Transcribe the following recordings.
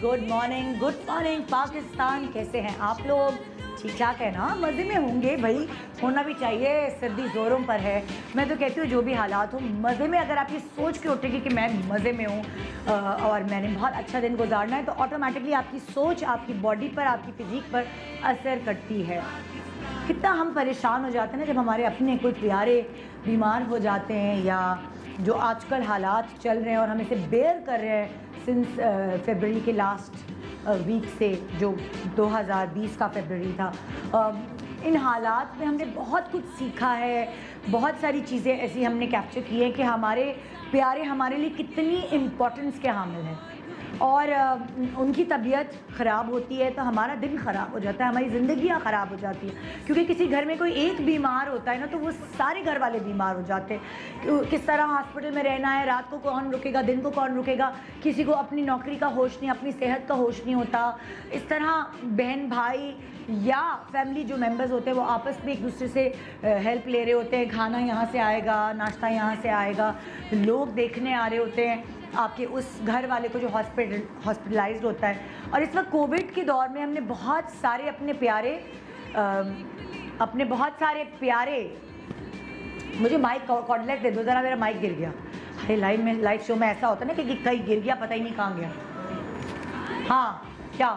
Good morning Pakistan. कैसे हैं आप लोग? ठीक ठाक है ना? मज़े में होंगे भाई, होना भी चाहिए। सर्दी ज़ोरों पर है। मैं तो कहती हूँ जो भी हालात हो मज़े में, अगर आप ये सोच के उठेंगे कि मैं मज़े में हूँ और मैंने बहुत अच्छा दिन गुजारना है, तो ऑटोमेटिकली आपकी सोच आपकी बॉडी पर, आपकी फिज़ीक पर असर करती है। कितना हम परेशान हो जाते हैं ना जब हमारे अपने कोई प्यारे बीमार हो जाते हैं, या जो आजकल हालात चल रहे हैं और हम इसे बेयर कर रहे हैं सिंस फरवरी के लास्ट वीक से, जो 2020 का फरवरी था। इन हालात में हमने बहुत कुछ सीखा है, बहुत सारी चीज़ें ऐसी हमने कैप्चर की हैं कि हमारे प्यारे हमारे लिए कितनी इम्पोर्टेंस के हामिल हैं, और उनकी तबीयत ख़राब होती है तो हमारा दिन ख़राब हो जाता है, हमारी ज़िंदगियाँ ख़राब हो जाती हैं। क्योंकि किसी घर में कोई एक बीमार होता है ना, तो वो सारे घर वाले बीमार हो जाते हैं। किस तरह हॉस्पिटल में रहना है, रात को कौन रुकेगा, दिन को कौन रुकेगा, किसी को अपनी नौकरी का होश नहीं, अपनी सेहत का होश नहीं होता। इस तरह बहन भाई या फैमिली जो मेंबर्स होते हैं वो आपस में एक दूसरे से हेल्प ले रहे होते हैं। खाना यहाँ से आएगा, नाश्ता यहाँ से आएगा, लोग देखने आ रहे होते हैं आपके उस घर वाले को जो हॉस्पिटलाइज्ड होता है। और इस वक्त कोविड के दौर में हमने बहुत सारे अपने प्यारे मुझे माइक कॉर्डलेस दे दो ज़रा, मेरा माइक गिर गया। अरे लाइव शो में ऐसा होता है ना कि कहीं गिर गया, पता ही नहीं कहाँ गया। हाँ क्या,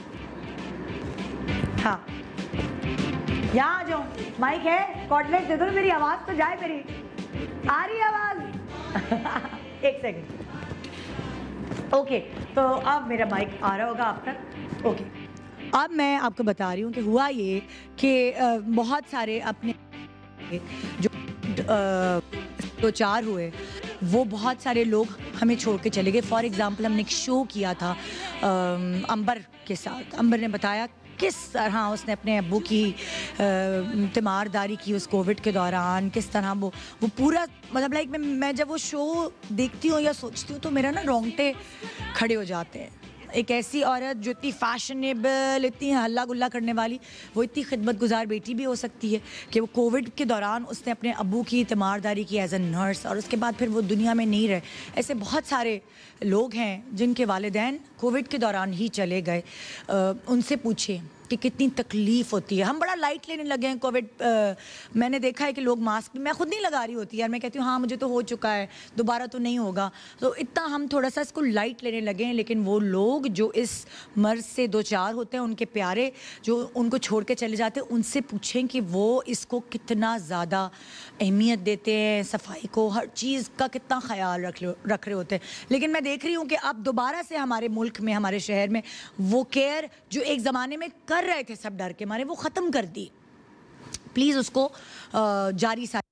हाँ यहाँ आ जाओ, माइक है, कॉर्डलेस दे दो, मेरी आवाज़ तो जाए, मेरी आ रही आवाज़। एक सेकंड। ओके, तो अब मेरा माइक आ रहा होगा आप तक। ओके, अब मैं आपको बता रही हूँ कि हुआ ये कि बहुत सारे अपने जो दो चार हुए, वो बहुत सारे लोग हमें छोड़ के चले गए। फॉर एग्ज़ाम्पल हमने एक शो किया था अंबर के साथ। अंबर ने बताया किस तरह उसने अपने अब्बू की तीमारदारी की उस कोविड के दौरान, किस तरह वो पूरा, मतलब लाइक मैं जब वो शो देखती हूँ या सोचती हूँ तो मेरा ना रोंगटे खड़े हो जाते हैं। एक ऐसी औरत जो इतनी फैशनेबल, इतनी हल्ला गुल्ला करने वाली, वो इतनी खिदमत गुजार बेटी भी हो सकती है कि वो कोविड के दौरान उसने अपने अब्बू की तीमारदारी की एज ए नर्स, और उसके बाद फिर वो दुनिया में नहीं रहे। ऐसे बहुत सारे लोग हैं जिनके वालिदैन कोविड के दौरान ही चले गए। उनसे पूछिए कि कितनी तकलीफ़ होती है। हम बड़ा लाइट लेने लगे हैं कोविड। मैंने देखा है कि लोग मास्क भी, मैं खुद नहीं लगा रही होती यार, मैं कहती हूँ हाँ मुझे तो हो चुका है, दोबारा तो नहीं होगा, तो इतना हम थोड़ा सा इसको लाइट लेने लगे हैं। लेकिन वो लोग जो इस मर्ज से दो चार होते हैं, उनके प्यारे जो उनको छोड़ के चले जाते हैं, उनसे पूछें कि वो इसको कितना ज़्यादा अहमियत देते हैं, सफाई को, हर चीज़ का कितना ख्याल रख रहे होते हैं। लेकिन मैं देख रही हूँ कि अब दोबारा से हमारे मुल्क में, हमारे शहर में वो केयर जो एक ज़माने में कर रहे थे सब डर के मारे, वो ख़त्म कर दी। प्लीज़ उसको जारी सा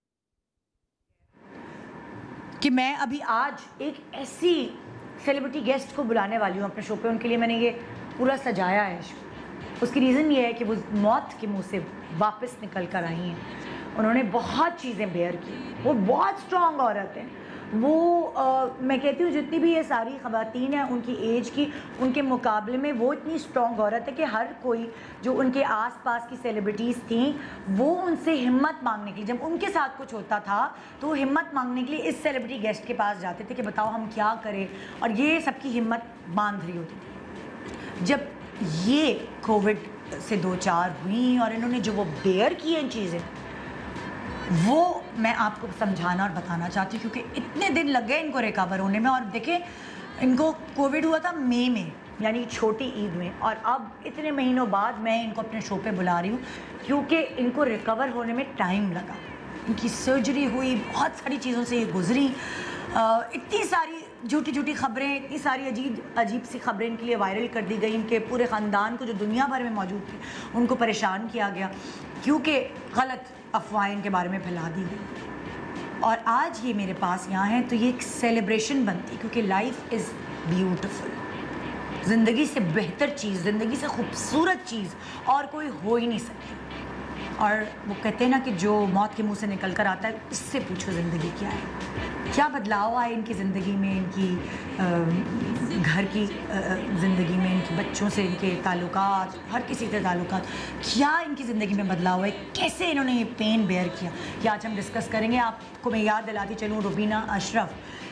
कि मैं अभी आज एक ऐसी सेलिब्रिटी गेस्ट को बुलाने वाली हूँ अपने शो पे। उनके लिए मैंने ये पूरा सजाया है शो। उसकी रीज़न ये है कि वो मौत के मुंह से वापस निकल कर आई हैं। उन्होंने बहुत चीज़ें बेयर की, वो बहुत स्ट्रॉन्ग औरत हैं। वो मैं कहती हूँ जितनी भी ये सारी ख़वातीन हैं उनकी एज की, उनके मुकाबले में वो इतनी स्ट्रॉन्ग औरत है कि हर कोई जो उनके आसपास की सेलिब्रिटीज़ थी, वो उनसे हिम्मत मांगने के लिए, जब उनके साथ कुछ होता था तो वो हिम्मत मांगने के लिए इस सेलिब्रिटी गेस्ट के पास जाते थे कि बताओ हम क्या करें, और ये सबकी हिम्मत बांध रही होती थी। जब ये कोविड से दो चार हुई और इन्होंने जो वो बेयर की हैं चीज़ें, वो मैं आपको समझाना और बताना चाहती हूँ, क्योंकि इतने दिन लग गए इनको रिकवर होने में। और देखें, इनको कोविड हुआ था मई में, यानी छोटी ईद में, और अब इतने महीनों बाद मैं इनको अपने शो पे बुला रही हूँ क्योंकि इनको रिकवर होने में टाइम लगा। इनकी सर्जरी हुई, बहुत सारी चीज़ों से ये गुजरी, इतनी सारी झूठी खबरें, इतनी सारी अजीब सी खबरें इनके लिए वायरल कर दी गई। इनके पूरे ख़ानदान को जो दुनिया भर में मौजूद थे उनको परेशान किया गया क्योंकि गलत अफवाहें इनके बारे में फैला दी गई। और आज ये मेरे पास यहाँ हैं तो ये एक सेलिब्रेशन बनती, क्योंकि लाइफ इज़ ब्यूटिफुल। ज़िंदगी से बेहतर चीज़, ज़िंदगी से खूबसूरत चीज़ और कोई हो ही नहीं सकती। और वो कहते हैं ना कि जो मौत के मुंह से निकल कर आता है, इससे पूछो ज़िंदगी क्या है, क्या बदलाव आए इनकी ज़िंदगी में, इनकी घर की ज़िंदगी में, इनके बच्चों से इनके ताल्लुकात, हर किसी के ताल्लुकात, क्या इनकी ज़िंदगी में बदलाव है, कैसे इन्होंने ये पेन बेयर किया, ये आज हम डिस्कस करेंगे। आपको मैं याद दिलाती चलूँ, रुबीना अशरफ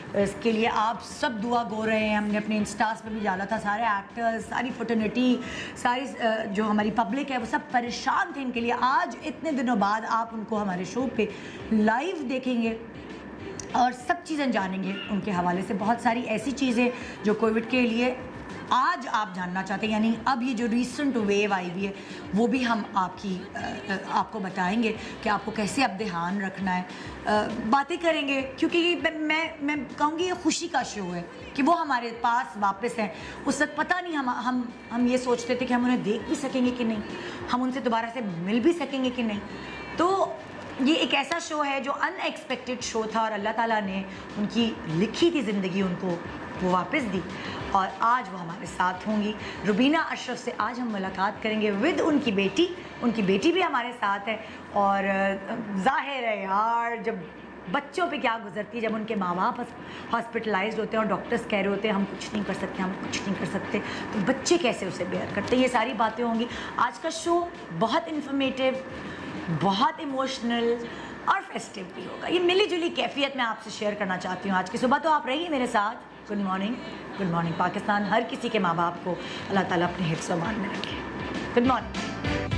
اس کے لیے آپ سب دعا گو رہے ہیں. ہم نے اپنے انسٹاس پہ بھی ڈالا تھا, سارے ایکٹرز, ساری فٹرنیٹی, ساری جو ہماری پبلک ہے وہ سب پریشان تھے ان کے لیے. آج اتنے دنوں بعد آپ ان کو ہمارے شو پہ لائیو دیکھیں گے اور سب چیزیں جانیں گے ان کے حوالے سے. بہت ساری ایسی چیزیں جو کووڈ کے لیے آج آپ جاننا چاہتے ہیں, یعنی اب یہ جو ریسنٹ ویو آئی ہوئی ہے وہ بھی ہم آپ کو بتائیں گے کہ آپ کو کیسے اب دھیان رکھنا ہے. باتیں کریں گے کیونکہ یہ میں کہوں گی یہ خوشی کا شو ہے کہ وہ ہمارے پاس واپس ہیں. اس وقت پتہ نہیں ہم یہ سوچتے تھے کہ ہم انہیں دیکھ بھی سکیں گے کہ نہیں, ہم ان سے دوبارہ سے مل بھی سکیں گے کہ نہیں. تو یہ ایک ایسا شو ہے جو ان ایکسپیکٹڈ شو تھا اور اللہ تعالیٰ نے ان کی لکھی تھی زندگی ان کو وہ واپس دی اور آج وہ ہمارے ساتھ ہوں گی. روبینہ اشرف سے آج ہم ملاقات کریں گے ود ان کی بیٹی بھی ہمارے ساتھ ہے. اور ظاہر ہے یار جب بچوں پہ کیا گزرتی ہے جب ان کے ماں باپ ہاسپٹلائزڈ ہوتے ہیں اور ڈاکٹرز کہہ رہے ہوتے ہیں ہم کچھ نہیں کر سکتے, تو بچے کیسے اسے بیئر کرتے ہیں. یہ ساری باتیں ہوں گی. آج کا شو بہت انفارمیٹیو, بہت ایموشنل اور فیسٹیو بھی ہوگا. یہ ملی جلی کیفیت میں آپ سے شیئر کرنا چاہتی ہوں آج کی صبح. تو آپ رہیے میرے ساتھ. Good morning Pakistan. ہر کسی کے ماں باپ کو اللہ تعالیٰ اپنے حفظ و امان میں رکھے. Good morning,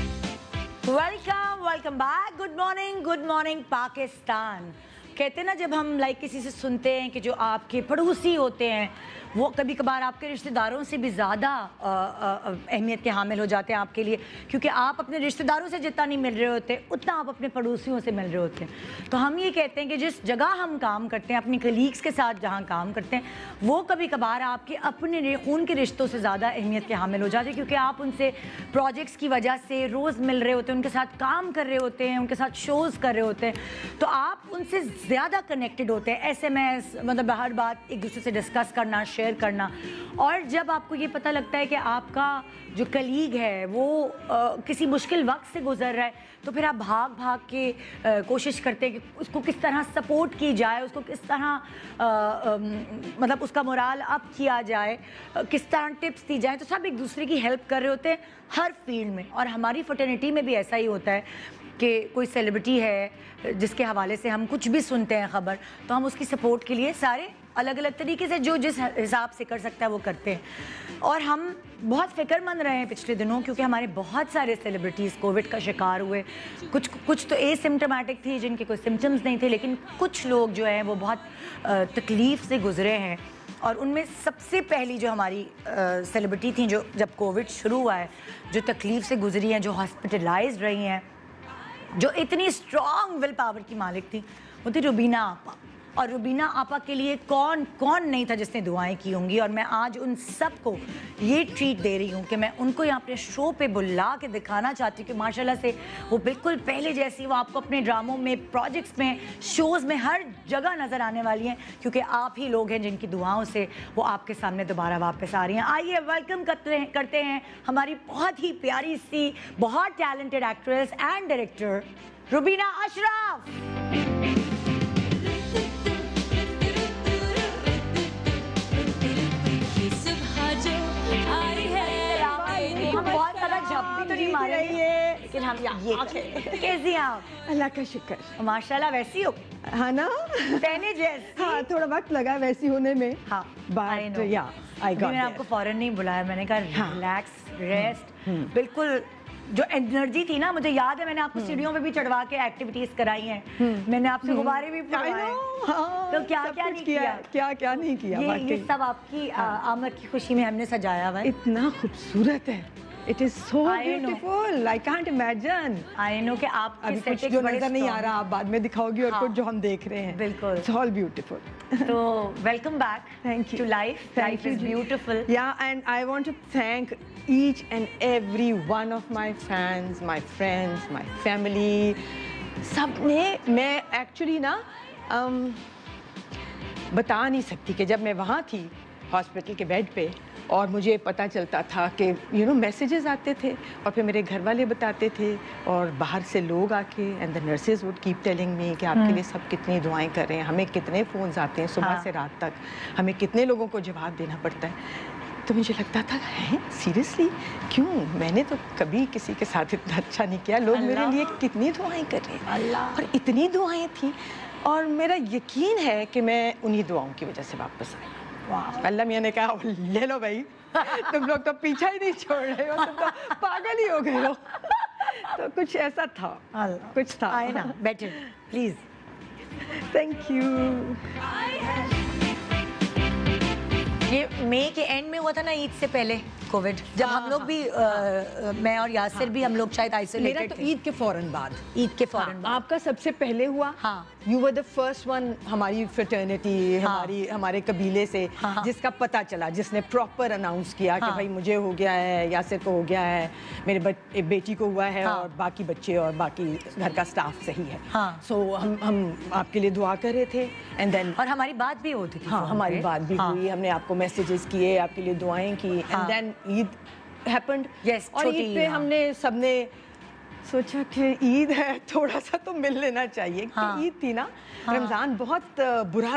welcome back. Good morning Pakistan. کہتے ہیں نا جب ہم کسی سے سنتے ہیں کہ جو آپ کے پڑوسی ہوتے ہیں وہ کبھی کبھار آپ کے رشتہ داروں سے بھی زیادہ اہمیت کے حامل ہو جاتے ہیں آپ کے لیے, کیونکہ آپ اپنے رشتہ داروں سے جتنا نہیں مل رہے ہوتے اتنا آپ اپنے پڑوسیوں سے مل رہے ہوتے ہیں. تو ہم یہ کہتے ہیں کہ جس جگہ ہم کام کرتے ہیں اپنی کلیگس کے ساتھ جہاں کام کرتے ہیں وہ کبھی کبھار آپ کے اپنے خون کے رشتوں سے زیادہ اہمیت کے حامل ہو جاتے ہیں, کیونکہ آپ ان سے پروجیکٹس کی وجہ سے روز مل رہے ہوتے ہیں, ان کے ساتھ کام کر رہے ہوتے ہیں, ان کے ساتھ شوز کر رہے ہوتے ہیں, تو آپ ان سے زیادہ کنیکٹڈ ہوتے ہیں. SMS مطلب ہر بات ایک دوسرے سے ڈسکس کرنا, شیئر کرنا. اور جب آپ کو یہ پتہ لگتا ہے کہ آپ کا جو کلیگ ہے وہ کسی مشکل وقت سے گزر رہا ہے تو پھر آپ بھاگ کے کوشش کرتے ہیں کہ اس کو کس طرح سپورٹ کی جائے, اس کو کس طرح مطلب اس کا مورال اپ کیا جائے, کس طرح ٹپس دی جائیں. تو سب ایک دوسرے کی ہیلپ کر رہے ہوتے ہیں ہر فیلڈ میں. اور ہماری فرٹرنیٹی میں بھی ایسا ہی ہوتا ہے کہ کوئی سیلیبریٹی ہے جس کے حوالے سے ہم کچھ بھی سنتے ہیں خبر, تو ہم اس کی سپورٹ کے لیے سارے الگ الگ طریقے سے جو جس حساب سے کر سکتا ہے وہ کرتے ہیں. اور ہم بہت فکر مند رہے ہیں پچھلے دنوں کیونکہ ہمارے بہت سارے سیلیبریٹیز کووڈ کا شکار ہوئے. کچھ تو اے سمٹومیٹک تھی جن کے کوئی سمٹمز نہیں تھے, لیکن کچھ لوگ جو ہیں وہ بہت تکلیف سے گزرے ہیں. اور ان میں سب سے پہلی جو ہماری سیلیبریٹی تھیں جو جب کووڈ شروع ہوا ہے جو تکلیف سے گزری ہیں, جو ہاسپٹلائزڈ رہی ہیں, جو اتنی اسٹرانگ ول پاور کی مالک تھی, وہ تھی روبینہ آپا. اور روبینہ آپا کے لیے کون نہیں تھا جس نے دعائیں کی ہوں گی. اور میں آج ان سب کو یہ ٹریٹ دے رہی ہوں کہ میں ان کو یہاں اپنے شو پہ بلا کے دکھانا چاہتی ہوں کہ ماشاءاللہ سے وہ بالکل پہلے جیسی وہ آپ کو اپنے ڈراموں میں, پروجیکٹس میں, شوز میں ہر جگہ نظر آنے والی ہیں, کیونکہ آپ ہی لوگ ہیں جن کی دعاؤں سے وہ آپ کے سامنے دوبارہ واپس آ رہی ہیں. آئیے ویلکم کرتے ہیں ہماری بہت ہی پیاری سی, بہت talented actress and director Rubina Ashraf. بہت زیادہ جھپتی تو نہیں مارے ہیں لیکن ہم کیسی ہیں آپ؟ اللہ کا شکر. ماشاءاللہ ویسی ہو ہاں نا, پہلے جیسی. ہاں تھوڑا وقت لگا ویسی ہونے میں. ہاں بٹ یا میں نے آپ کو فوراً نہیں بلایا, میں نے کہا ریلیکس, ریسٹ. بالکل جو انرجی تھی نا, مجھے یاد ہے میں نے آپ کو سیڑھیوں پہ بھی چڑھوا کے ایکٹیویٹیز کرائی ہیں, میں نے آپ سے غبارے بھی پھیلائے, تو کیا نہیں کیا نہیں کیا. یہ سب آپ کی آمد کی خوشی میں ہم نے سجایا ہوا ہے. اتنا خوبصورت ہے. It is so beautiful. I can't imagine. I know کہ آپ ابھی کچھ جو نظر نہیں آ رہا آپ بعد میں دکھاؤ گی, اور کچھ جو ہم دیکھ رہے ہیں. بالکل. It's all beautiful. تو welcome back. Thank you. To life. Life is beautiful. Yeah, and I want to thank each and every one of my fans, my friends, my family. سب نے, میں ایکچولی نا بتا نہیں سکتی کہ جب میں وہاں تھی ہاسپٹل کے بیڈ پہ اور مجھے پتہ چلتا تھا کہ میسیجز آتے تھے اور پھر میرے گھر والے بتاتے تھے اور باہر سے لوگ آ کے, and the nurses would keep telling me کہ آپ کے لیے سب کتنی دعائیں کر رہے ہیں, ہمیں کتنے فونز آتے ہیں صبح سے رات تک, ہمیں کتنے لوگوں کو جواب دینا پڑتا ہے. تو مجھے لگتا تھا ہے سیریسلی کیوں, میں نے تو کبھی کسی کے ساتھ اتنا اچھا نہیں کیا, لوگ میرے لیے کتنی دعائیں کر رہے ہیں, اور اتنی دعائیں تھیں. اور میرا یقین ہے کہ میں انہی دعاؤں کی وجہ سے واپس آئی. اللہ میاں نے کہا لے لو بھائی, تم لوگ تو پیچھا ہی نہیں چھوڑ رہے ہو, تم تو پاگل ہی ہو گئے ہو. تو کچھ ایسا تھا, کچھ تھا. آئے نا, بیٹھے پلیز. Thank you. یہ مئی کے اینڈ میں ہوا تھا نا, عید سے پہلے کووڈ, جب ہم لوگ بھی میں اور یاسر بھی ہم لوگ شاید آئسولیٹڈ میرا تو عید کے فوراً بعد. عید کے فوراً بعد. آپ کا سب سے پہلے ہوا. ہاں. You were the first one ہماری فریٹرنیٹی, ہمارے قبیلے سے جس کا پتہ چلا, جس نے پراپر اناؤنس کیا کہ بھائی مجھے ہو گیا ہے, یاسر کو ہو گیا ہے, میرے بیٹی کو ہوا ہے, اور باقی بچے اور باقی گھر کا سٹاف صحیح ہے. سو ہم آپ کے لیے دعا کر رہے تھے, اینڈ دین اور ہماری بات بھی ہوتی تھی. ہاں, ہماری بات بھی ہوئی, ہم نے آپ کو میسیجز کیے, آپ کے لیے دعائیں کی, اینڈ دین عید ہیپنڈ. اور عید پہ ہم نے سب نے سوچا کہ عید ہے, تھوڑا سا تو مل لینا چاہیے. عید تھی نا, رمضان بہت برا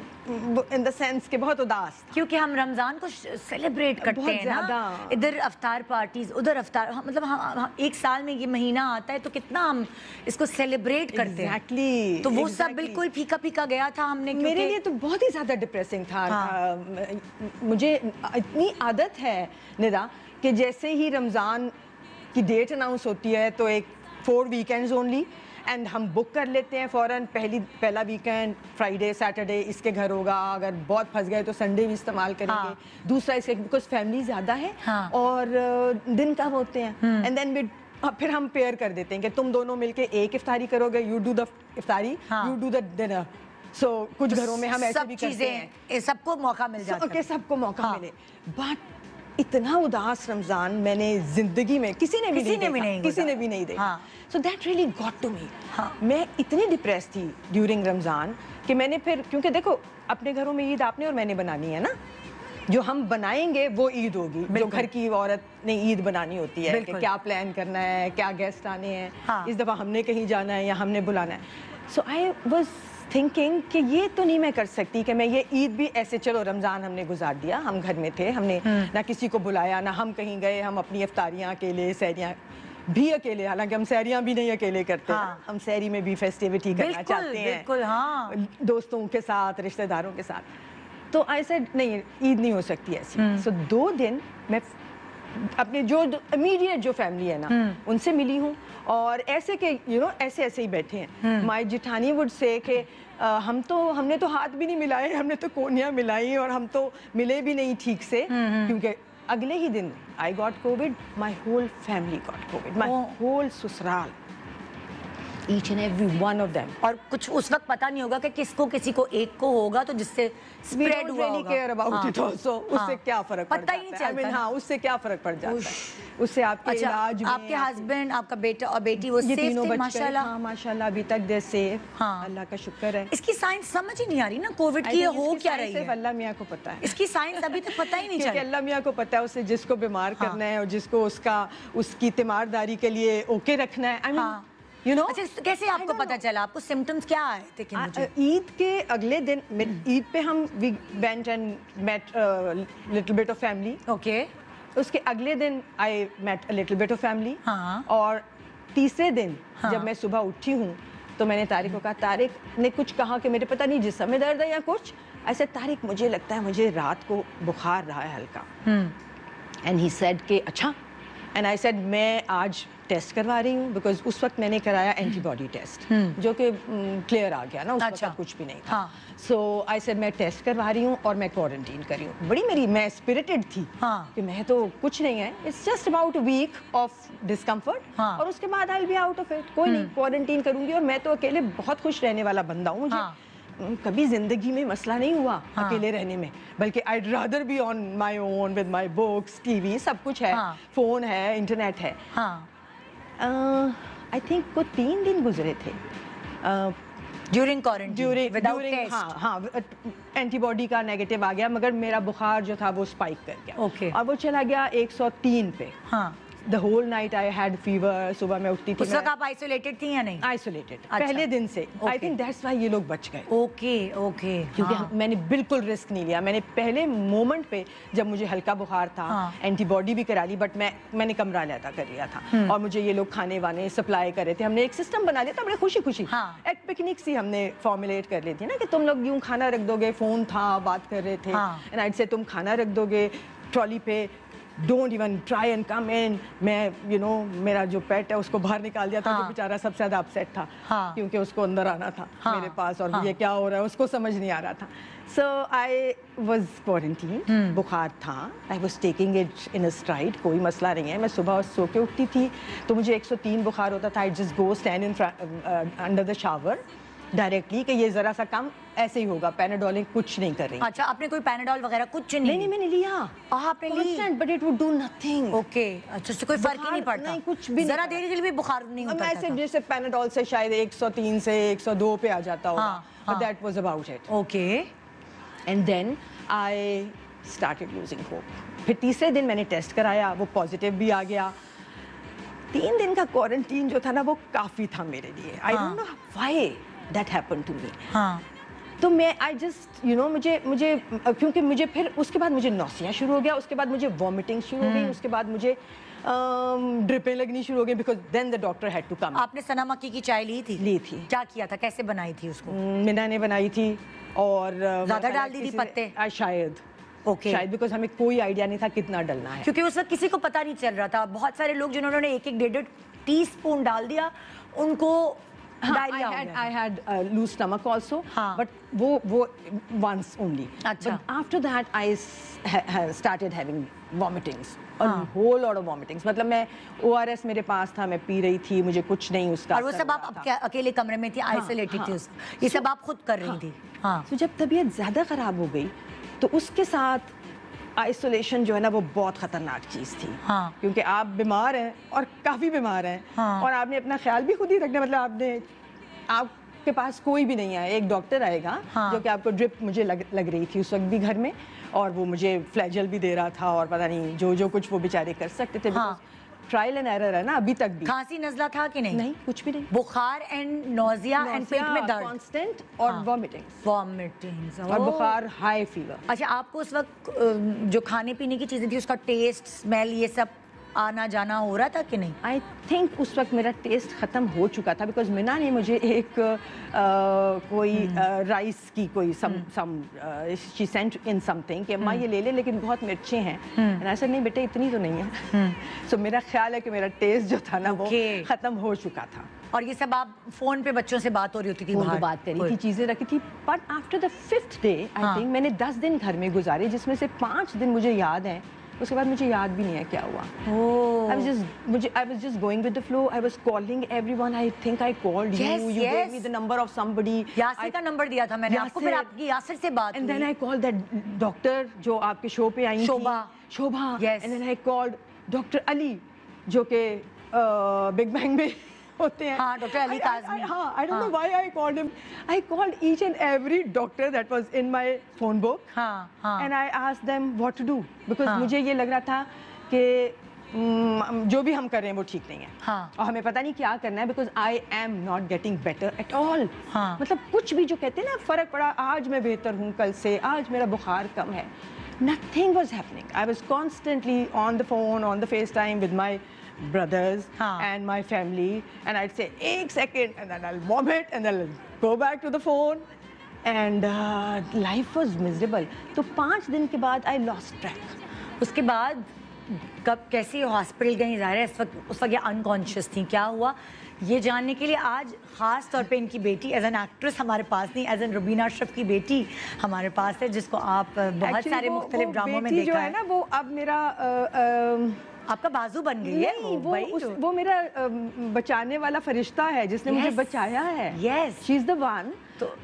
ان دا سینس کہ بہت اداس, کیونکہ ہم رمضان کو سیلیبریٹ کرتے ہیں نا, ادھر افطار پارٹیز, ادھر افطار, مطلب ایک سال میں یہ مہینہ آتا ہے تو کتنا ہم اس کو سیلیبریٹ کرتے ہیں. ایگزیکٹلی. تو وہ سب بالکل پھیکا پھیکا گیا تھا. ہم نے, میرے لیے تو بہت ہی زیادہ ڈپریسنگ تھا. مجھے اتنی عادت ہے ندا کہ جیسے ہی رمضان کی ڈیٹ اناؤنس ہوتی ہے تو ایک 4 ویکینڈز اونلی, اینڈ ہم بک کر لیتے ہیں فوراً. پہلا ویکینڈ فرائیڈے سیٹرڈے اس کے گھر ہوگا, اگر بہت پھنس گئے تو سنڈے بھی استعمال کریں گے. دوسرا اس کے بیکاز فیملی زیادہ ہے اور دن کم ہوتے ہیں, اینڈ دین پھر ہم پیئر کر دیتے ہیں کہ تم دونوں مل کے ایک افطاری کرو گے, you do the iftari, you do the dinner. So کچھ گھروں میں ہم ایسے بھی کرتے ہیں, سب کو موقع مل جاتا ہے کہ سب کو موقع ملے. بٹ اتنا اداس رمضان میں نے زندگی میں کسی نے بھی نہیں دیکھا. So that really got to me. میں اتنی ڈپریس تھی ڈیورنگ رمضان کہ میں نے پھر, کیونکہ دیکھو اپنے گھروں میں عید آپ نے اور میں نے بنانی ہے نا, جو ہم بنائیں گے وہ عید ہوگی. جو گھر کی عورت نے عید بنانی ہوتی ہے کہ کیا پلان کرنا ہے, کیا گیسٹ آنے ہیں, اس دفعہ ہم نے کہیں جانا ہے یا ہم نے بلانا ہے. سو آئی واز تھنکنگ کہ یہ تو نہیں میں کر سکتی کہ میں یہ عید بھی ایسے, چلو رمضان ہم نے گزار دیا, ہم گھر میں تھے, ہم نے نہ کسی کو بلایا, نہ ہم کہیں گئے, ہم اپنی افطاریاں اکیلے, سحریاں بھی اکیلے, حالانکہ ہم سحریاں بھی نہیں اکیلے کرتے, ہم سحری میں بھی فیسٹیوٹی کرنا چاہتے ہیں دوستوں کے ساتھ, رشتہ داروں کے ساتھ. تو ایسے نہیں, عید نہیں ہو سکتی ایسی. سو 2 دن میں اپنے جو امیڈیٹ جو فیملی ہے نا ان سے ملی ہوں, اور ایسے کہ ایسے ہی بیٹھے ہیں. مائی جٹھانی وڈ سے کہ ہم نے تو ہاتھ بھی نہیں ملائے, ہم نے تو کونیاں ملائی, اور ہم تو ملے بھی نہیں ٹھیک سے, کیونکہ اگلے ہی دن I got COVID, my whole family got COVID, my whole سسرال, each and every one of them. اور کچھ اس وقت پتہ نہیں ہوگا کہ کس کو, کسی کو ایک کو ہوگا تو جس سے اسپریڈ ہوا ہوگا. care about it also. اس سے کیا فرق پڑتا ہے, ہاں اس سے کیا فرق پڑ جاتا ہے, اس سے آپ کے علاج میں, آپ کے ہسبینڈ, آپ کا بیٹا اور بیٹی وہ سیف تھے ماشاءاللہ. ہاں ماشاءاللہ ابھی تک دے سیف, اللہ کا شکر ہے. اس کی سائنس سمجھ ہی نہیں آ رہی نا کووڈ کی, ہو کیا رہی ہے, صرف اللہ میاں کو پتہ ہے. اس کی سائنس ابھی تک پتہ ہی نہیں چلا. کہ اللہ میاں کو پتہ ہے اسے جس کو بیمار کرنا ہے اور جس کو اس کی تیمارداری کے لیے اوکے رکھنا ہے. اچھا, کیسے آپ کو پتا چلا, آپ کو سمٹمز کیا آئے تھے کہ مجھے؟ عید کے اگلے دن, عید پہ ہم we went and met a little bit of family. Okay. اس کے اگلے دن I met a little bit of family. اور تیسرے دن جب میں صبح اٹھی ہوں تو میں نے طارق کو کہا, طارق نے کچھ کہا کہ میرے پتہ نہیں جسم میں درد ہے یا کچھ ایسے, طارق مجھے لگتا ہے مجھے رات کو بخار رہا ہے ہلکا. اینڈ ہی سیڈ کہ اچھا, اینڈ آئی سیڈ میں آج ٹیسٹ کروا رہی ہوں, بیکاز اس وقت میں نے کرایا اینٹی باڈی ٹیسٹ جو کہ کلیئر آ گیا نا, اس وقت کچھ بھی نہیں تھا. سو آئی سیڈ میں ٹیسٹ کروا رہی ہوں اور میں کوارنٹین کری ہوں. بڑی میں اسپرٹڈ تھی کہ میں تو کچھ نہیں ہے, it's just about a week of discomfort, اور اس کے بعد I be out of it, کوئی نہیں, کوارنٹین کروں گی. اور میں تو اکیلے بہت خوش رہنے والا بندہ ہوں, مجھے کبھی زندگی میں مسئلہ نہیں ہوا اکیلے رہنے میں, بلکہ I'd rather be on my own with my books, TV, سب کچھ ہے, فون ہے, انٹرنیٹ ہے. I think کو 3 دن گزرے تھے ڈیورنگ کوارنٹین, ہاں اینٹی باڈی کا نیگیٹو آ گیا, مگر میرا بخار جو تھا وہ اسپائک کر گیا, اور وہ چلا گیا 103 پہ. the whole night I had fever. صبح میں اٹھتی تھی. اس وقت آپ آئسولیٹڈ تھی یا نہیں؟ Isolated. پہلے دن سے. I think that's why یہ لوگ بچ گئے. اوکے. کیونکہ میں نے بالکل رسک نہیں لیا. میں نے پہلے مومنٹ پہ جب مجھے ہلکا بخار تھا, اینٹی باڈی بھی کرا لی, بٹ میں نے کمرہ لیتا کر لیا تھا, اور مجھے یہ لوگ کھانے وانے سپلائی کر رہے تھے. ہم نے ایک سسٹم بنا لیا تھا بڑے خوشی. ایک پکنک سی ہم نے فارمولیٹ کر لی تھی نا, کہ تم لوگ یوں کھانا رکھ دو گے, فون تھا, بات کر رہے تھے, اینڈ آئیڈ سے تم کھانا رکھ دو گے ٹرالی پہ, don't even try and come in. میں میرا جو پیٹ ہے اس کو باہر نکال دیا تھا, جو بیچارہ سب سے زیادہ اپسیٹ تھا, کیونکہ اس کو اندر آنا تھا میرے پاس, اور یہ کیا ہو رہا ہے اس کو سمجھ نہیں آ رہا تھا. So I was quarantine. بخار تھا, I was taking it in a stride, کوئی مسئلہ نہیں ہے. میں صبح سو کے اٹھتی تھی تو مجھے 103 بخار ہوتا تھا. I just go stand under the shower directly, کہ یہ ذرا سا کم ایسے ہی ہوگا, پیناڈول کچھ نہیں کر رہی. اچھا, آپ نے کوئی پیناڈول وغیرہ کچھ نہیں؟ نہیں, میں نے لیا. آپ نے لی؟ But it would do nothing. Okay, اچھا, اس سے کوئی فرق ہی نہیں پڑتا؟ نہیں, کچھ بھی. ذرا دیر کے لیے بھی بخار نہیں ہوتا تھا؟ ایسے جیسے پیناڈول سے شاید 103 سے 102 پہ آ جاتا ہوگا, but that was about it. Okay. And then I started losing hope. پھر تیسرے دن میں نے ٹیسٹ کرایا, وہ پازیٹیو بھی آ گیا. 3 دن کا کوارنٹین جو تھا نا, وہ کافی تھا میرے لیے. I don't know why that happen to me. تو میں آئی جسٹ مجھے کیونکہ مجھے پھر اس کے بعد مجھے نوسیا شروع ہو گیا, اس کے بعد مجھے وامٹنگ شروع ہو گئی, اس کے بعد مجھے ڈرپیں لگنی شروع ہو گئی, because then the doctor had to come. آپ نے سنا مکی کی چائے لی تھی؟ لی تھی. کیا کیا تھا, کیسے بنائی تھی اس کو؟ مینا نے بنائی تھی, اور زیادہ ڈال دی تھی پتے؟ شاید. اوکے. شاید بیکاز ہمیں کوئی آئیڈیا نہیں تھا کتنا ڈلنا ہے, کیونکہ اس وقت کسی کو پتا نہیں چل رہا تھا. بہت سارے لوگ جنہوں نے 1-1 ٹی اسپون ڈال دیا, ان کو ڈائریا ہو گیا. I had loose stomach also, but وہ once only. اچھا. But after that I started having vomitings, a whole lot of vomitings. مطلب میں ORS میرے پاس تھا, میں پی رہی تھی, مجھے کچھ نہیں اس کا. اور وہ سب آپ اکیلے کمرے میں تھی, آئسولیٹڈ تھی, یہ سب آپ خود کر رہی تھی. تو جب طبیعت زیادہ خراب ہو گئی تو اس کے ساتھ آئسولیشن جو ہے نا, وہ بہت خطرناک چیز تھی, کیونکہ آپ بیمار ہیں اور کافی بیمار ہیں, اور آپ نے اپنا خیال بھی خود ہی رکھنا. مطلب آپ کے پاس کوئی بھی نہیں ہے, ایک ڈاکٹر آئے گا جو کہ آپ کو ڈرپ مجھے لگ رہی تھی اس وقت بھی گھر میں, اور وہ مجھے فلیجل بھی دے رہا تھا, اور پتہ نہیں جو کچھ وہ بیچارے کر سکتے تھے. ٹرائل اینڈ ایرر ہے نا ابھی تک بھی. کھانسی نزلہ تھا کہ نہیں؟ نہیں, کچھ بھی نہیں. بخار اینڈ نوزیا اینڈ پیٹ میں درد کانسٹنٹ, اور وامٹنگز, اور بخار, ہائی فیور. اچھا, آپ کو اس وقت جو کھانے پینے کی چیزیں تھی اس کا ٹیسٹ, اسمیل, یہ سب آنا جانا ہو رہا تھا کہ نہیں؟ آئی تھنک اس وقت میرا ٹیسٹ ختم ہو چکا تھا, بیکاز مینا نے مجھے ایک کوئی رائس کی کوئی شی سینٹ ان سم تھنگ کہ ماں یہ لے لے, لیکن بہت مرچیں ہیں. ایسا نہیں بیٹے, اتنی تو نہیں ہے. سو میرا خیال ہے کہ میرا ٹیسٹ جو تھا نا, وہ ختم ہو چکا تھا. اور یہ سب آپ فون پہ بچوں سے بات ہو رہی ہوتی تھی, باہر بات کری تھی, چیزیں رکھی تھی. But after the 5th day I think میں نے 10 دن گھر میں گزارے, جس میں سے 5 دن مجھے یاد ہیں, اس کے بعد مجھے یاد بھی نہیں ہے کیا ہوا. I was just going with the flow. I was calling everyone. I think I called you. You gave me the number of somebody. Yasir کا نمبر دیا تھا میں نے آپ کو, پھر آپ کی یاسر سے بات ہوئی. And then I called that doctor جو آپ کے شو پہ آئی تھی, شوبھا. And then I called Dr. Ali جو کہ بگ بینگ میں ہوتے ہیں. ہاں, ڈاکٹر علی کاظمی. ہاں, I don't know why I called him. I called each and every doctor that was in my phone book. And I asked them what to do, because مجھے یہ لگ رہا تھا کہ جو بھی ہم کر رہے ہیں وہ ٹھیک نہیں ہے, اور ہمیں پتہ نہیں کیا کرنا ہے, because I am not getting better at all. مطلب کچھ بھی جو کہتے ہیں نا فرق پڑا, آج میں بہتر ہوں کل سے, آج میرا بخار کم ہے, nothing was happening. I was constantly on the phone, on the FaceTime with my brothers and my family, and I'd say 1 second, and then I'll vomit, and then I'll go back to the phone, and life was miserable. تو 5 دن کے بعد I lost track. اس کے بعد کب کیسے hospital گئی؟ ظاہر ہے اس وقت یہ انکانشیس تھیں. کیا ہوا یہ جاننے کے لیے آج خاص طور پہ ان کی بیٹی ایز این ایکٹریس ہمارے پاس نہیں, ایز این روبینہ اشرف کی بیٹی ہمارے پاس ہے, جس کو آپ بہت سارے مختلف ڈراموں میں دیکھا ہے. وہ اب میرا آپ کا بازو بن گئی ہے. وہ میرا بچانے والا فرشتہ ہے جس نے مجھے بچایا ہے. Yes, she is the one.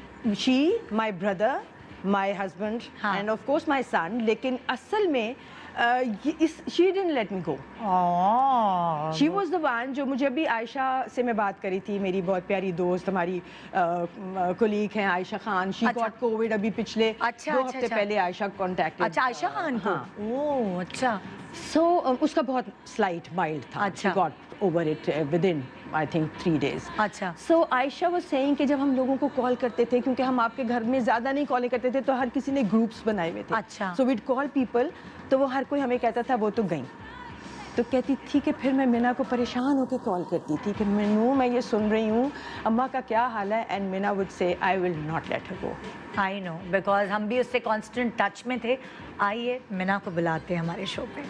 She, my brother, my husband, and of course my son. لیکن اصل میں she didn't let me go. She was the one جو مجھے بھی عائشہ سے میں بات کری تھی, میری بہت پیاری دوست, ہماری کولیگ ہیں عائشہ خان. She got COVID ابھی پچھلے 2 ہفتے پہلے عائشہ کانٹیکٹ. اچھا, عائشہ خان کو. اوہ اچھا. So اس کا بہت slight mild تھا. She got over it within I think 3 days. اچھا. So عائشہ was saying کہ جب ہم لوگوں کو کال کرتے تھے, کیونکہ ہم آپ کے گھر میں زیادہ نہیں کالیں کرتے تھے, تو ہر کسی نے گروپس بنائے ہوئے تھے. اچھا. So we'd call people, تو وہ ہر کوئی ہمیں کہتا تھا وہ تو گئیں. تو کہتی تھی کہ پھر میں مینا کو پریشان ہو کے کال کرتی تھی کہ مینو میں یہ سن رہی ہوں اماں کا کیا حال ہے, and Mina would say I will not let her go. I know, because ہم بھی اس سے کانسٹنٹ ٹچ میں تھے. آئیے مینا کو بلاتے ہیں ہمارے شو پہ.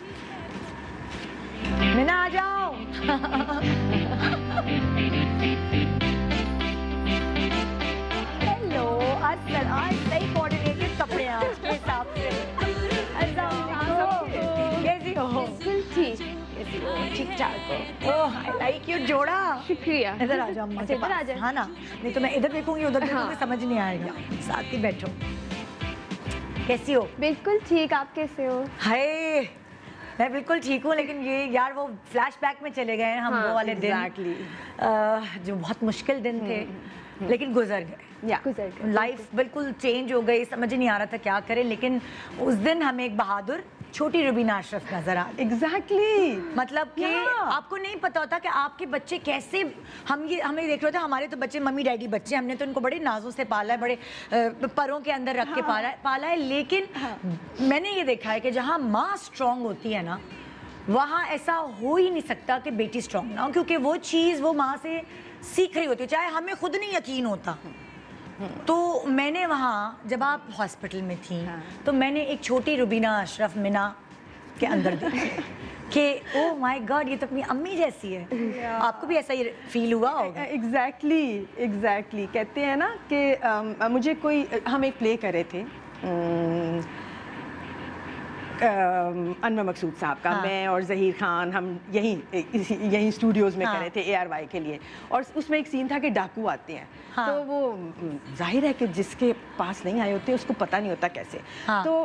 مینا آ جاؤ. ہیلو, آج صحیح کوآرڈینیٹڈ کپڑے ہیں آج کے حساب سے. کیسی ہو؟ ٹھیک ٹھاک ہو؟ اوہ آئی لائک یور جوڑا. شکریہ. ادھر آ جاؤ اماں کے پاس. ہاں نا, نہیں تو میں ادھر دیکھوں گی ادھر دیکھوں گی, سمجھ نہیں آئے گا. ساتھ ہی بیٹھو. کیسی ہو؟ بالکل ٹھیک, آپ کیسے ہو؟ ہائے میں بالکل ٹھیک ہوں, لیکن یہ یار وہ فلیش بیک میں چلے گئے ہیں ہم, وہ والے دن جو بہت مشکل دن تھے, لیکن گزر گئے. لائف بالکل چینج ہو گئی, سمجھ نہیں آ رہا تھا کیا کریں, لیکن اس دن ہمیں ایک بہادر چھوٹی روبینہ اشرف نظر آ گئی. ایگزیکٹلی, مطلب کہ آپ کو نہیں پتا ہوتا کہ آپ کے بچے کیسے, ہمیں دیکھ رہے تھے ہمارے تو بچے ممی ڈیڈی بچے, ہم نے تو ان کو بڑے نازوں سے پالا ہے, بڑے پروں کے اندر رکھ کے پالا ہے, لیکن میں نے یہ دیکھا ہے کہ جہاں ماں اسٹرانگ ہوتی ہے نا, وہاں ایسا ہو ہی نہیں سکتا کہ بیٹی اسٹرانگ نہ ہو, کیونکہ وہ چیز وہ ماں سے سیکھ رہی ہوتی ہے, چاہے ہمیں خود نہیں یقین ہوتا. تو میں نے وہاں جب آپ ہاسپٹل میں تھیں تو میں نے ایک چھوٹی روبینہ اشرف مینا کے اندر دیکھی کہ او مائی گاڈ, یہ تو اپنی امی جیسی ہے. آپ کو بھی ایسا ہی فیل ہوا ہوگا؟ ایگزیکٹلی کہتے ہیں نا کہ مجھے کوئی, ہم ایک پلے کر رہے تھے انور مقصود صاحب کا, میں اور ظہیر خان, ہم یہیں اسٹوڈیوز میں کر رہے تھے ARY کے لیے, اور اس میں ایک سین تھا کہ ڈاکو آتے ہیں. تو وہ ظاہر ہے کہ جس کے پاس نہیں آئے ہوتے اس کو پتہ نہیں ہوتا کیسے. تو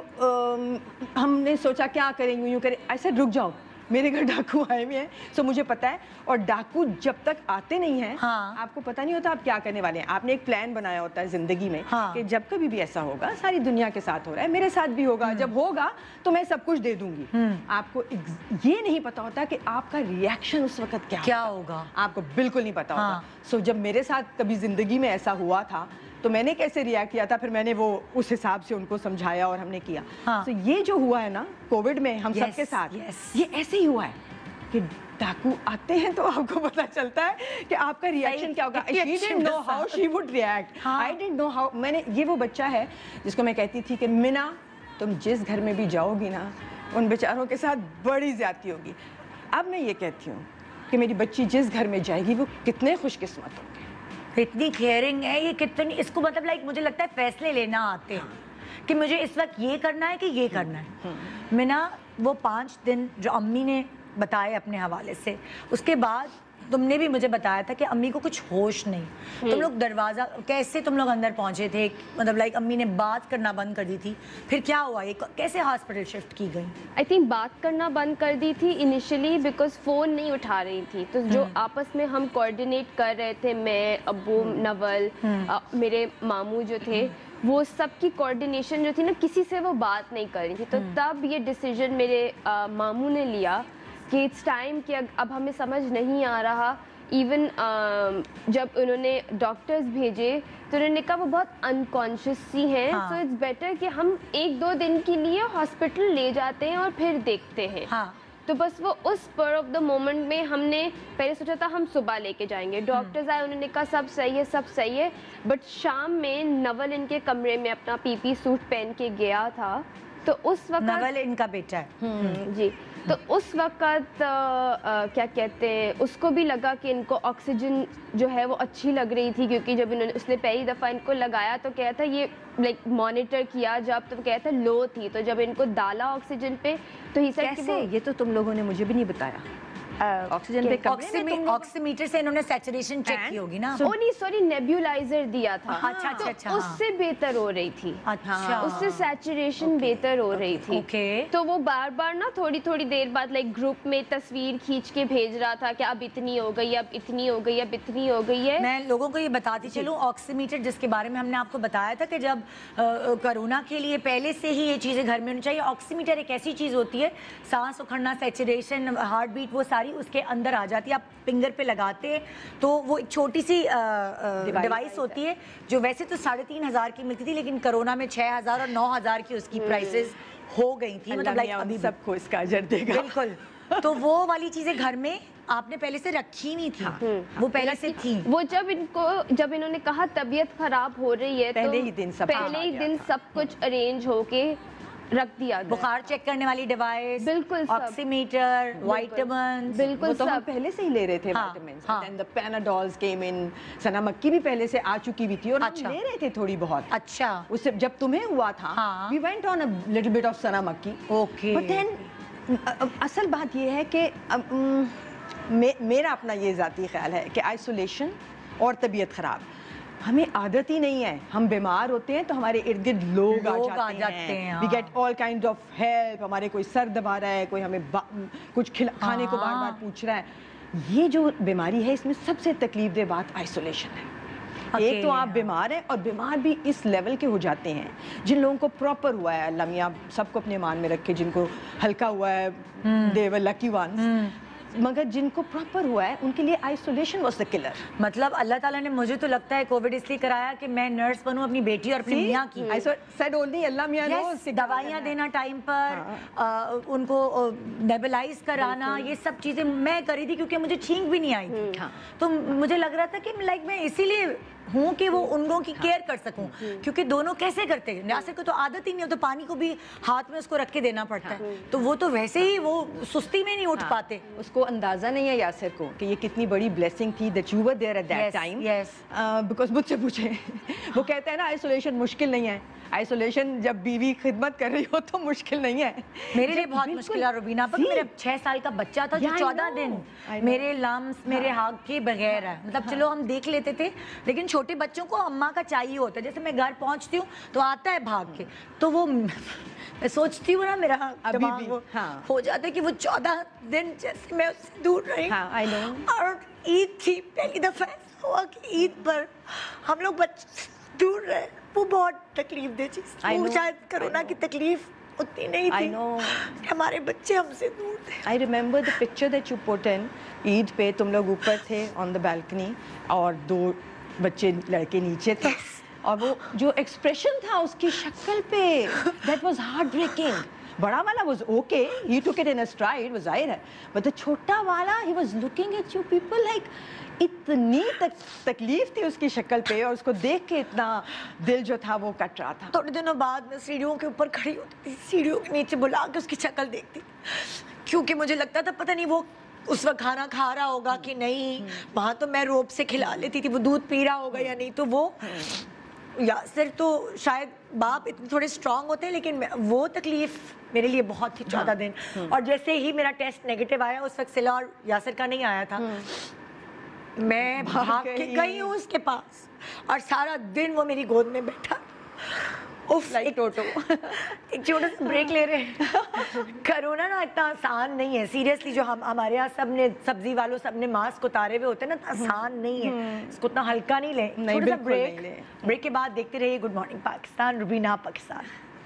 ہم نے سوچا کیا کریں, یوں کریں. ایسے رک جاؤ, میرے گھر ڈاکو آئے ہوئے ہیں, سو مجھے پتا ہے. اور ڈاکو جب تک آتے نہیں ہیں آپ کو پتہ نہیں ہوتا آپ کیا کرنے والے ہیں. آپ نے ایک پلان بنایا ہوتا ہے زندگی میں کہ جب کبھی بھی ایسا ہوگا, ساری دنیا کے ساتھ ہو رہا ہے, میرے ساتھ بھی ہوگا, جب ہوگا تو میں سب کچھ دے دوں گی. آپ کو یہ نہیں پتا ہوتا کہ آپ کا ریئیکشن اس وقت کیا ہوگا, آپ کو بالکل نہیں پتا ہوتا. سو جب میرے ساتھ کبھی زندگی میں ایسا ہوا تھا تو میں نے کیسے ریئیکٹ کیا تھا, پھر میں نے وہ اس حساب سے ان کو سمجھایا اور ہم نے کیا. تو یہ جو ہوا ہے نا کووڈ میں ہم سب کے ساتھ, یہ ایسے ہی ہوا ہے کہ ڈاکو آتے ہیں تو آپ کو پتا چلتا ہے کہ آپ کا ریئیکشن کیا ہوگا. She didn't know how she would react. I didn't know how. میں نے, یہ وہ بچہ ہے جس کو میں کہتی تھی کہ مینا تم جس گھر میں بھی جاؤ گی نا, ان بیچاروں کے ساتھ بڑی زیادتی ہوگی. اب میں یہ کہتی ہوں کہ میری بچی جس گھر میں جائے گی وہ کتنے خوش قسمت ہوں گے. اتنی کیئرنگ ہے یہ, کتنی, اس کو مطلب لائک مجھے لگتا ہے فیصلے لینا آتے ہیں کہ مجھے اس وقت یہ کرنا ہے کہ یہ کرنا ہے. مینا وہ 5 دن جو امی نے بتائے اپنے حوالے سے, اس کے بعد تم نے بھی مجھے بتایا تھا کہ امی کو کچھ ہوش نہیں. تم لوگ دروازہ کیسے تم لوگ اندر پہنچے تھے, مطلب لائک امی نے بات کرنا بند کر دی تھی, پھر کیا ہوا, یہ کیسے ہاسپٹل شفٹ کی گئی؟ آئی تھنک بات کرنا بند کر دی تھی انیشلی بیکاز فون نہیں اٹھا رہی تھی. تو جو آپس میں ہم کوآرڈینیٹ کر رہے تھے, میں, ابو, نول, میرے ماموں جو تھے, وہ سب کی کوآرڈینیشن جو تھی نا, کسی سے وہ بات نہیں کر رہی تھی. تو تب یہ ڈیسیجن میرے ماموں نے لیا کہ اٹس ٹائم کہ اب ہمیں سمجھ نہیں آ رہا. ایون جب انہوں نے ڈاکٹرز بھیجے تو انہوں نے کہا وہ بہت انکانشیس سی ہیں, سو اٹس بیٹر کہ ہم 1-2 دن کے لیے ہاسپٹل لے جاتے ہیں اور پھر دیکھتے ہیں. تو بس وہ اس پر آف دا مومنٹ میں ہم نے پہلے سوچا تھا ہم صبح لے کے جائیں گے, ڈاکٹرز آئے, انہوں نے کہا سب صحیح ہے, سب صحیح ہے. بٹ شام میں نول ان کے کمرے میں اپنا PP سوٹ پہن کے گیا تھا. تو اس وقت نول ان کا بیٹا ہے جی, تو اس وقت کیا کہتے ہیں, اس کو بھی لگا کہ ان کو آکسیجن جو ہے وہ اچھی لگ رہی تھی, کیونکہ جب انہوں نے, اس نے پہلی دفعہ ان کو لگایا تو کہا تھا یہ لائک مانیٹر کیا جب, تو کہا تھا لو تھی, تو جب ان کو ڈالا آکسیجن پہ تو ہی سیڈ کیسے, یہ تو تم لوگوں نے مجھے بھی نہیں بتایا. ऑक्सीजन पे कमरे में ऑक्सीमीटर से इन्होंने सैचुरेशन चेक की होगी ना? ओ नहीं सॉरी, नेब्यूलाइजर दिया था। अच्छा अच्छा अच्छा, तो उससे बेहतर हो रही थी। अच्छा, उससे सैचुरेशन बेहतर हो रही थी। ओके। तो वो बार बार ना थोड़ी थोड़ी देर बाद लाइक ग्रुप में तस्वीर खींच के भेज रहा था कि अब इतनी हो गई, अब इतनी हो गई, अब इतनी हो गई है। मैं लोगों को ये बताती चलूं, ऑक्सीमीटर जिसके बारे में हमने आपको बताया था कि जब कोरोना के लिए पहले से ही ये चीज़ें घर में होनी चाहिए। ऑक्सीमीटर एक ऐसी चीज़ होती है, सांस उखड़ना, सैचुरेशन, हार्ट बीट, वो सारी उसके अंदर आ जाती है। आप फिंगर पे लगाते हैं तो वो एक छोटी सी डिवाइस होती है जो वैसे तो 3,500 की मिलती थी, लेकिन कोरोना में 6,000 और 9,000 की उसकी प्राइसेस हो गई थी। मतलब लाइक अभी सबको इसका अजर देगा। बिल्कुल। तो वो वाली चीज़ें घर में आपने पहले से रखी नहीं थी। वो पहले से थी। वो जब इन्होंने कहा तबीयत खराब हो रही है, पहले ही दिन सब कुछ अरेंज होके रख दिया गया। बुखार चेक करने वाली डिवाइस, बिल्कुल, ऑक्सीमीटर, विटामिन्स, बिल्कुल तो हम पहले से ही ले रहे थे vitamins. And the Panadols came in, Sana Makki भी पहले से आ चुकी भी थी और हम ले रहे थे थोड़ी बहुत। अच्छा, उससे जब तुम्हें हुआ था we went on a little bit of Sana Makki. Okay. But then असल बात ये है कि मेरा अपना ये ज़ाती ख्याल है कि आइसोलेशन और तबीयत ख़राब हमें आदत ही नहीं है। हम बीमार होते हैं तो हमारे इर्द गिर्द लोग आ जाते हैं। We get all kind of help. हमारे कोई सर दबा रहा है, कोई हमें कुछ खाने को बार बार पूछ रहा है। ये जो बीमारी है इसमें सबसे तकलीफ दे बात आइसोलेशन है। एक तो आप बीमार हैं और बीमार भी इस लेवल के हो जाते हैं। जिन लोगों को प्रॉपर हुआ है, अल्लाह मियां सबको अपने मान में रखे, जिनको हल्का हुआ है दे वर लकी वंस, मगर जिनको प्रॉपर हुआ है उनके लिए आइसोलेशन वाज द किलर। मतलब अल्लाह ताला ने, मुझे तो लगता है कोविड इसलिए कराया कि मैं नर्स बनूं अपनी बेटी और अपनी मियां की। I said only Allah Mian yes, दवाइयाँ देना टाइम पर, उनको नेबुलाइज कराना, ये सब चीज़ें मैं करी थी क्योंकि मुझे छींक भी नहीं आई थी। तो मुझे लग रहा था कि लाइक मैं इसीलिए हूँ कि वो उन लोगों की केयर कर सकूं, क्योंकि दोनों कैसे करते हैं। यासिर को तो आदत ही नहीं है, तो पानी को भी हाथ में उसको रख के देना पड़ता है, तो वो तो वैसे ही वो सुस्ती में नहीं उठ पाते। उसको अंदाजा नहीं है यासिर को कि ये कितनी बड़ी ब्लेसिंग थी that you were there at that time. Because मुझसे पूछे वो कहते हैं ना आइसोलेशन मुश्किल नहीं है। आइसोलेशन जब बीवी खिदमत कर रही हो तो मुश्किल नहीं है। मेरे लिए बहुत मुश्किल है रुबीना, पर मेरा 6 साल का बच्चा था जो 14 दिन मेरे लम्स मेरे हाथ के बगैर है। मतलब चलो हम देख लेते थे, लेकिन छोटे बच्चों को अम्मा का चाहिए होता है। जैसे मैं घर पहुंचती हूँ तो आता है भाग के, तो वो मैं सोचती हूँ ना, मेरा दिमाग हो जाता है कि वो 14 दिन जैसे मैं उससे दूर रही। और ईद थी, पहली दफा हुआ कि ईद पर हम लोग दूर रहे। वो बहुत तकलीफ दे चीज, शायद कोरोना की तकलीफ उतनी नहीं थी, हमारे बच्चे हमसे दूर थे। I remember the picture that you put in. Eid पे तुम लोग ऊपर थे ऑन द बैल्कनी और 2 बच्चे लड़के नीचे थे, और वो जो एक्सप्रेशन था उसकी शक्ल पे, दैट वाज हार्ट ब्रेकिंग। बड़ा वाला was okay, he took it in a stride, वो जाहिर है, but the छोटा वाला he was looking at you people like इतनी तकलीफ थी उसकी शक्ल पे, और उसको देख के इतना दिल जो था वो कट रहा था। थोड़े दिनों बाद मैं सीढ़ियों के ऊपर खड़ी होती थी, सीढ़ियों के नीचे बुला के उसकी शक्ल देखती, क्योंकि मुझे लगता था पता नहीं वो उस वक्त खाना खा रहा होगा कि नहीं। वहाँ तो मैं रोब से खिला लेती थी, वो दूध पी रहा होगा या नहीं। तो वो यासिर तो शायद बाप इतने थोड़े स्ट्रांग होते हैं, लेकिन वो तकलीफ मेरे लिए बहुत थी 14 दिन। और जैसे ही मेरा टेस्ट नेगेटिव आया, उस वक्त सिला और यासिर का नहीं आया था, मैं भाग के गई हूँ उसके पास, और सारा दिन वो मेरी गोद में बैठा। उफ, लाइक टोटो। एक छोटा सा ब्रेक ले रहे हैं। कोरोना ना इतना आसान नहीं है सीरियसली। जो हमारे यहाँ सब ने, सब्जी वालों सब ने मास्क उतारे हुए होते हैं ना, आसान नहीं है, इसको इतना हल्का नहीं ले। थोड़ा सा ब्रेक के बाद देखते रहिए good morning Pakistan, Rubina Pakistan.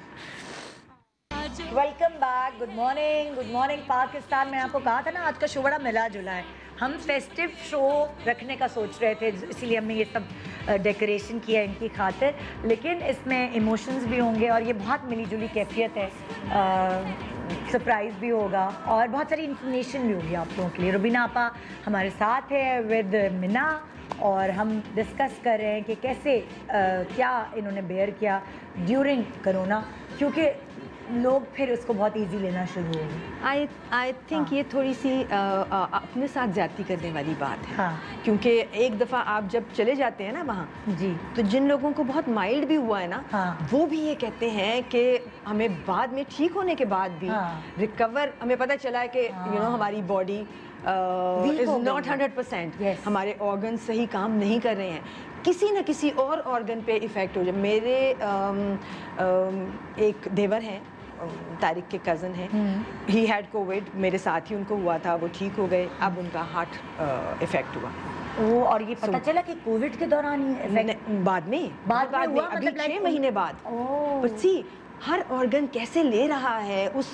Welcome back, good morning Pakistan. मैं आपको कहा था ना आज का शो बड़ा मिला जुला है। हम फेस्टिव शो रखने का सोच रहे थे, इसीलिए हमने ये सब डेकोरेशन किया इनकी खातिर, लेकिन इसमें इमोशंस भी होंगे और ये बहुत मिली जुली कैफियत है। सरप्राइज़ भी होगा और बहुत सारी इन्फॉर्मेशन भी होगी आप लोगों के लिए। रुबीना आपा हमारे साथ है विद मिना, और हम डिस्कस कर रहे हैं कि कैसे क्या इन्होंने बेयर किया ड्यूरिंग कोरोना, क्योंकि लोग फिर उसको बहुत इजी लेना शुरू हो गए। आई थिंक ये थोड़ी सी अपने साथ ज्यादती करने वाली बात है। क्योंकि एक दफ़ा आप जब चले जाते हैं ना वहाँ जी, तो जिन लोगों को बहुत माइल्ड भी हुआ है ना, वो भी ये कहते हैं कि हमें बाद में ठीक होने के बाद भी रिकवर, हमें पता चला है कि यू नो हमारी बॉडी is not 100%. ہمارے آرگن صحیح کام نہیں کر رہے ہیں, کسی نہ کسی اور آرگن پہ افیکٹ ہو جائے. میرے ایک دیور ہیں, طارق کے کزن ہیں, ہی ہیڈ کووڈ, میرے ساتھ ہی ان کو ہوا تھا, وہ ٹھیک ہو گئے, اب ان کا ہارٹ افیکٹ ہوا. اور یہ پتہ چلا کہ کووڈ کے دوران ہی بعد میں ابھی 6 مہینے بعد. بٹ سی ہر آرگن کیسے لے رہا ہے اس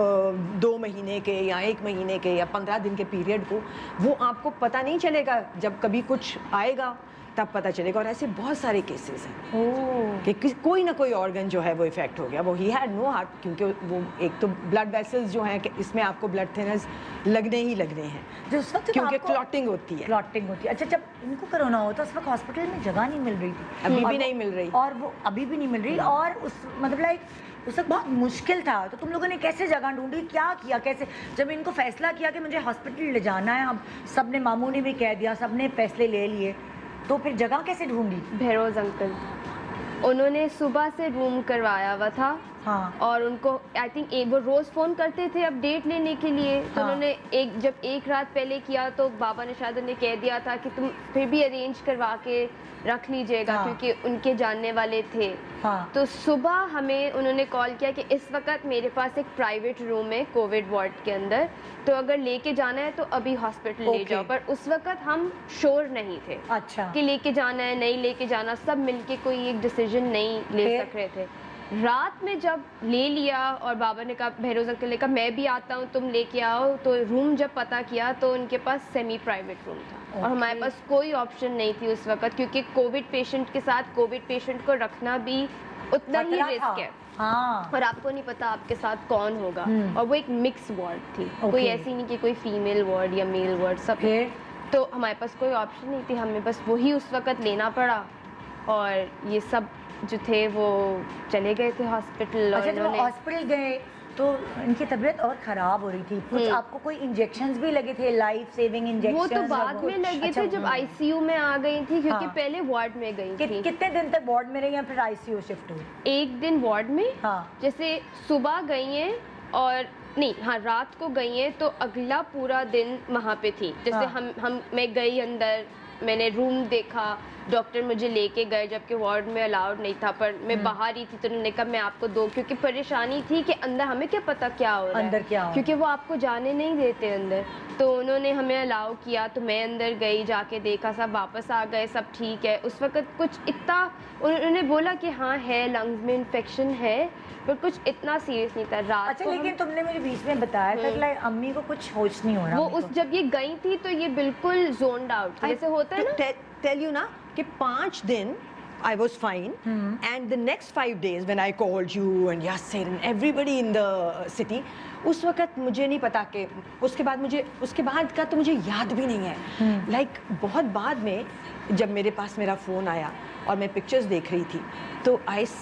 2 مہینے کے یا 1 مہینے کے یا 15 دن کے پیریڈ کو, وہ آپ کو پتہ نہیں چلے گا. جب کبھی کچھ آئے گا تب پتہ چلے گا. اور ایسے بہت سارے کیسز ہیں کہ کوئی نہ کوئی آرگن جو ہے وہ افیکٹ ہو گیا. وہ ہی ہیڈ نو ہارٹ, کیونکہ وہ ایک تو بلڈ ویسلز جو ہیں کہ اس میں آپ کو بلڈ تھنرز لگنے ہیں جو اس وقت کیونکہ کلاٹنگ ہوتی ہے. اچھا, جب ان کو کرونا ہوتا اس وقت ہاسپٹل میں جگہ نہیں مل رہی تھی, ابھی بھی نہیں مل رہی, اور وہ ابھی بھی نہیں مل رہی, اور اس مطلب اس وقت بہت مشکل تھا. تو تم لوگوں نے کیسے جگہ ڈھونڈی, کیا کیا, کیسے جب ان کو فیصلہ کیا کہ مجھے ہاسپٹل لے جانا ہے, اب سب نے, ماموں نے بھی کہہ دیا, سب نے فیصلے لے لیے, تو پھر جگہ کیسے ڈھونڈی؟ بہروز انکل, انہوں نے صبح سے روم کروایا ہوا تھا. ہاں, اور ان کو آئی تھنک وہ روز فون کرتے تھے اپڈیٹ لینے کے لیے. تو انہوں نے جب ایک رات پہلے کیا تو بابا نے شاید انہیں کہہ دیا تھا کہ تم پھر بھی ارینج کروا کے رکھ لیجئے گا, کیونکہ ان کے جاننے والے تھے. تو صبح ہمیں انہوں نے کال کیا کہ اس وقت میرے پاس ایک پرائیویٹ روم ہے کووڈ وارڈ کے اندر, تو اگر لے کے جانا ہے تو ابھی ہاسپٹل لے جاؤ. پر اس وقت ہم شور نہیں تھے کہ لے کے جانا ہے نہیں لے کے جانا, سب مل کے کوئی ایک ڈیسیژن نہیں لے سک رہے تھے. رات میں جب لے لیا اور بابا نے کہا, بہروز انکل نے کہا میں بھی آتا ہوں تم لے کے آؤ, تو روم جب پتہ کیا تو ان کے پاس سیمی پرائیویٹ روم تھا. اور ہمارے پاس کوئی آپشن نہیں تھی اس وقت, کیونکہ کووڈ پیشنٹ کے ساتھ کووڈ پیشنٹ کو رکھنا بھی اتنا ہی رسک ہے, اور آپ کو نہیں پتا آپ کے ساتھ کون ہوگا. اور وہ ایک مکس وارڈ تھی, کوئی ایسی نہیں کہ کوئی فیمیل وارڈ یا میل وارڈ, سب. تو ہمارے پاس کوئی آپشن نہیں تھی, ہمیں بس وہی اس وقت لینا پڑا. اور یہ سب جو تھے وہ چلے گئے تھے ہاسپٹل. اچھا, جب ہاسپٹل گئے تو ان کی طبیعت اور خراب ہو رہی تھی, کچھ آپ کو کوئی انجیکشنز بھی لگے تھے, لائف سیونگ انجیکشنز؟ وہ تو بعد میں لگے تھے جب آئی سی یو میں آ گئی تھی, کیونکہ پہلے وارڈ میں گئی تھی. کتنے دن تک وارڈ میں رہی یا پھر آئی سی یو شفٹ ہوئی؟ 1 دن وارڈ میں, جیسے صبح گئی ہیں اور نہیں رات کو گئی ہیں تو اگلا پورا دن وہاں پہ تھی. جیسے میں گئی اندر, میں نے روم دیکھا, ڈاکٹر مجھے لے کے گئے جبکہ وارڈ میں الاؤڈ نہیں تھا, پر میں باہر ہی تھی. تو انہوں نے کہا میں آپ کو کیونکہ پریشانی تھی کہ اندر ہمیں کیا پتا کیا ہو رہا ہے, کیونکہ وہ آپ کو جانے نہیں دیتے اندر. تو انہوں نے ہمیں الاؤ کیا, تو میں اندر گئی, جا کے دیکھا, سب واپس آ گئے, سب ٹھیک ہے. اس وقت کچھ اتنا انہوں نے بولا کہ ہاں ہے, لنگز میں انفیکشن ہے, پر کچھ اتنا سیریس نہیں تھا. رات اچھا, لیکن تم نے مجھے بیچ میں بتایا تھا کہ امی کو کچھ ہوش نہیں ہو رہا. وہ جب یہ گئی تھی تو یہ بالکل زونڈ آؤٹ, جیسے ہوتا ہے نا, ٹیل یو نا کہ 5 دن I was fine, and the next 5 days when I called you and Yasser and everybody in the city, اس وقت مجھے نہیں پتا کہ اس کے بعد کا تو مجھے یاد بھی نہیں ہے. لائک بہت بعد میں جب میرے پاس میرا فون آیا اور میں پکچرز دیکھ رہی تھی, تو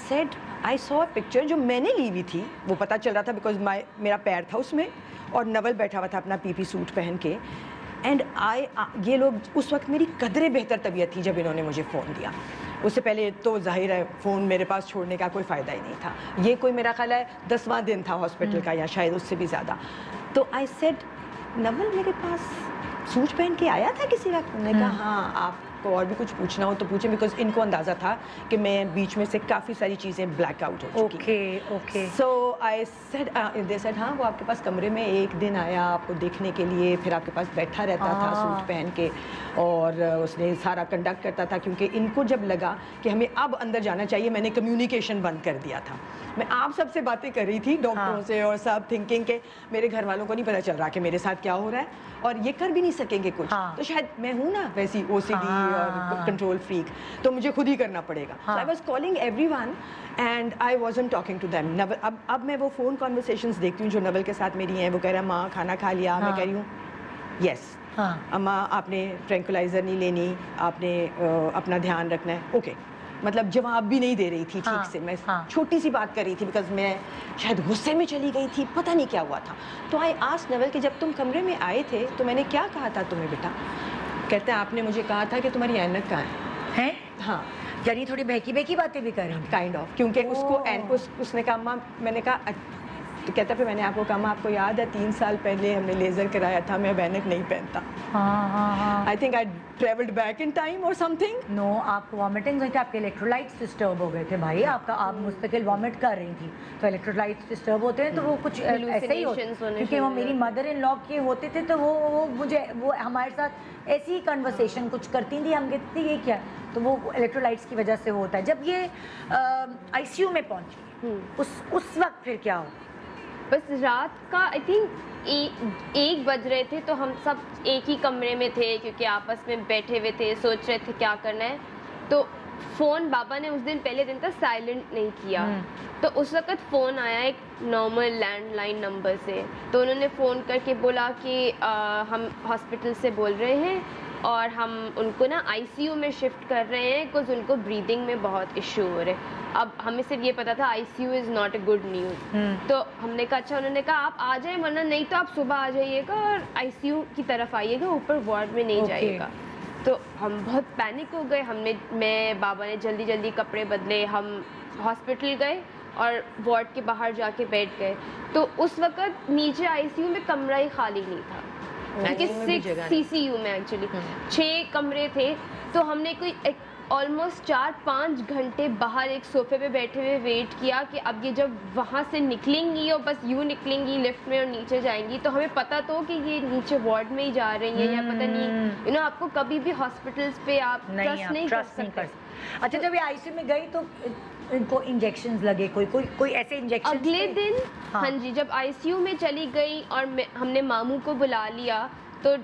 I saw a picture جو میں نے لی ہوئی تھی, وہ پتہ چل رہا تھا بیکاز میرا پیر تھا اس میں, اور نول بیٹھا ہوا تھا اپنا پی سوٹ پہن کے. اینڈ یہ لوگ, اس وقت میری قدرے بہتر طبیعت تھی جب انہوں نے مجھے فون دیا. اس سے پہلے تو ظاہر ہے فون میرے پاس چھوڑنے کا کوئی فائدہ ہی نہیں تھا. یہ کوئی میرا خیال ہے 10واں دن تھا ہاسپٹل کا, یا شاید اس سے بھی زیادہ. تو I said, نول میرے پاس سوٹ پہن کے آیا تھا کسی وقت؟ انہوں نے کہا ہاں, آپ کو اور بھی کچھ پوچھنا ہو تو پوچھیں, بیکاز ان کو اندازہ تھا کہ میں بیچ میں سے کافی ساری چیزیں بلیک آؤٹ ہو چکی. سو آئی سیڈ, دے سیڈ ہاں وہ آپ کے پاس کمرے میں 1 دن آیا آپ کو دیکھنے کے لیے, پھر آپ کے پاس بیٹھا رہتا تھا سوٹ پہن کے, اور اس نے سارا کنڈکٹ کرتا تھا. کیونکہ ان کو جب لگا کہ ہمیں اب اندر جانا چاہیے, میں نے کمیونیکیشن بند کر دیا تھا. میں آپ سب سے باتیں کر رہی تھی, ڈاکٹروں سے, اور سب تھنکنگ کہ میرے گھر والوں کو نہیں پتا چل رہا کہ میرے ساتھ کیا ہو رہا ہے, اور یہ کر بھی نہیں سکیں گے کچھ, تو شاید میں ہوں نا ویسی OCD اور کنٹرول فریک, تو مجھے خود ہی کرنا پڑے گا. So I was calling everyone and I wasn't talking to them. اب میں وہ فون کانورسیشنز دیکھتی ہوں جو نول کے ساتھ میری ہیں. وہ کہہ رہا ہے ماں کھانا کھا لیا, میں کہہ رہی ہوں یس اماں آپ نے ٹرینکولائزر نہیں لینی, آپ نے اپنا دھیان رکھنا ہے. اوکے, مطلب جواب بھی نہیں دے رہی تھی ٹھیک سے. میں چھوٹی سی بات کر رہی تھی بیکاز میں شاید غصے میں چلی گئی تھی, پتہ نہیں کیا ہوا تھا. تو آئی آسک نول کہ جب تم کمرے میں آئے تھے تو میں نے کیا کہا تھا تمہیں بیٹا؟ کہتے ہیں آپ نے مجھے کہا تھا کہ تمہاری اینک کہاں ہے. ہاں, یعنی تھوڑی بہکی باتیں بھی کر رہی ہیں کائنڈ آف, کیونکہ اس کو اس نے کہا ماں, میں نے کہا تو کہتا پھر میں نے آپ کو کہا آپ کو یاد ہے 3 سال پہلے ہم نے لیزر کرایا تھا, میں بینک نہیں پہنتا. I think I travelled back in time اور سم تھنگ. نو, آپ کو وامٹنگ ہوئی تھی, آپ کے الیکٹرولائٹس ڈسٹرب ہو گئے تھے بھائی, آپ مستقل وامٹ کر رہی تھی, تو الیکٹرولائٹس ڈسٹرب ہوتے ہیں تو وہ کچھ ایسے ہی ہوتے ہیں. کیونکہ وہ میری مدر ان لا کے ہوتے تھے تو وہ مجھے وہ ہمارے ساتھ ایسی کنورسیشن کچھ کرتی تھی, ہم کہتے تھے یہ کیا, تو وہ الیکٹرولائٹس کی وجہ سے ہوتا ہے. جب یہ آئی سی یو میں پہنچی اس وقت پھر کیا ہو؟ بس رات کا آئی تھنک 1 بج رہے تھے, تو ہم سب ایک ہی کمرے میں تھے کیونکہ آپس میں بیٹھے ہوئے تھے, سوچ رہے تھے کیا کرنا ہے. تو فون بابا نے اس دن پہلے دن تک سائلنٹ نہیں کیا, تو اس وقت فون آیا ایک نارمل لینڈ لائن نمبر سے. تو انہوں نے فون کر کے بولا کہ ہم ہاسپٹل سے بول رہے ہیں اور ہم ان کو نا آئی سی یو میں شفٹ کر رہے ہیں بیکاز ان کو بریدنگ میں بہت ایشو ہو رہے. اب ہمیں صرف یہ پتا تھا I C U is not a good news. تو ہم نے کہا اچھا, انہوں نے کہا آپ آ جائیں ورنہ نہیں تو آپ صبح آ جائیے گا اور آئی سی یو کی طرف آئیے گا, اوپر وارڈ میں نہیں جائیے گا. تو ہم بہت پینک ہو گئے. میں بابا نے جلدی کپڑے بدلے, ہم ہاسپٹل گئے اور وارڈ کے باہر جا کے بیٹھ گئے. تو اس وقت نیچے آئی سی یو میں کمرہ ہی خالی نہیں تھا, کیونکہ 6 سی سی یو میں ایکچولی 6 کمرے تھے. تو ہم نے کوئی آلموسٹ 4-5 گھنٹے باہر ایک صوفے پہ بیٹھے ہوئے ویٹ کیا کہ اب یہ جب وہاں سے نکلیں گی اور بس یوں نکلیں گی لفٹ میں اور نیچے جائیں گی تو ہمیں پتہ تو کہ یہ نیچے وارڈ میں ہی جا رہی ہیں یا پتہ نہیں, آپ کو کبھی بھی ہاسپٹلس پہ آپ ٹرسٹ نہیں کر سکتے. اچھا, جب یہ آئی سی یو میں گئی تو ان کو انجیکشنز لگے, کوئی ایسے انجیکشن اگلے دن؟ ہاں جی, جب آئی سی یو میں چلی گئی اور ہم نے ماموں کو بلا لیا تو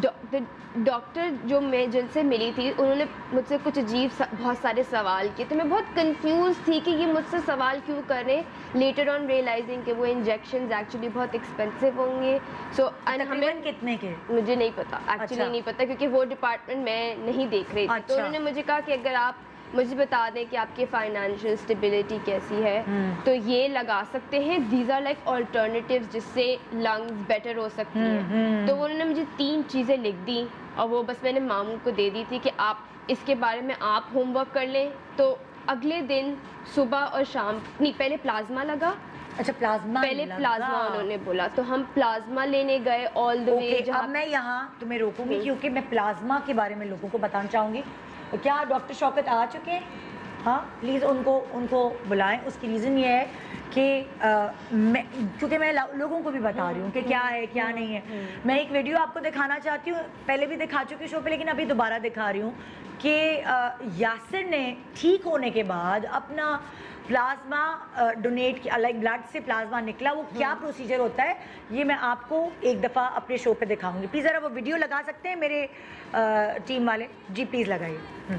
ڈاکٹر جو میں جن سے ملی تھی انہوں نے مجھ سے کچھ عجیب بہت سارے سوال کیے. تو میں بہت کنفیوز تھی کہ یہ مجھ سے سوال کیوں کر رہے. لیٹر آن ریئلائزنگ کہ وہ انجیکشنز ایکچولی بہت ایکسپینسو ہوں گے. سو ہمیں کتنے کے مجھے نہیں پتا, ایکچولی نہیں پتا کیونکہ وہ ڈپارٹمنٹ میں نہیں دیکھ رہی تھی. تو انہوں نے مجھے کہا کہ اگر آپ مجھے بتا دیں کہ آپ کی فائنینشیل اسٹیبلٹی کیسی ہے تو یہ لگا سکتے ہیں. دیز آر لائک آلٹرنیٹیوز جس سے لنگز بیٹر ہو سکتی ہیں. تو انہوں نے مجھے 3 چیزیں لکھ دی اور وہ بس میں نے ماموں کو دے دی تھی کہ آپ اس کے بارے میں آپ ہوم ورک کر لیں. تو اگلے دن صبح اور شام نہیں, پہلے پلازما لگا. اچھا, پہلے پلازما انہوں نے بولا تو ہم پلازما لینے گئے آل دا وے. اب میں یہاں تمہیں روکوں گی کیونکہ میں پلازما کے بارے میں لوگوں کو بتانا چاہوں گی. کیا ڈاکٹر شوکت آ چکے ہیں؟ ہاں پلیز ان کو بلائیں. اس کی ریزن یہ ہے کہ کیونکہ میں لوگوں کو بھی بتا رہی ہوں کہ کیا ہے کیا نہیں ہے. میں ایک ویڈیو آپ کو دکھانا چاہتی ہوں, پہلے بھی دکھا چکی شو پہ لیکن ابھی دوبارہ دکھا رہی ہوں کہ یاسر نے ٹھیک ہونے کے بعد اپنا پلازما ڈونیٹ کیا, لائک بلڈ سے پلازما نکلا. وہ کیا پروسیجر ہوتا ہے یہ میں آپ کو ایک دفعہ اپنے شو پہ دکھاؤں گی. پلیز ذرا وہ ویڈیو لگا سکتے ہیں میرے ٹیم والے جی, پلیز لگائیے.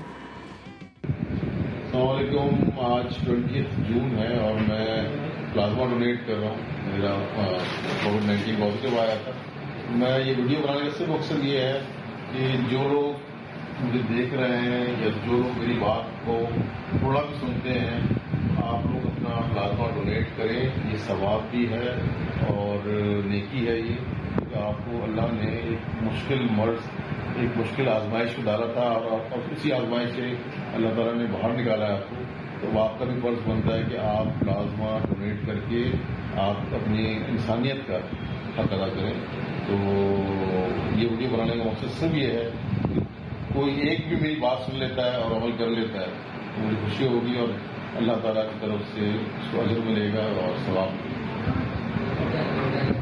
السلام علیکم. آج 20 جون ہے اور میں پلازما ڈونیٹ کر رہا ہوں. میرا کووڈ-19 پازیٹیو آیا تھا. میں یہ ویڈیو بنانے کا صرف مقصد یہ ہے کہ جو لوگ مجھے دیکھ رہے ہیں یا جو لوگ میری بات کو تھوڑا بھی سنتے ہیں, آپ لوگ اپنا پلازما ڈونیٹ کریں. یہ ثواب بھی ہے اور نیکی ہے. یہ کہ آپ کو اللہ نے ایک مشکل مرض, ایک مشکل آزمائش میں ڈالا تھا اور اسی آزمائش سے اللہ تعالیٰ نے باہر نکالا ہے آپ کو. تو آپ کا بھی فرض بنتا ہے کہ آپ پلازما ڈونیٹ کر کے آپ اپنی انسانیت کا حق ادا کریں. تو یہ ویڈیو بنانے کا مقصد صرف یہ ہے کہ کوئی ایک بھی میری بات سن لیتا ہے اور عمل کر لیتا ہے تو مجھے خوشی ہوگی اور اللہ تعالیٰ کی طرف سے اس کو اجر ملے گا اور ثواب ملے گا.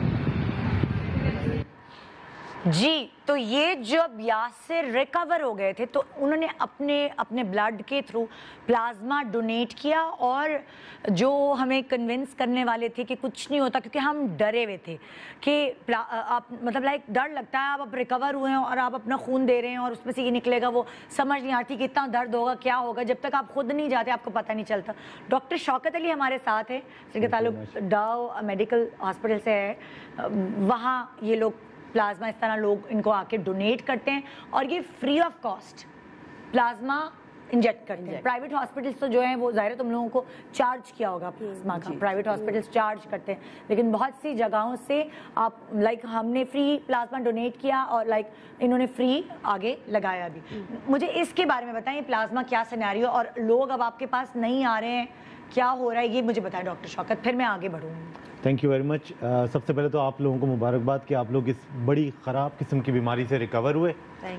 جی, تو یہ جب یاسر ریکور ہو گئے تھے تو انہوں نے اپنے بلڈ کے تھرو پلازما ڈونیٹ کیا. اور جو ہمیں کنونس کرنے والے تھے کہ کچھ نہیں ہوتا, کیونکہ ہم ڈرے ہوئے تھے کہ آپ مطلب لائک ڈر لگتا ہے, آپ ریکور ہوئے ہیں اور آپ اپنا خون دے رہے ہیں اور اس میں سے یہ نکلے گا, وہ سمجھ نہیں آتی کہ اتنا درد ہوگا کیا ہوگا. جب تک آپ خود نہیں جاتے آپ کو پتہ نہیں چلتا. ڈاکٹر شوکت علی ہمارے ساتھ ہیں جن کا تعلق ڈاؤ میڈیکل ہاسپٹل سے ہے. وہاں یہ لوگ پلازما اس طرح لوگ ان کو آ کے ڈونیٹ کرتے ہیں اور یہ free of cost plasma inject کرتے ہیں. پرائیویٹ ہاسپٹلس تو جو ہیں وہ ظاہر ہے تم لوگوں کو چارج کیا ہوگا پلازما کا, پرائیویٹ ہاسپٹلس چارج کرتے ہیں, لیکن بہت سی جگہوں سے آپ لائک ہم نے فری پلازما ڈونیٹ کیا اور لائک انہوں نے فری آگے لگایا بھی. مجھے اس کے بارے میں بتائیں پلازما کیا سینیریو اور لوگ اب آپ کے پاس نہیں آ رہے ہیں, کیا ہو رہا ہے یہ مجھے بتائیں ڈاکٹر شوکت, پھر میں آگے بڑھوں گی. Thank you very much. सबसे पहले तो आप लोगों को मुबारकबाद कि आप लोग इस बड़ी ख़राब किस्म की बीमारी से रिकवर हुए।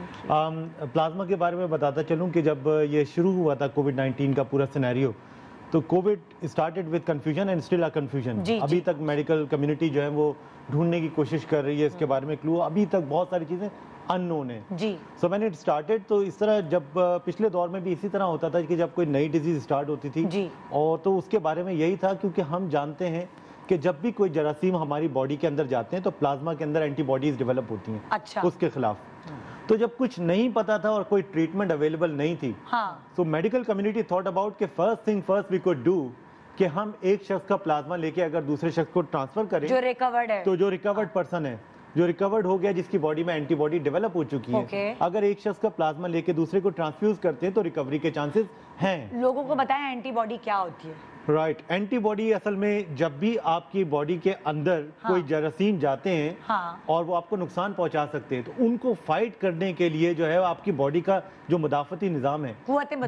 प्लाज्मा के बारे में बताता चलूँ कि जब ये शुरू हुआ था कोविड-19 का पूरा सिनेरियो, तो covid started with confusion and still a confusion. अभी तक मेडिकल कम्युनिटी जो है वो ढूंढने की कोशिश कर रही है इसके बारे में क्लू, अभी तक बहुत सारी चीज़ें अननोन है जी। सो व्हेन इट स्टार्टेड, तो इस तरह जब पिछले दौर में भी इसी तरह होता था कि जब कोई नई डिजीज स्टार्ट होती थी जी। और तो उसके बारे में यही था, क्योंकि हम जानते हैं कि जब भी कोई जरासीम हमारी बॉडी के अंदर जाते हैं तो प्लाज्मा के अंदर एंटीबॉडीज डेवलप होती हैं उसके खिलाफ। तो जब कुछ नहीं पता था और कोई ट्रीटमेंट अवेलेबल नहीं थी, तो मेडिकल कम्युनिटी थॉट अबाउट कि first thing first we could do कि हम एक शख्स का प्लाज्मा लेके अगर दूसरे शख्स को ट्रांसफर करें जो रिकवर्ड है, तो जो रिकवर्ड पर्सन है, जो रिकवर्ड हो गया, जिसकी बॉडी में एंटीबॉडी डेवलप हो चुकी है, अगर एक शख्स का प्लाज्मा लेके दूसरे को ट्रांसफ्यूज करते हैं तो रिकवरी के चांसेस हैं। लोगों को बताएं एंटीबॉडी क्या होती है। राइट, एंटीबॉडी असल में जब भी आपकी बॉडी के अंदर कोई जरासीम जाते हैं और वो आपको नुकसान पहुंचा सकते हैं, तो उनको फाइट करने के लिए जो है आपकी बॉडी का जो मुदाफती निज़ाम है,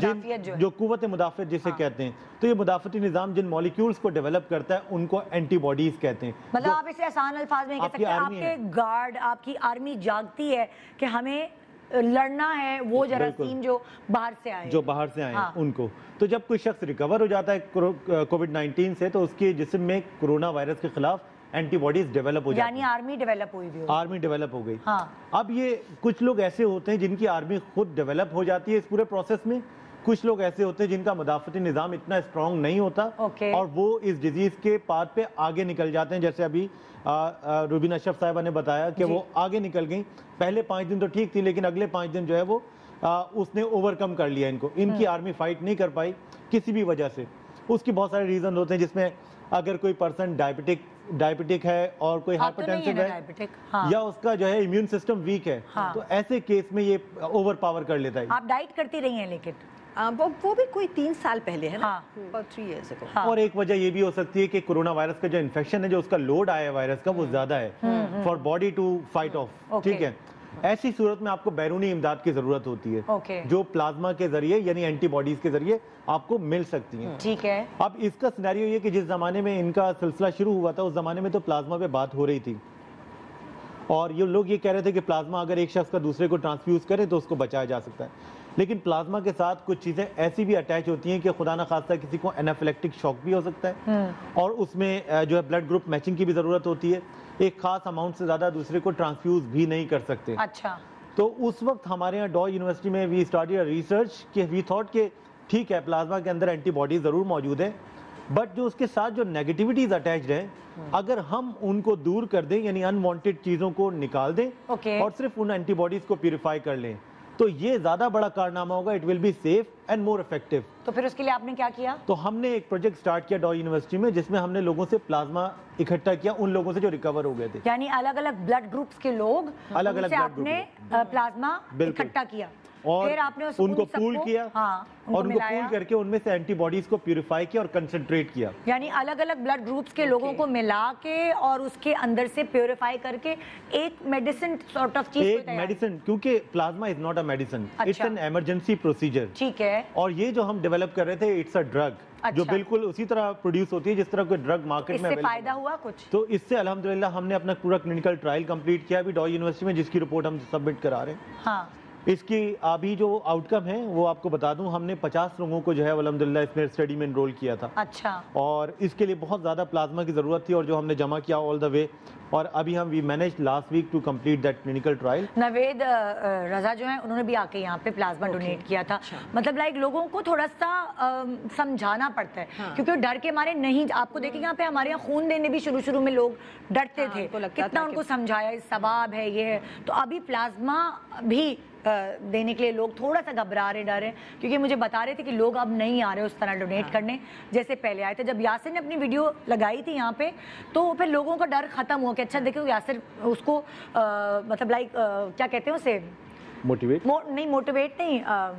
जो कुव्वत मुदाफ़त जिसे कहते हैं, तो ये मुदाफती निज़ाम जिन मॉलिक्यूल्स को डेवलप करता है उनको एंटीबॉडीज कहते हैं। मतलब आप इसे आसान अल्फाज में कह सकते हैं, आपके गार्ड, आपकी आर्मी जागती है कि हमें लड़ना है वो जरासीम जो बाहर से आए, उनको। तो जब कोई शख्स रिकवर हो जाता है कोविड-19 से, तो उसके जिस्म में कोरोना वायरस के खिलाफ एंटीबॉडीज डेवलप हो जाती है, यानी आर्मी डेवलप हो गई। अब ये कुछ लोग ऐसे होते हैं जिनकी आर्मी खुद डेवलप हो जाती है इस पूरे प्रोसेस में, कुछ लोग ऐसे होते हैं जिनका मुदाफ़ती निज़ाम इतना स्ट्रॉन्ग नहीं होता और वो इस डिजीज़ के पाथ पे आगे निकल जाते हैं। जैसे अभी रुबीन अशरफ साहिबा ने बताया कि वो आगे निकल गई, पहले 5 दिन तो ठीक थी, लेकिन अगले 5 दिन जो है वो उसने ओवरकम कर लिया इनको, इनकी आर्मी फाइट नहीं कर पाई किसी भी वजह से। उसकी बहुत सारे रीज़न होते हैं, जिसमें अगर कोई पर्सन डायबिटिक है और कोई हाइपरटेंसिव है, या उसका जो है इम्यून सिस्टम वीक है, तो ऐसे केस में ये ओवर पावर कर लेता है। आप डाइट करती रही हैं, लेकिन वो भी कोई 3 साल पहले है ना, 3 years ago। और एक वजह ये भी हो सकती है कि कोरोना वायरस का जो इन्फेक्शन है, जो उसका लोड आया है वायरस का, वो ज्यादा है for body to fight off. ठीक है, ऐसी सूरत में आपको बैरूनी इमदाद की जरूरत होती है, जो प्लाज्मा के जरिए यानी एंटीबॉडीज के जरिए आपको मिल सकती हैं। ठीक है। अब इसका सिनेरियो ये कि जिस जमाने में इनका सिलसिला शुरू हुआ था, उस जमाने में तो प्लाज्मा पे बात हो रही थी और ये लोग ये कह रहे थे कि प्लाज्मा अगर एक शख्स का दूसरे को ट्रांसफ्यूज करे तो उसको बचाया जा सकता है। लेकिन प्लाज्मा के साथ कुछ चीज़ें ऐसी भी अटैच होती हैं कि खुदा ना खास्ता किसी को एनाफिलेक्टिक शॉक भी हो सकता है और उसमें जो है ब्लड ग्रुप मैचिंग की भी ज़रूरत होती है। एक खास अमाउंट से ज़्यादा दूसरे को ट्रांसफ्यूज भी नहीं कर सकते। अच्छा। तो उस वक्त हमारे यहाँ डॉ यूनिवर्सिटी में वी स्टार्टेड रिसर्च कि वी थॉट कि ठीक है, प्लाज्मा के अंदर एंटीबॉडी ज़रूर मौजूद है, बट जो उसके साथ जो नेगेटिविटीज अटैच्ड हैं, अगर हम उनको दूर कर दें, यानी अनवांटेड चीज़ों को निकाल दें और सिर्फ उन एंटीबॉडीज़ को प्यूरिफाई कर लें, तो ये ज्यादा बड़ा कारनामा होगा। It will be safe and more effective. तो फिर उसके लिए आपने क्या किया? तो हमने एक प्रोजेक्ट स्टार्ट किया डॉ यूनिवर्सिटी में, जिसमें हमने लोगों से प्लाज्मा इकट्ठा किया, उन लोगों से जो रिकवर हो गए थे, यानी अलग अलग ब्लड ग्रुप्स के लोग, अलग अलग आपने प्लाज्मा इकट्ठा किया और फिर आपने उनको पूल किया और उनको पूल करके उनमें से एंटीबॉडीज को प्यूरिफाई किया और कंसंट्रेट किया। यानी अलग अलग ब्लड ग्रुप्स के लोगों को मिला के और उसके अंदर से प्यूरिफाई करके एक मेडिसिन सॉर्ट ऑफ चीज, एक मेडिसिन, क्योंकि plasma is not a medicine, it's an emergency procedure. ठीक है। और ये जो हम डेवलप कर रहे थे, इट्स अ ड्रग जो बिल्कुल उसी तरह प्रोड्यूस होती है जिस तरह कोई ड्रग मार्केट में अवेलेबल। फायदा हुआ कुछ? तो इससे अल्हम्दुलिल्लाह हमने अपना पूरा क्लिनिकल ट्रायल कंप्लीट किया अभी डॉ यूनिवर्सिटी में, जिसकी रिपोर्ट हम सबमिट करा रहे हैं। हाँ। इसकी अभी जो आउटकम है वो आपको बता दूं, हमने 50 लोगों को जो है अल्हम्दुलिल्लाह इसमें स्टडी में एनरोल किया था। अच्छा। और इसके लिए बहुत ज़्यादा प्लाज्मा की ज़रूरत थी और जो हमने जमा किया ऑल द वे, और अभी हम we manage last week to complete that clinical trial. Naveed Raza जो है उन्होंने भी आके यहाँ पे प्लाज्मा डोनेट किया था। मतलब लाइक लोगों को थोड़ा सा समझाना पड़ता है, क्योंकि डर के मारे नहीं। आपको देखिए यहाँ पे हमारे यहाँ खून देने भी शुरू में लोग डरते थे, कितना उनको समझाया सवाब है ये है। तो अभी प्लाज्मा भी देने के लिए लोग थोड़ा सा घबरा रहे, डर रहे, क्योंकि मुझे बता रहे थे कि लोग अब नहीं आ रहे उस तरह डोनेट करने जैसे पहले आए थे। जब यासिर ने अपनी वीडियो लगाई थी यहाँ पे, तो फिर लोगों का डर खत्म हो गया। अच्छा देखो यासिर उसको मतलब लाइक क्या कहते हैं उसे, मोटिवेट नहीं,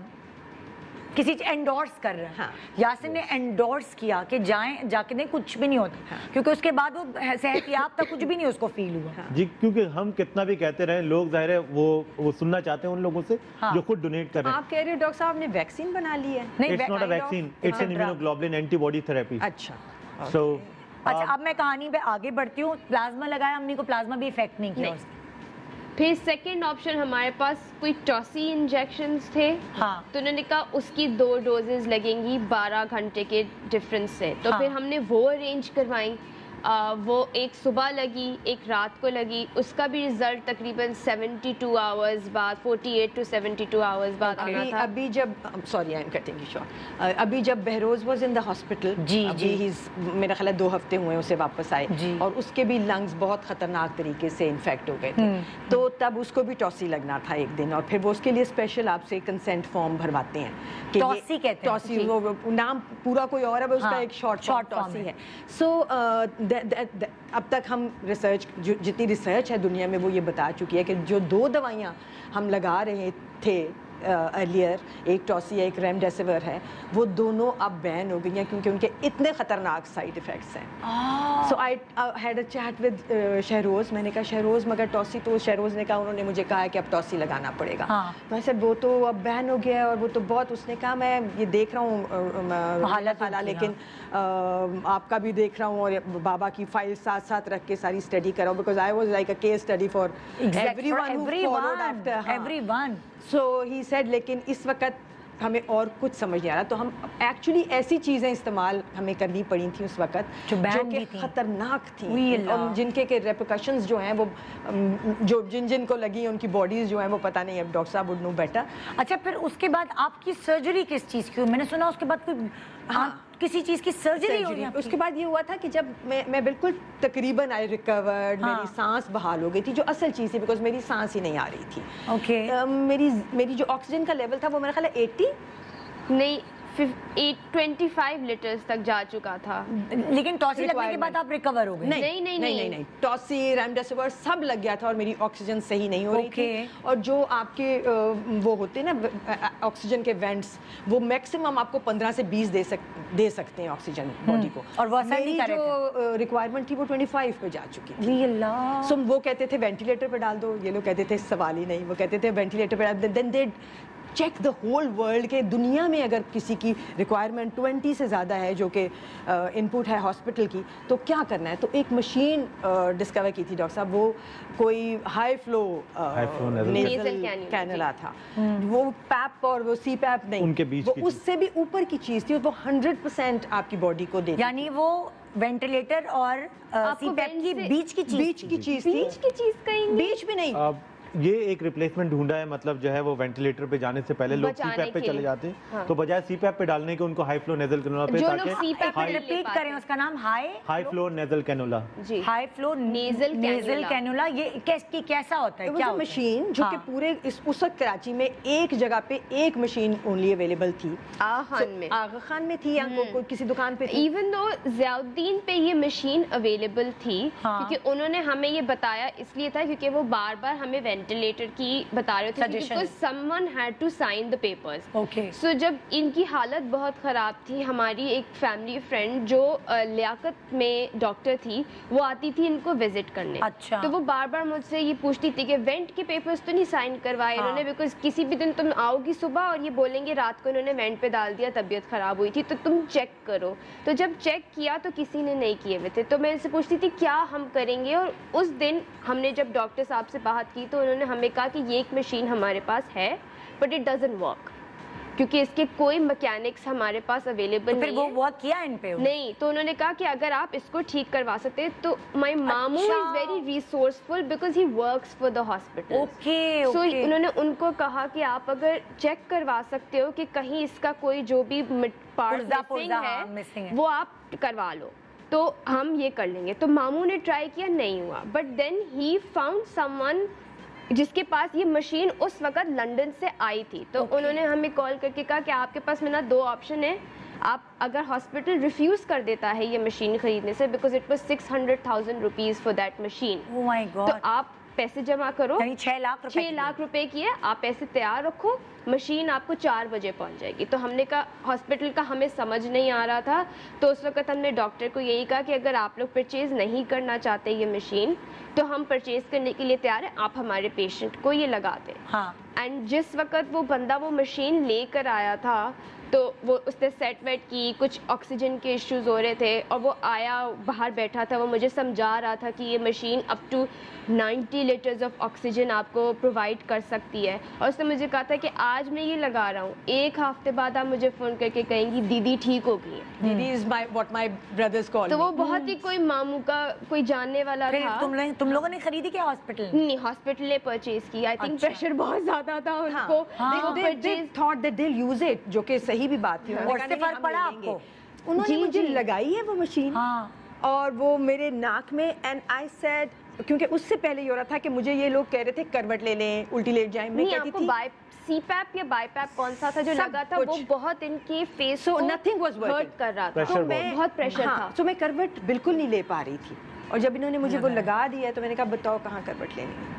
किसी चीज एंडोर्स कर रहे हैं। यासिर ने एंडोर्स किया कि जाएं, जाके नहीं, कुछ भी नहीं होता, क्योंकि उसके बाद वो सेहतयाब तक कुछ भी नहीं उसको फील हुआ। जी, क्योंकि हम कितना भी कहते रहे, लोग जाहिर है वो सुनना चाहते हैं उन लोगों से जो खुद डोनेट कर रहे हैं। आप कह रहे हो डॉक्टर साहब ने वैक्सीन बना ली है? नहीं, it's not a vaccine, it's an immunoglobulin antibody therapy. अच्छा। सो اچھا اب میں کہانی پہ آگے بڑھتی ہوں. پلازما لگایا امی کو, پلازما بھی افیکٹ نہیں کیا. پھر سیکنڈ آپشن ہمارے پاس کوئی ٹوسی انجیکشنز تھے. ہاں تو انہوں نے کہا اس کی 2 ڈوزز لگیں گی 12 گھنٹے کے ڈفرینس سے. تو پھر ہم نے وہ ارینج کروائیں. وہ ایک صبح لگی, ایک رات کو لگی. اس کا بھی رزلٹ تقریباً 72 آورز بعد, 48 to 72 آورز بعد آنا تھا. ابھی جب sorry I am cutting you short, ابھی جب Behroz was in the hospital, ابھی میرا خیال ہے 2 ہفتے ہوئے اسے واپس آئے, اور اس کے بھی لنگس بہت خطرناک طریقے سے انفیکٹ ہو گئے تھے. تو تب اس کو بھی ٹوسی لگنا تھا ایک دن, اور پھر وہ اس کے لیے اسپیشل آپ سے کنسنٹ فارم بھرواتے ہیں. ٹوسی کہتے ہیں, ٹوسی وہ نام پورا کوئی اور ہے, اس کا ایک شارٹ ٹوسی ہے. سو اب تک ہم ریسرچ جتنی ریسرچ ہے دنیا میں وہ یہ بتا چکی ہے کہ جو 2 دوائیاں ہم لگا رہے تھے ارلیئر, ایک ٹوسی ہے ایک ریمڈیسیور ہے, وہ دونوں اب بین ہو گئی ہیں کیونکہ ان کے اتنے خطرناک سائیڈ ایفیکٹس ہیں. So I had a chat with Shehroz. میں نے کہا شہروز مگر ٹوسی, تو شہروز نے کہا انہوں نے مجھے کہا ہے کہ اب ٹوسی لگانا پڑے گا. تو ایسے وہ تو اب بین ہو گیا ہے, اور وہ تو بہت, اس نے کہا میں یہ دیکھ رہا ہوں حالت, لیکن آپ کا بھی دیکھ رہا ہوں, اور بابا کی فائل ساتھ ساتھ رکھ کے ساری اسٹڈی کر رہا ہوں, because I was like a case study for everyone. So he said لیکن اس وقت ہمیں اور کچھ سمجھ نہیں آ رہا, تو ہم ایکچولی ایسی چیزیں استعمال ہمیں کرنی پڑی تھیں اس وقت جو کہ خطرناک تھیں, جن کے ریپریکاشنز جو ہیں وہ جو جن کو لگی ان کی باڈیز جو ہیں وہ پتہ نہیں, اب ڈاکٹر صاحب وڈ نو بیٹر. اچھا پھر اس کے بعد آپ کی سرجری کس چیز کی ہوئی؟ میں نے سنا اس کے بعد کوئی کسی چیز کی سرجری ہوئی. اس کے بعد یہ ہوا تھا کہ جب میں بالکل تقریباً آئی ریکورڈ, میری سانس بحال ہو گئی تھی, جو اصل چیز تھی, بیکاز میری سانس ہی نہیں آ رہی تھی. اوکے, میری جو آکسیجن کا لیول تھا وہ میرا خیال ہے 80 نہیں 25 لیٹرز تک جا چکا تھا. لیکن ٹوسی لگنے کے بعد آپ ریکور ہو گئے؟ نہیں, ٹوسی ریمڈیسیور سب لگ گیا تھا, اور میری آکسیجن صحیح نہیں ہو رہی تھی. اور جو آپ کے وہ ہوتے ہیں نا آکسیجن کے وینٹس, وہ میکسیمم آپ کو 15 سے 20 دے سکتے ہیں آکسیجن باڈی کو, اور میری جو ریکوائرمنٹ تھی وہ 25 پہ جا چکی تھی. سو وہ کہتے تھے وینٹیلیٹر پہ ڈال دو, یہ لوگ کہتے تھے سوال ہی نہیں, وہ کہتے تھے وینٹیلیٹر پہ ڈال دو. Then they check the whole world کے دنیا میں اگر کسی کی ریکوائرمنٹ 20 سے زیادہ ہے جو کہ ان پٹ ہے ہاسپٹل کی, تو کیا کرنا ہے. تو ایک مشین ڈسکور کی تھی ڈاکٹر صاحب, وہ کوئی ہائی فلو نیزل کینولا تھا, وہ پیپ اور وہ سی پیپ نہیں, وہ اس سے بھی اوپر کی چیز تھی, وہ 100% آپ کی باڈی کو دے, یعنی وہ وینٹیلیٹر اور سی پیپ کی بیچ کی چیز تھی. بیچ بھی نہیں, یہ ایک ریپلیسمنٹ ڈھونڈا ہے, مطلب جو ہے وہ وینٹیلیٹر پہ جانے سے پہلے لوگ سی پیپ پہ چلے جاتے ہیں, تو بجائے سی پیپ پہ ڈالنے کے ان کو ہائی فلو نیزل کینولا پہ, تاکہ ریپیٹ کریں اس کا نام high flow nasal cannula. High flow nasal cannula, یہ کیسا ہوتا ہے؟ کیا مشین جو کہ پورے اس وقت کراچی میں ایک جگہ پہ ایک مشین اونلی اویلیبل تھی, آغا خان میں تھی یا کسی دکان پہ. ایون دو ضیاءالدین پہ یہ مشین اویلیبل تھی, کیونکہ انہوں نے ہمیں یہ بتایا اس لیے تھا کیونکہ وہ بار بار ہمیں وینٹیلیٹر کی بتا رہے تھے, because someone had to sign the papers. So جب ان کی حالت بہت خراب تھی, ہماری ایک فیملی فرینڈ جو لیاقت میں ڈاکٹر تھی, وہ آتی تھی ان کو وزٹ کرنے. تو وہ بار بار مجھ سے یہ پوچھتی تھی کہ وینٹ کے پیپرز تو نہیں سائن کروائے انہوں نے, بیکاز کسی بھی دن تم آؤ گی صبح اور یہ بولیں گے رات کو انہوں نے وینٹ پہ ڈال دیا, طبیعت خراب ہوئی تھی, تو تم چیک کرو. تو جب چیک کیا تو کسی نے نہیں کیے ہوئے تھے, تو میں ان سے پوچھتی تھی کیا ہم کریں گے. اور اس دن ہم نے جب ڈاکٹر صاحب سے بات کی تو انہوں نے ہمیں کہا کہ یہ ایک مشین ہمارے پاس ہے, بٹ اٹ ڈزنٹ ورک, کیونکہ اس کے کوئی میکینکس ہمارے پاس اویلیبل نہیں. وہ ورک کیا ان پہ نہیں, تو انہوں نے کہا کہ اگر آپ اس کو ٹھیک کروا سکتے, تو my mamu is very resourceful because he works for the hospital. So انہوں نے ان کو کہا کہ آپ اگر چیک کروا سکتے ہو کہ کہیں اس کا کوئی جو بھی پارٹ ہے وہ آپ کروا لو, تو ہم یہ کر لیں گے. تو ماموں نے ٹرائی کیا, نہیں ہوا, but then he found someone جس کے پاس یہ مشین اس وقت لنڈن سے آئی تھی. تو انہوں نے ہمیں کال کر کے کہا کہ آپ کے پاس میں نا 2 آپشن ہیں, آپ اگر ہاسپٹل ریفیوز کر دیتا ہے یہ مشین خریدنے سے, because it was 600,000 rupees for that machine, تو آپ پیسے جمع کرو, 6 لاکھ روپے کی ہے, آپ پیسے تیار رکھو, मशीन आपको 4 बजे पहुंच जाएगी। तो हमने कहा हॉस्पिटल का हमें समझ नहीं आ रहा था, तो उस वक्त हमने डॉक्टर को यही कहा कि अगर आप लोग परचेज़ नहीं करना चाहते ये मशीन तो हम परचेज़ करने के लिए तैयार हैं, आप हमारे पेशेंट को ये लगा दें। हाँ। एंड जिस वक्त वो बंदा वो मशीन लेकर आया था तो वो उसने सेट वेट की, कुछ ऑक्सीजन के इश्यूज हो रहे थे, और वो आया बाहर बैठा था, वो मुझे समझा रहा था कि ये machine up to 90 litres of oxygen आपको प्रोवाइड कर सकती है। और उसने मुझे कहा था कि आज मैं ये लगा रहा हूँ, 1 हफ्ते बाद आप मुझे फ़ोन करके कहेंगी दीदी ठीक हो गई है। Didi is what my brothers call. तो वो बहुत ही कोई मामू का कोई जानने वाला फिर था। तुम लोगों ने खरीदी क्या हॉस्पिटल? नहीं, हॉस्पिटल ने परचेज की। आई थिंक प्रेशर बहुत ज्यादा था उनको। they thought that they'll use it, जो कि सही भी बात थी। और इससे फर्क पड़ा आपको? उन्होंने मुझे लगाई है वो मशीन, हाँ। और वो मेरे नाक में, एंड आई सेड, क्योंकि उससे पहले ये हो रहा था कि मुझे ये लोग कह रहे थे करवट ले लें, उल्टी लेट जाएं, मैं कहती थी सीपैप या बाईपैप कौन सा था जो लगा था, वो बहुत इनके फेस को nothing was working, हर्ट कर रहा था। Pressure तो मैं बहुत प्रेशर था, तो मैं करवट बिल्कुल नहीं ले पा रही थी। और जब इन्होंने मुझे वो लगा दिया तो मैंने कहा बताओ कहाँ करवट लेनी है।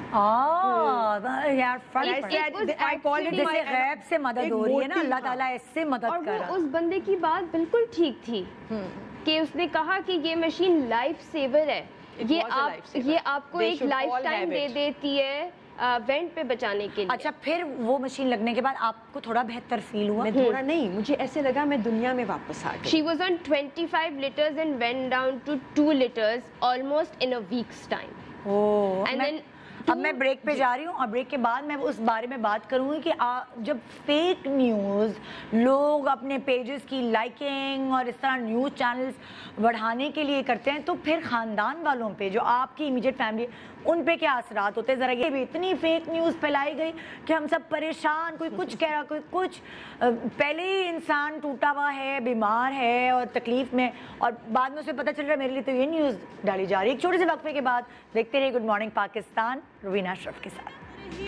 यार फर्क पड़ा। जैसे गैब से मदद हो रही है ना, अल्लाह ताला इससे मदद और कर रहा वो उस बंदे की बात बिल्कुल ठीक थी कि उसने कहा कि ये मशीन लाइफ सेवर है, ये आपको एक लाइफ टाइम दे देती है वेंट पे बचाने के लिए। अच्छा, फिर वो मशीन लगने के बाद आपको थोड़ा बेहतर फील हुआ? मैं थोड़ा नहीं, मुझे ऐसे लगा मैं दुनिया में वापस आ गई। She was on 25 liters and went down to 2 liters almost in a week's time. And then अब मैं ब्रेक पे जा रही हूँ और ब्रेक के बाद मैं उस बारे में बात करूँगी कि जब फेक न्यूज़ लोग अपने पेजेस की लाइकिंग और इस तरह न्यूज़ चैनल्स बढ़ाने के लिए करते हैं, तो फिर ख़ानदान वालों पे, जो आपकी इमीडिएट फैमिली, उन पे क्या असरात होते हैं? ज़रा ये भी इतनी फेक न्यूज़ फैलाई गई कि हम सब परेशान, कोई कुछ कह रहा, कोई कुछ। पहले ही इंसान टूटा हुआ है, बीमार है और तकलीफ में, और बाद में उसे पता चल रहा है मेरे लिए तो ये न्यूज़ डाली जा रही है। एक छोटे से वक्फे के बाद देखते रहिए गुड मॉर्निंग पाकिस्तान रुबीना अशरफ के साथ।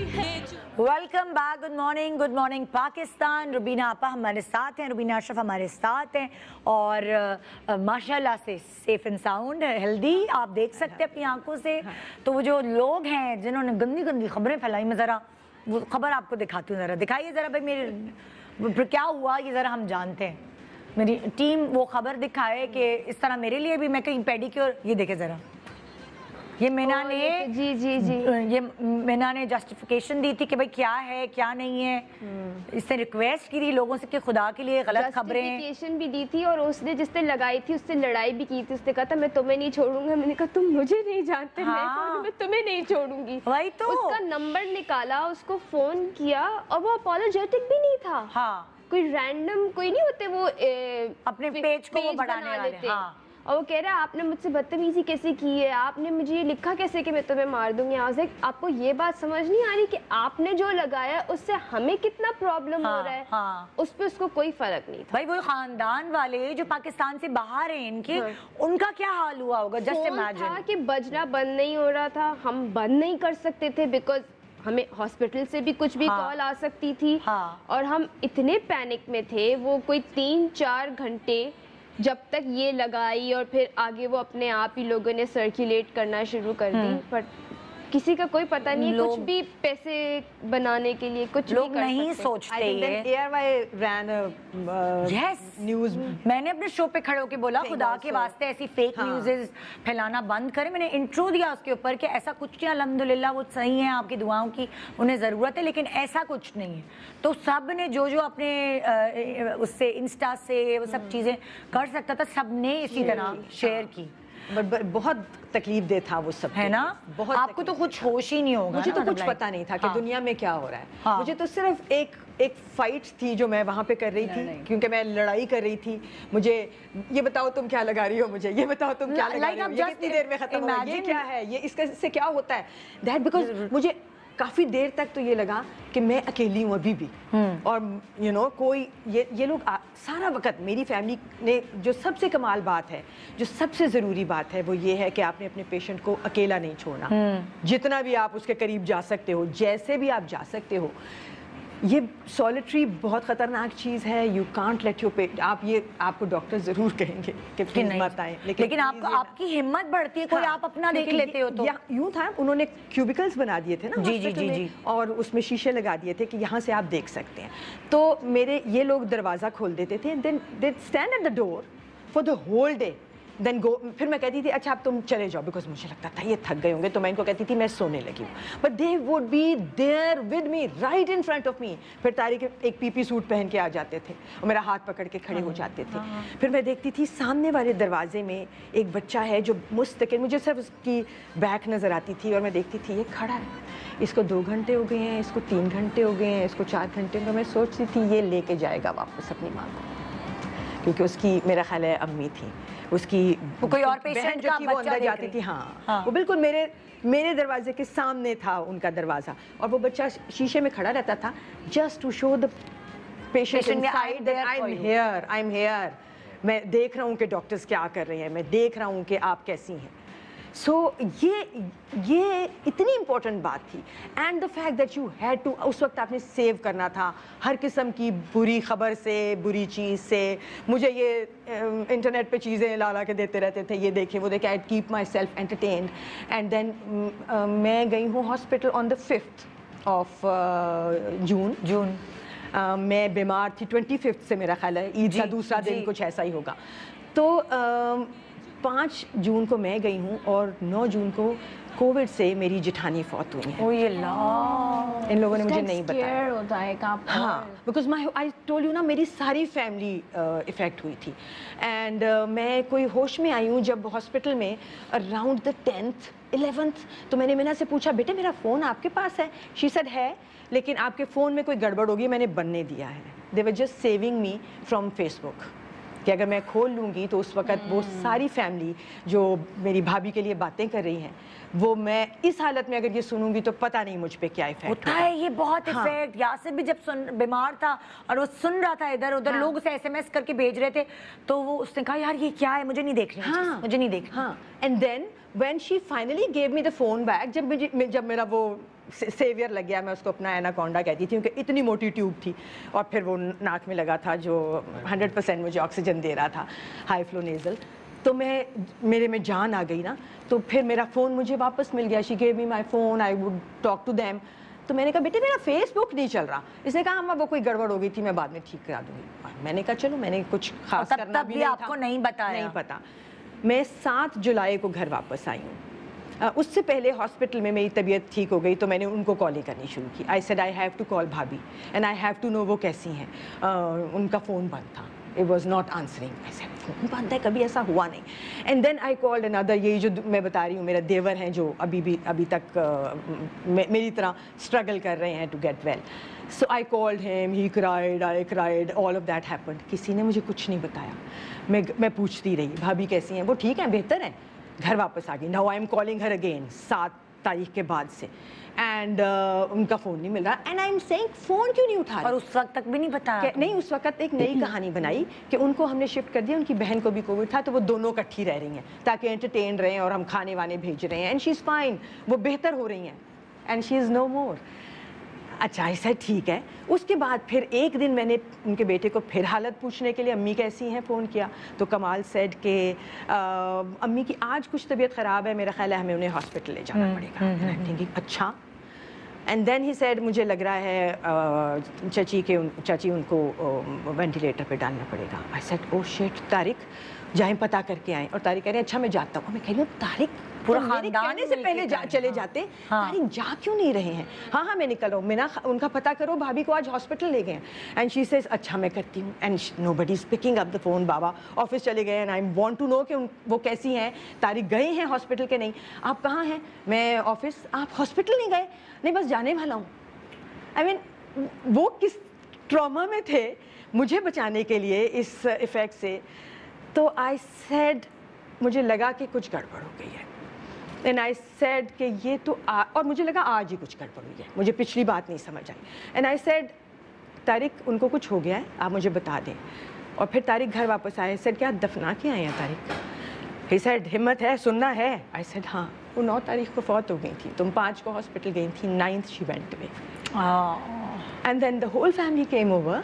Welcome back, good morning Pakistan. Rubina आपा हमारे साथ हैं, रुबीना अशरफ हमारे साथ हैं, और माशाल्लाह से सेफ एंड साउंड, हेल्दी, आप देख सकते हैं अपनी आंखों से। तो वो जो लोग हैं जिन्होंने गंदी गंदी खबरें फैलाई, मैं ज़रा वो खबर आपको दिखाती हूँ, ज़रा दिखाइए ज़रा भाई, मेरे क्या हुआ ये ज़रा हम जानते हैं। मेरी टीम वो खबर दिखाए कि इस तरह मेरे लिए भी, मैं कहीं पेडिक्योर, ये देखे ज़रा, ये मीना ने ये मीना ने जस्टिफिकेशन दी थी कि भाई क्या है क्या नहीं है। इसने रिक्वेस्ट की थी लोगों से कि खुदा के लिए गलत खबरें, जस्टिफिकेशन भी दी थी, और उसने जिसने लगाई थी उससे लड़ाई भी की थी। उसने कहा था मैं तुम्हें नहीं छोड़ूंगा। मैंने कहा तुम मुझे नहीं जानते, मैं तुम्हें नहीं छोड़ूंगी। वही तो, उसका नंबर निकाला, उसको फोन किया, और वो अपॉलोजेटिक भी नहीं था। हाँ, कोई रैंडम कोई नहीं होते वो अपने पेज को वो बढ़ाने वाले। हाँ, और वो कह रहा है आपने मुझसे बदतमीजी कैसे की है, आपने मुझे ये लिखा कैसे कि मैं तुम्हें मार दूंगी। आपको ये बात समझ नहीं आ रही कि आपने जो लगाया उससे हमें कितना प्रॉब्लम हो रहा है। हाँ, उस पर उसको कोई फर्क नहीं था। भाई वो खानदान वाले जो पाकिस्तान से बाहर हैं इनके, उनका क्या हाल हुआ होगा? जस्ट इमेजिन था कि बजना बंद नहीं हो रहा था, हम बंद नहीं कर सकते थे बिकॉज हमें हॉस्पिटल से भी कुछ भी कॉल आ सकती थी। और हम इतने पैनिक में थे, वो कोई 3-4 घंटे जब तक ये लगाई, और फिर आगे वो अपने आप ही लोगों ने सर्कुलेट करना शुरू कर दी। पर किसी का कोई पता नहीं, कुछ भी पैसे बनाने के लिए कुछ लोग नहीं सोचते न्यूज। मैंने अपने शो पे खड़े होकर बोला खुदा के वास्ते ऐसी फेक न्यूज़ फैलाना बंद करें। मैंने इंट्रो दिया उसके ऊपर कि ऐसा कुछ नहीं, अल्हम्दुलिल्लाह वो सही है, आपकी दुआओं की उन्हें ज़रूरत है, लेकिन ऐसा कुछ नहीं है। तो सब ने जो जो अपने उससे इंस्टा से वो सब चीज़ें कर सकता था, सब ने इसी तरह शेयर की। बहुत तकलीफ दे था वो सब, है ना? बहुत आपको तो कुछ होश ही नहीं होगा। मुझे तो कुछ पता नहीं था कि दुनिया में क्या हो रहा है। मुझे तो सिर्फ एक फाइट थी जो मैं वहाँ पे कर रही थी, क्योंकि मैं लड़ाई कर रही थी। मुझे ये बताओ तुम क्या लगा रही हो, मुझे ये बताओ तुम क्या लगा रही हो, ये कितनी देर में खत्म होगा, ये क्या है, ये इससे क्या होता है, दैट बिकॉज मुझे काफ़ी देर तक तो ये लगा कि मैं अकेली हूँ अभी भी। और कोई ये लोग सारा वक्त, मेरी फैमिली ने, जो सबसे कमाल बात है, जो सबसे ज़रूरी बात है, वो ये है कि आपने अपने पेशेंट को अकेला नहीं छोड़ना। जितना भी आप उसके करीब जा सकते हो, जैसे भी आप जा सकते हो, یہ سولیٹری بہت خطرناک چیز ہے. یو کانٹ لیٹ یور آپ کو ڈاکٹر ضرور کہیں گے کہ پلیز مت آئیں, لیکن آپ کی ہمت بڑھتی ہے, کوئی آپ اپنا دیکھ لیتے ہو تو. یوں تھا, انہوں نے کیوبیکلز بنا دیے تھے نا ہاسپٹل میں, اور اس میں شیشے لگا دیے تھے کہ یہاں سے آپ دیکھ سکتے ہیں. تو میرے یہ لوگ دروازہ کھول دیتے تھے, then they stand at the door for the whole day, then go. پھر میں کہتی تھی اچھا اب تم چلے جاؤ, بیکاز مجھے لگتا تھا یہ تھک گئے ہوں گے, تو میں ان کو کہتی تھی میں سونے لگی ہوں, but they would be there with me right in front of me. پھر طارق ایک پی پی سوٹ پہن کے آ جاتے تھے اور میرا ہاتھ پکڑ کے کھڑے ہو جاتے تھے. پھر میں دیکھتی تھی سامنے والے دروازے میں ایک بچہ ہے جو مستقل, مجھے صرف اس کی بیک نظر آتی تھی, اور میں دیکھتی تھی یہ کھڑا ہے, اس کو 2 گھنٹے ہو گئے ہیں, اس کو 3 گھنٹے ہو گئے ہیں, اس کو 4 گھنٹے ہو گئے. میں سوچتی تھی یہ لے کے جائے گا واپس اپنی ماں کو, کیونکہ اس کی میرا خیال ہے امی تھی, اس کی کوئی اور پیشنٹ جو وہ اندر جاتی تھی. ہاں وہ بالکل میرے دروازے کے سامنے تھا ان کا دروازہ, اور وہ بچہ شیشے میں کھڑا رہتا تھا just to show the patient inside that I am here. میں دیکھ رہا ہوں کہ ڈاکٹرز کیا کر رہے ہیں, میں دیکھ رہا ہوں کہ آپ کیسی ہیں. سو یہ اتنی امپورٹنٹ بات تھی. And the fact that you had to, اس وقت آپ نے سیو کرنا تھا ہر قسم کی بری خبر سے, بری چیز سے. مجھے یہ انٹرنیٹ پہ چیزیں لا کے دیتے رہتے تھے, یہ دیکھیں وہ دیکھیں, I keep myself entertained. And then میں گئی ہوں hospital on the 5th of June. میں بیمار تھی 25 سے, میرا خیال ہے عید کا دوسرا دن کچھ ایسا ہی ہوگا. تو 5 جون کو میں گئی ہوں, اور 9 جون کو کووڈ سے میری جٹھانی فوت ہوئی ہیں. ان لوگوں نے مجھے نہیں بتایا. ہاں, بیکاز آئی ٹولڈ یو نا, میری ساری فیملی افیکٹ ہوئی تھی. اینڈ میں کوئی ہوش میں آئی ہوں جب ہاسپٹل میں اراؤنڈ دا 10th 11th. تو میں نے مینا سے پوچھا بیٹے میرا فون آپ کے پاس ہے؟ شی سیڈ ہے, لیکن آپ کے فون میں کوئی گڑبڑ ہوگی, میں نے بننے دیا ہے. They were just saving me from Facebook, کہ اگر میں کھول لوں گی تو اس وقت وہ ساری فیملی جو میری بھابھی کے لیے باتیں کر رہی ہیں, وہ میں اس حالت میں اگر یہ سنوں گی تو پتہ نہیں مجھ پہ کیا افیکٹ ہوتا ہے. یہ بہت افیکٹ. یاسر بھی جب بیمار تھا اور وہ سن رہا تھا ادھر ادھر, لوگ اسے SMS کر کے بھیج رہے تھے, تو وہ اس نے کہا یار یہ کیا ہے, مجھے نہیں دیکھنا, مجھے نہیں دیکھنا. ہاں, and then when she finally gave me the phone back, جب میرا وہ سیویئر لگ گیا, میں اس کو اپنا ایناکونڈا کہتی تھی کیونکہ اتنی موٹی ٹیوب تھی, اور پھر وہ ناک میں لگا تھا جو 100% مجھے آکسیجن دے رہا تھا, ہائی فلو نیزل. تو میرے میں جان آ گئی نا. تو پھر میرا فون مجھے واپس مل گیا. She gave me my phone, I would talk to them. تو میں نے کہا بیٹے میرا فیس بک نہیں چل رہا. اس نے کہا وہ کوئی گڑبڑ ہو گئی تھی, میں بعد میں ٹھیک کرا دوں گی. میں نے کہا چلو, میں نے کچھ خاص کرنا بھی آپ کو نہیں پتا. میں 7 جولائی کو گھر واپس آئی ہوں. اس سے پہلے ہاسپٹل میں میری طبیعت ٹھیک ہو گئی تو میں نے ان کو کالیں کرنی شروع کی. I said I have to call bhabhi and I have to know وہ کیسی ہیں. ان کا فون بند تھا, it was not answering. I said phone بند ہے, کبھی ایسا ہوا نہیں. And then I called another, یہی جو میں بتا رہی ہوں میرا دیور ہیں جو ابھی تک میری طرح اسٹرگل کر رہے ہیں to get well. So I called him, he cried, I cried, all of that happened. کسی نے مجھے کچھ نہیں بتایا. میں پوچھتی رہی بھابھی کیسی ہیں, وہ ٹھیک ہیں, بہتر ہیں. گھر واپس آ گئی. Now I am calling her again 7 تاریخ کے بعد سے, اینڈ ان کا فون نہیں مل رہا. And I am seeing phone کیوں نہیں اٹھا رہا. اور اس وقت تک بھی نہیں بتایا. نہیں, اس وقت ایک نئی کہانی بنائی کہ ان کو ہم نے شفٹ کر دیا, ان کی بہن کو بھی کووڈ تھا, تو وہ دونوں اکٹھی رہ رہی ہیں تاکہ انٹرٹین رہیں, اور ہم کھانے وانے بھیج رہے ہیں. اینڈ شی از فائن, وہ بہتر ہو رہی ہیں, اینڈ شی از نو مور. اچھا ایسا ٹھیک ہے. اس کے بعد پھر ایک دن میں نے ان کے بیٹے کو پھر حالت پوچھنے کے لیے, امی کیسی ہیں, فون کیا. تو کمال سیڈ کہ امی کی آج کچھ طبیعت خراب ہے, میرا خیال ہے ہمیں انہیں ہاسپٹل لے جانا پڑے گا. اچھا. اینڈ دین ہی سیڈ مجھے لگ رہا ہے چاچی ان کو وینٹیلیٹر پہ ڈالنا پڑے گا. I said oh shit, Tariq جائیں پتہ کر کے آئیں. اور طارق کہہ رہے ہیں اچھا میں جاتا ہوں. میں کہہ رہی ہوں طارق پورا خاندان سے پہلے چلے جاتے, طارق جا کیوں نہیں رہے ہیں. ہاں میں نکل رہا ہوں. مینا ان کا پتہ کرو, بھابھی کو آج ہاسپٹل لے گئے ہیں. اینڈ شی سیز اچھا میں کرتی ہوں. And nobody is picking up the phone. بابا آفس چلے گئے, and I want to know کہ وہ کیسی ہیں. طارق گئے ہیں ہاسپٹل کے نہیں. آپ کہاں ہیں؟ میں آفس. آپ ہاسپٹل نہیں گئے؟ نہیں بس جانے والا ہوں. آئی مین وہ کس ٹراما میں تھے مجھے بچانے کے لیے اس افیکٹ سے. تو آئی سیڈ مجھے لگا کہ کچھ گڑبڑ ہو گئی ہے. اینڈ آئی سیڈ کہ یہ تو اور مجھے لگا آج ہی کچھ گڑبڑ ہوئی ہے, مجھے پچھلی بات نہیں سمجھ آئی. اینڈ آئی سیڈ طارق ان کو کچھ ہو گیا ہے, آپ مجھے بتا دیں. اور پھر طارق گھر واپس آئے. سیڈ کیا دفنا کے آئے ہیں طارق؟ ہی سیڈ ہمت ہے, سننا ہے. آئی سیڈ ہاں. وہ 9 تاریخ کو فوت ہو گئی تھی, تم 5 کو ہاسپٹل گئی تھی, 9th she went away. And then the whole family came over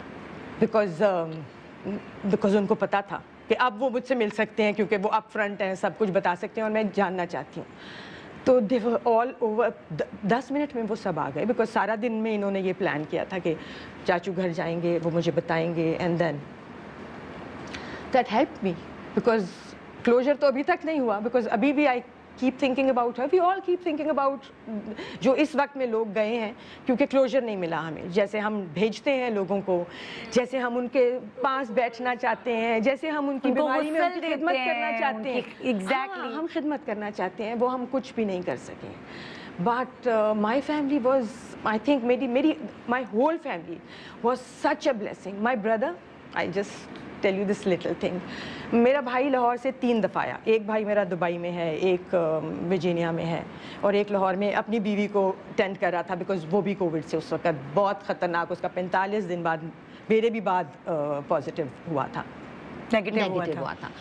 because उनको पता था कि अब वो मुझसे मिल सकते हैं क्योंकि वो अप फ्रंट हैं, सब कुछ बता सकते हैं और मैं जानना चाहती हूँ. तो they were all over. 10 minute में वो सब आ गए बिकॉज सारा दिन में इन्होंने ये प्लान किया था कि चाचू घर जाएंगे, वो मुझे बताएंगे. And then that help me because closure तो अभी तक नहीं हुआ बिकॉज अभी भी I keep thinking about her. We all keep thinking about जो इस वक्त में लोग गए हैं क्योंकि क्लोजर नहीं मिला हमें. जैसे हम भेजते हैं लोगों को, जैसे हम उनके पास बैठना चाहते हैं, जैसे हम उनकी बीमारी में उनकी खिदमत करना चाहते हैं. एग्जैक्टली हम खिदमत करना चाहते हैं, वो हम कुछ भी नहीं कर सके. But my family was, I think, my whole family was such a blessing. My brother, I just tell you this little thing. मेरा भाई लाहौर से 3 दफ़ा आया. एक भाई मेरा दुबई में है, एक वर्जीनिया में है और एक लाहौर में अपनी बीवी को टेंड कर रहा था बिकॉज वो भी कोविड से उस वक्त बहुत ख़तरनाक, उसका 45 दिन बाद मेरे भी बाद पॉजिटिव हुआ था, नेगेटिव हुआ था.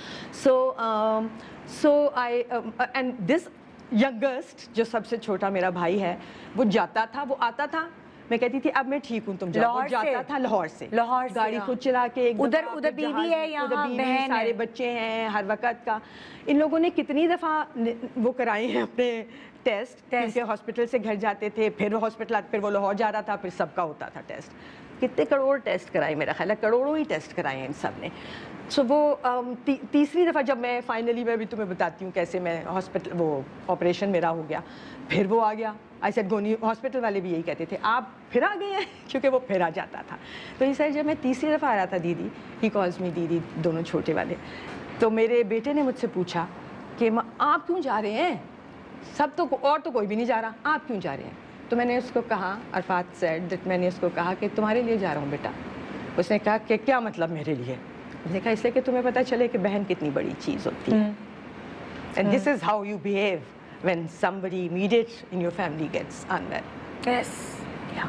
So I and this youngest जो सबसे छोटा मेरा भाई है, वो जाता था, वो आता था, मैं कहती थी अब मैं ठीक हूँ तुम जाओ. वो जाता था लाहौर से गाड़ी खुद चला के. उधर बीवी है, यहाँ बहन, सारे बच्चे हैं हर वक्त का. इन लोगों ने कितनी दफ़ा वो कराए हैं अपने टेस्ट क्योंकि हॉस्पिटल से घर जाते थे, फिर हॉस्पिटल आते, फिर वो लाहौर जा रहा था, फिर सबका होता था टेस्ट. कितने करोड़ टेस्ट कराए, मेरा ख्याल है करोड़ों ही टेस्ट कराए हैं इन सब ने. सो वो तीसरी दफ़ा जब मैं फाइनली, मैं भी तुम्हें बताती हूँ कैसे मैं हॉस्पिटल, वो ऑपरेशन मेरा हो गया, फिर वो आ गया. आई सेड गोनी, हॉस्पिटल वाले भी यही कहते थे आप फिर आ गए हैं क्योंकि वो फिर आ जाता था. तो ये सर जब मैं तीसरी दफ़ा आ रहा था, दीदी, ही कॉल्स मी दीदी, दोनों छोटे वाले, तो मेरे बेटे ने मुझसे पूछा कि आप क्यों जा रहे हैं, सब तो और तो कोई भी नहीं जा रहा, आप क्यों जा रहे हैं. तो मैंने उसको कहा, अरफात सेड दैट, मैंने उसको कहा कि तुम्हारे लिए जा रहा हूँ बेटा. उसने कहा कि क्या मतलब मेरे लिए. उसने कहा इसलिए कि तुम्हें पता चले कि बहन कितनी बड़ी चीज़ होती है. And this is how you behave when somebody immediate in your family gets unwell. Yes. Yeah.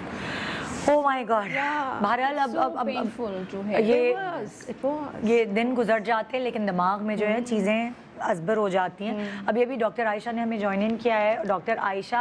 Oh my God. Yeah. बहरहाल अब painful to hear. It was. ये दिन गुजर जाते हैं लेकिन दिमाग में जो है चीज़ें अजबर हो जाती हैं. अभी अभी डॉक्टर आयशा ने हमें ज्वाइन इन किया है. डॉक्टर आयशा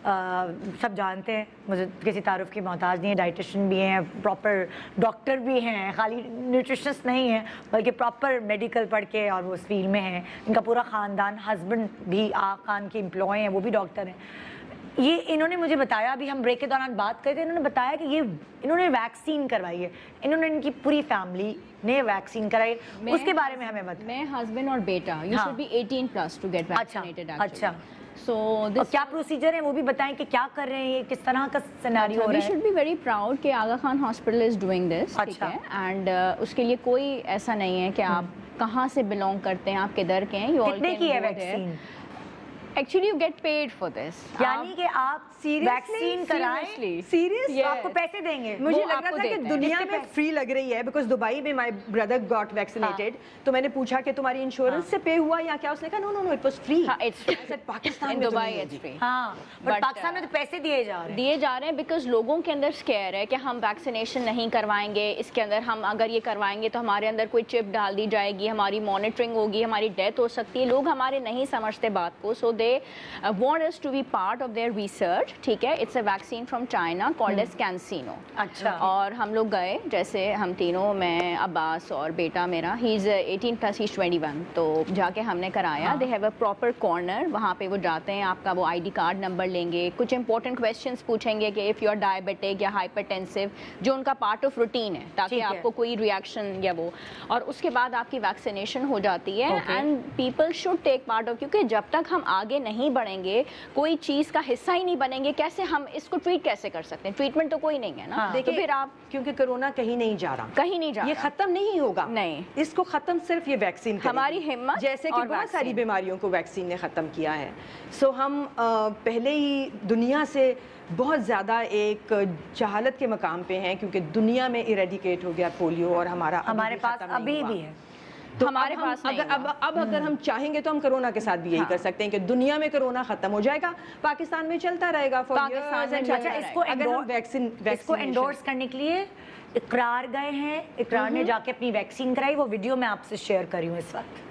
सब जानते हैं, मुझे किसी तारुफ की मोहताज नहीं है, डाइटिशियन भी हैं, प्रॉपर डॉक्टर भी हैं, खाली न्यूट्रिशनिस्ट नहीं है बल्कि प्रॉपर मेडिकल पढ़ के और वो उस फील्ड में हैं. इनका पूरा ख़ानदान, हस्बैंड भी खान के एम्प्लॉय हैं, वो भी डॉक्टर हैं. ये इन्होंने मुझे बताया, अभी हम ब्रेक के दौरान बात करते, इन्होंने बताया कि ये इन्होंने वैक्सीन करवाई है, इन्होंने, इनकी पूरी फैमिली ने वैक्सीन कराई. उसके बारे में हमें बताया. मैं हस्बैंड और बेटा, you should be 18+ to get vaccinated. अच्छा. So और क्या प्रोसीजर है वो भी बताएं कि क्या कर रहे हैं, ये किस तरह का सिनेरियो हो रहा है. We should be very proud कि Aga Khan hospital is doing this. ठीक है. एंड उसके लिए कोई ऐसा नहीं है कि आप कहाँ से बिलोंग करते हैं, आप किधर के हैं. कितने की है vaccine? Actually you get paid for this. यानी कि आप वैक्सीन कराएं, सीरियसली आपको पैसे देंगे. मुझे लग रहा था कि दुनिया में फ्री लग रही है बिकॉज दुबई में माय ब्रदर गॉट वैक्सीनेटेड. तो मैंने पूछा कि तुम्हारी इंश्योरेंस से पे हुआ या क्या. उसने कहा no no no, it was free. Pakistan में दुबई इट्स फ्री. हाँ, बट पाकिस्तान में तो पैसे दिए जा रहे हैं बिकॉज लोगों के अंदर स्केयर है कि हम वैक्सीनेशन नहीं करवाएंगे, इसके अंदर हम अगर ये करवाएंगे तो हमारे अंदर कोई चिप डाल दी जाएगी, हमारी मॉनिटरिंग होगी, हमारी डेथ हो सकती है. लोग हमारे नहीं समझते बात को. सो दे want us to be part of their research. ठीक है. It's a vaccine from China called as CanSino. अच्छा. और हम लोग गए, जैसे हम तीनों, मैं, अब्बास और बेटा मेरा, he is 18+, he is 21. तो जाके हमने कराया. They have a proper corner. वहाँ पे वो जाते हैं, आपका वो ID कार्ड नंबर लेंगे, कुछ important questions पूछेंगे कि if you are diabetic या hypertensive, जो उनका part of routine है, ताकि आपको कोई reaction या वो, और उसके बाद आपकी vaccination हो जाती है. And people should take part of, क्योंकि जब तक हम आगे नहीं बढ़ेंगे, कोई चीज का हिस्सा ही नहीं बनेंगे, कैसे हम इसको ट्रीट कैसे कर सकते हैं. ट्रीटमेंट तो कोई नहीं है ना. देखिए, तो फिर आप, क्योंकि कोरोना कहीं नहीं जा रहा, कहीं नहीं जा रहा, ये खत्म नहीं होगा. नहीं, इसको खत्म सिर्फ ये वैक्सीन करेगी. हमारी हिम्मत, जैसे कि बहुत सारी बीमारियों को वैक्सीन ने खत्म किया है. सो हम पहले ही दुनिया से बहुत ज़्यादा एक जहालत के मकाम पे हैं क्योंकि दुनिया में इरेडिकेट हो गया पोलियो और हमारे पास अभी भी है. तो हमारे पास अगर हम चाहेंगे तो हम कोरोना के साथ भी यही कर सकते हैं कि दुनिया में कोरोना खत्म हो जाएगा, पाकिस्तान में चलता रहेगा. इसको एंडोर्स करने के लिए इकरार गए हैं, इकरार ने जाके अपनी वैक्सीन कराई. वो वीडियो मैं आपसे शेयर कर रही हूँ इस वक्त.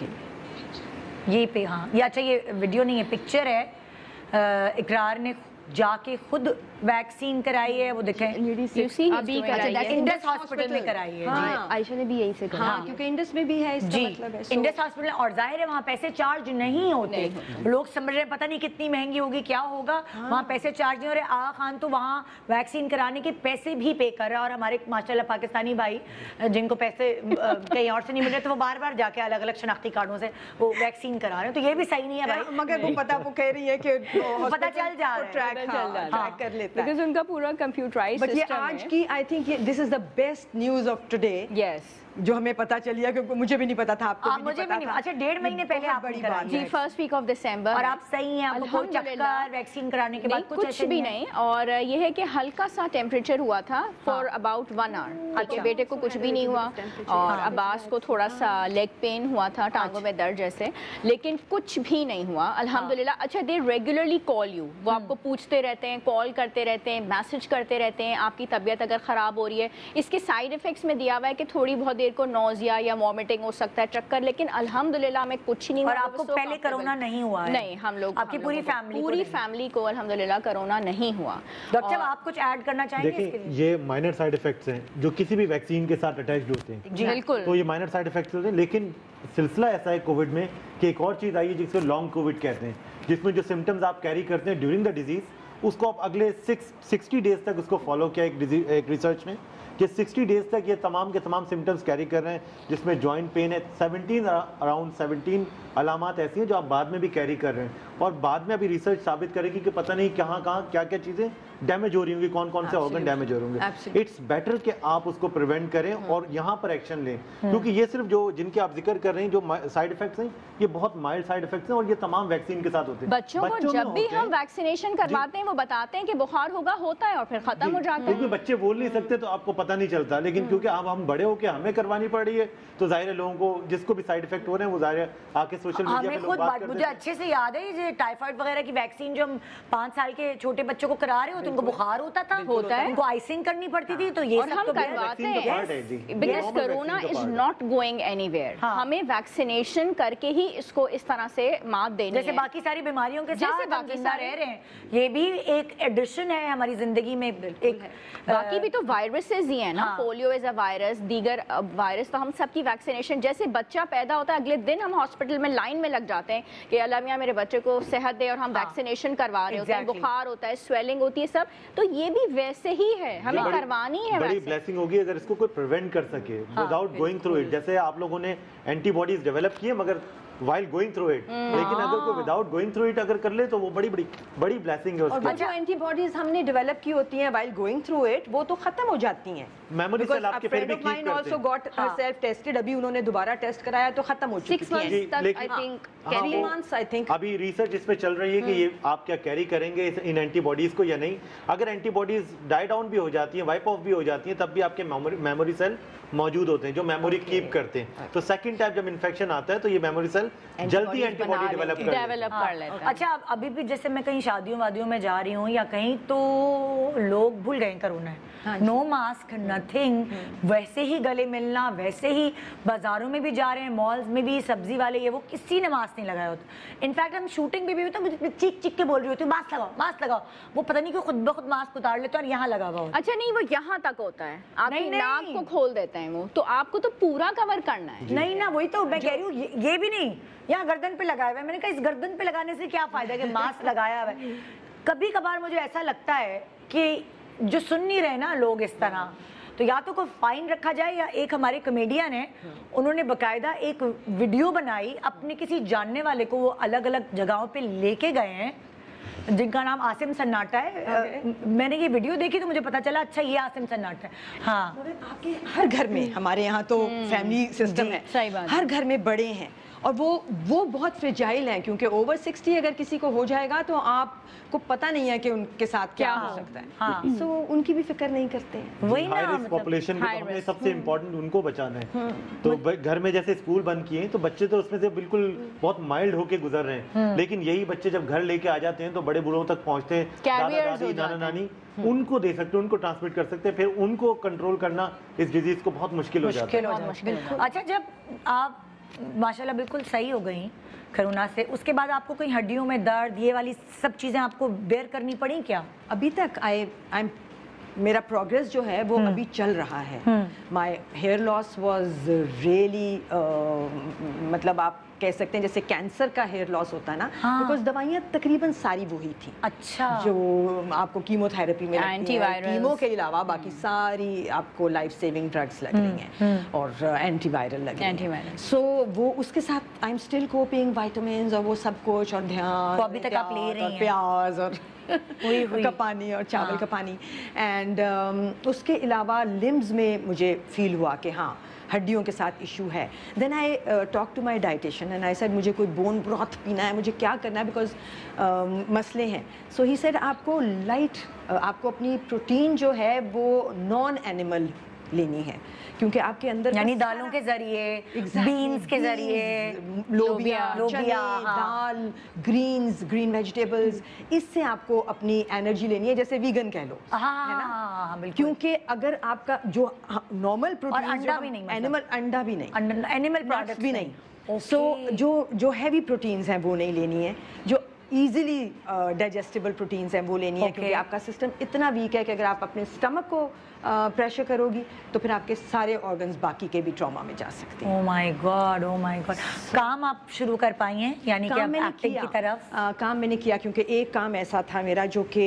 ये पे, हाँ, ये अच्छा, ये वीडियो नहीं है, पिक्चर है. इकरार ने जाके खुद वैक्सीन कराई है, वो देखें अभी कराई है, इंडस हॉस्पिटल में कराई है। हाँ, आयशा ने भी यहीं से कहा। हाँ, क्योंकि इंडस में भी है इसका जी, मतलब है। इंडस हॉस्पिटल, और जाहिर है वहाँ पैसे चार्ज नहीं होते। लोग समझ रहे हैं पता नहीं कितनी महंगी होगी, क्या होगा, वहाँ पैसे चार्ज नहीं हो रहे। आगा खान तो वहाँ वैक्सीन कराने के पैसे भी पे कर रहा है, और हमारे माशाल्लाह पाकिस्तानी भाई जिनको पैसे कहीं और से नहीं मिल रहे, तो वो बार बार जाके अलग अलग शनाख्ती कार्डों से वो वैक्सीन करा रहे हैं। तो ये भी सही नहीं है भाई, मगर वो पता, वो कह रही है कि पता चल जा रहा है, ट्रैक कर लेता है, बिकॉज़ उनका पूरा कंप्यूटराइज्ड बट ये सिस्टम आज है। की I think this is the best news of today, yes, जो हमें पता चली है, क्योंकि मुझे भी नहीं पता था, आपको भी मुझे भी पता नहीं। था। अच्छा, 1.5 महीने पहले बहुत आपने बड़ी कराई बात है। जी, फर्स्ट वीक ऑफ दिसंबर। और आप सही हैं, आपको कोई अल्हम्दुलिल्लाह। चक्कर वैक्सीन कराने के बाद कुछ भी नहीं, और ये है कि हल्का सा टेम्परेचर हुआ था फॉर अबाउट 1 आवर। ठीक है, बेटे को कुछ भी नहीं हुआ, और अब्बास को थोड़ा सा लेग पेन हुआ था, टांगों में दर्द जैसे, लेकिन कुछ भी नहीं हुआ अल्हम्दुलिल्लाह। अच्छा, दे रेगुलरली कॉल यू, वो आपको पूछते रहते हैं, कॉल करते रहते हैं, मैसेज करते रहते हैं, आपकी तबीयत अगर ख़राब हो रही है। इसके साइड इफेक्ट्स में दिया हुआ है कि थोड़ी बहुत देर को नोजिया या वॉमिटिंग हो सकता है, चक्कर, लेकिन अल्हम्दुलिल्लाह में कुछ नहीं हुआ। और आपको पहले कोरोना नहीं हुआ है? नहीं, हम लोग, आपकी पूरी फैमिली को अल्हम्दुलिल्लाह कोरोना नहीं हुआ। डॉक्टर साहब, आप कुछ ऐड करना चाहेंगे इसके देखिए, लिए? ये माइनर साइड इफेक्ट्स हैं जो किसी भी वैक्सीन के साथ अटैच्ड होते हैं। जी बिल्कुल। तो ये माइनर साइड इफेक्ट्स होते हैं, लेकिन सिलसिला ऐसा है कोविड में कि एक और चीज़ आई है जिसे लॉन्ग कोविड कहते हैं, जिसमें जो सिम्टम्स आप कैरी करते हैं ड्यूरिंग द डिजीज़, उसको आप अगले 60 डेज तक उसको फॉलो किया एक रिसर्च में, कि 60 डेज तक ये तमाम के तमाम सिम्टम्स कैरी कर रहे हैं, जिसमें जॉइंट पेन है, 17 अलामात ऐसी हैं जो आप बाद में भी कैरी कर रहे हैं, और बाद में अभी रिसर्च साबित करेगी कि पता नहीं कहाँ क्या क्या चीज़ें डैमेज हो रही होंगी, कौन कौन से ऑर्गन डैमेज हो रहे होंगे। इट्स बेटर कि आप उसको प्रिवेंट करें और यहाँ पर एक्शन लें, क्योंकि ये सिर्फ जो जिनके आप जिक्र कर रहे हैं जो साइड इफेक्ट्स हैं, ये बहुत माइल्ड साइड इफेक्ट्स हैं, और ये तमाम वैक्सीन के साथ होते हैं। बच्चों को जब भी हम वैक्सीनेशन करवाते हैं, वो बताते हैं कि बुखार होता है और फिर खत्म हो जाता है। क्योंकि बच्चे बोल नहीं सकते तो आपको पता नहीं चलता, लेकिन क्योंकि अब हम बड़े होके हमें करवानी पड़ रही है, तो जाहिर है लोगों को जिसको भी साइड इफेक्ट हो रहे हैं वो जाहिर है आके सोशल मीडिया पे लोग बात करते हैं। मुझे अच्छे से याद है ये टाइफाइड वगैरह की वैक्सीन जो हम 5 साल के छोटे बच्चों को करा रहे हो, तो उनको बुखार होता था, उनको आइसिंग करनी पड़ती थी, तो ये और सब हम तो करवाते हैं, because corona is not going anywhere. हमें वैक्सीनेशन करके ही इसको इस तरह से मात देनी है, जैसे बाकी सारी बीमारियों के साथ हम बाकी जिंदा रह रहे हैं, ये भी एक एडिशन है हमारी जिंदगी में। एक बाकी भी तो वायरसेस ही है ना, पोलियो इज अ वायरस, दीगर वायरस, तो हम सबकी वैक्सीनेशन, जैसे बच्चा पैदा होता है अगले दिन हम हॉस्पिटल में लाइन में लग जाते हैं कि अल्लाह मियां मेरे बच्चे को सेहत दे, और हम वैक्सीनेशन करवा रहे होते हैं, बुखार होता है, स्वेलिंग होती है, सब, तो ये भी वैसे ही है, हमें करवानी है। बड़ी ब्लेसिंग होगी अगर इसको कोई प्रिवेंट कर सके विदाउट गोइंग थ्रू इट। जैसे आप लोगों ने एंटीबॉडीज डेवलप किए मगर while going through it, लेकिन अगर कोई without going through it अगर कर ले तो वो बड़ी ब्लेसिंग है उसकी। और जो एंटीबॉडीज हमने डेवलप की होती हैं while going through it, वो तो खत्म हो जाती हैं। मेमोरी सेल आपके फिर भी कीप करते हैं। also got herself tested, अभी उन्होंने दोबारा टेस्ट कराया तो खत्म हो चुकी 6 months तक I think, 3 months I think। अभी रिसर्च इस पे चल रही है कि ये आप क्या कैरी करेंगे इन एंटीबॉडीज को या नहीं। अगर एंटीबॉडीज डाई डाउन भी हो जाती हैं, वाइप ऑफ भी हो जाती हैं, तब भी आपके मेमोरी सेल मौजूद होते हैं जो मेमोरी कीप करते हैं। तो सेकंड टाइम जब इन्फेक्शन आता है तो ये मेमोरी सेल जल्दी एंटीबॉडी डेवलप कर लेता है। अच्छा, अभी भी जैसे मैं कहीं शादियों वादियों में जा रही हूँ या कहीं, तो लोग भूल गए कोरोना है, नो मास्क नथिंग, वैसे ही गले मिलना, वैसे ही बाजारों में भी जा रहे हैं, मॉल्स में भी, सब्जी वाले ये वो, किसी ने मास्क नहीं लगाया होता। इनफैक्ट हम शूटिंग भी तो मुझे चीख के बोल रही होती हूँ मास्क लगाओ, वो पता नहीं क्यों खुद ब खुद मास्क उतार लेते हैं और यहाँ लगा हुआ होता है। अच्छा, नहीं, वो यहाँ तक होता है, आपकी नाक को खोल देते हैं वो, तो आपको तो पूरा कवर करना है। नहीं ना, वही तो मैं कह रही हूँ, ये भी नहीं, यहाँ गर्दन पे लगाया हुआ है। मैंने कहा इस गर्दन पे लगाने से क्या फायदा कि मास्क लगाया हुआ है। कभी कभार मुझे ऐसा लगता है कि जो सुन नहीं रहे ना लोग इस तरह, तो या तो कोई फाइन रखा जाए, या एक हमारे कॉमेडियन है, उन्होंने बकायदा एक वीडियो बनाई, अपने किसी जानने वाले को वो अलग अलग जगहों पे लेके गए हैं, जिनका नाम आसिम सन्नाटा है। मैंने ये वीडियो देखी तो मुझे पता चला अच्छा ये आसिम सन्नाटा है। हाँ, आपके हर घर में, हमारे यहाँ तो फैमिली सिस्टम है, सही बात, हर घर में बड़े हैं, और वो बहुत फ्रेजाइल हैं, क्योंकि ओवर 60 अगर किसी को हो जाएगा तो आपको पता नहीं है कि उनके साथ क्या हो सकता है। हाँ, सो उनकी भी फिक्र नहीं करते हैं। वही ना, हाई रिस्क पॉपुलेशन को हमने सबसे इम्पोर्टेंट उनको बचाना है। तो घर में जैसे स्कूल बंद किए तो बच्चे तो उसमें से बिल्कुल बहुत माइल्ड होके गुजर रहे हैं, लेकिन यही बच्चे जब घर लेके आ जाते हैं तो बड़े बूढ़ों तक पहुंचते हैं, दादा दादी नाना नानी उनको दे सकते हैं, उनको ट्रांसमिट कर सकते हैं, फिर उनको कंट्रोल करना इस डिजीज को बहुत मुश्किल हो जाता है। अच्छा, जब आप माशाल्लाह बिल्कुल सही हो गई कोरोना से, उसके बाद आपको कहीं हड्डियों में दर्द, ये वाली सब चीज़ें आपको बेयर करनी पड़ी क्या? अभी तक मेरा प्रोग्रेस जो है वो अभी चल रहा है. My hair loss was really, मतलब आप कह सकते हैं जैसे कैंसर का हेयर लॉस होता है ना, बिकॉज दवाइयाँ तकरीबन सारी वही थी. अच्छा. जो आपको कीमोथेरेपी में लगती है, कीमो के अलावा बाकी सारी आपको लाइफ सेविंग ड्रग्स लग रही हैं और एंटीवायरल लग रही हैं. सो वो उसके साथ I am still coping, vitamins और वो सब कुछ और ध्यान, तो अभी तक आप ले रही हैं प्याज और का पानी और चावल का पानी. एंड उसके अलावा लिम्स में मुझे फील हुआ कि हाँ हड्डियों के साथ इशू है. Then I talk to my dietitian and I said मुझे कोई बोन ब्रॉथ पीना है, मुझे क्या करना है, बिकॉज मसले हैं. सो ही सेड आपको लाइट, आपको अपनी प्रोटीन जो है वो नॉन एनिमल लेनी है, क्योंकि आपके अंदर यानी दालों के जरिए, बीन्स के जरिए, लोबिया, लोबिया, दाल, ग्रीन वेजिटेबल्स, इससे आपको अपनी एनर्जी लेनी है, जैसे वीगन कह लो, है ना. क्योंकि अगर आपका जो नॉर्मल प्रोटीन, अंडा भी नहीं, एनिमल अंडा भी नहीं, एनिमल प्रोडक्ट्स भी नहीं. सो जो हैवी प्रोटीन्स हैं वो नहीं लेनी है, जो इजीली डाइजेस्टेबल प्रोटीन्स हैं वो लेनी है, क्योंकि आपका सिस्टम इतना वीक है कि अगर आप अपने स्टमक को प्रेशर करोगी तो फिर आपके सारे ऑर्गन्स बाकी के भी ट्रॉमा में जा सकते हैं. Oh my God, oh my God. काम आप शुरू कर पाई हैं, यानी कि अब एक्टिंग की तरफ? काम मैंने किया, क्योंकि एक काम ऐसा था मेरा जो कि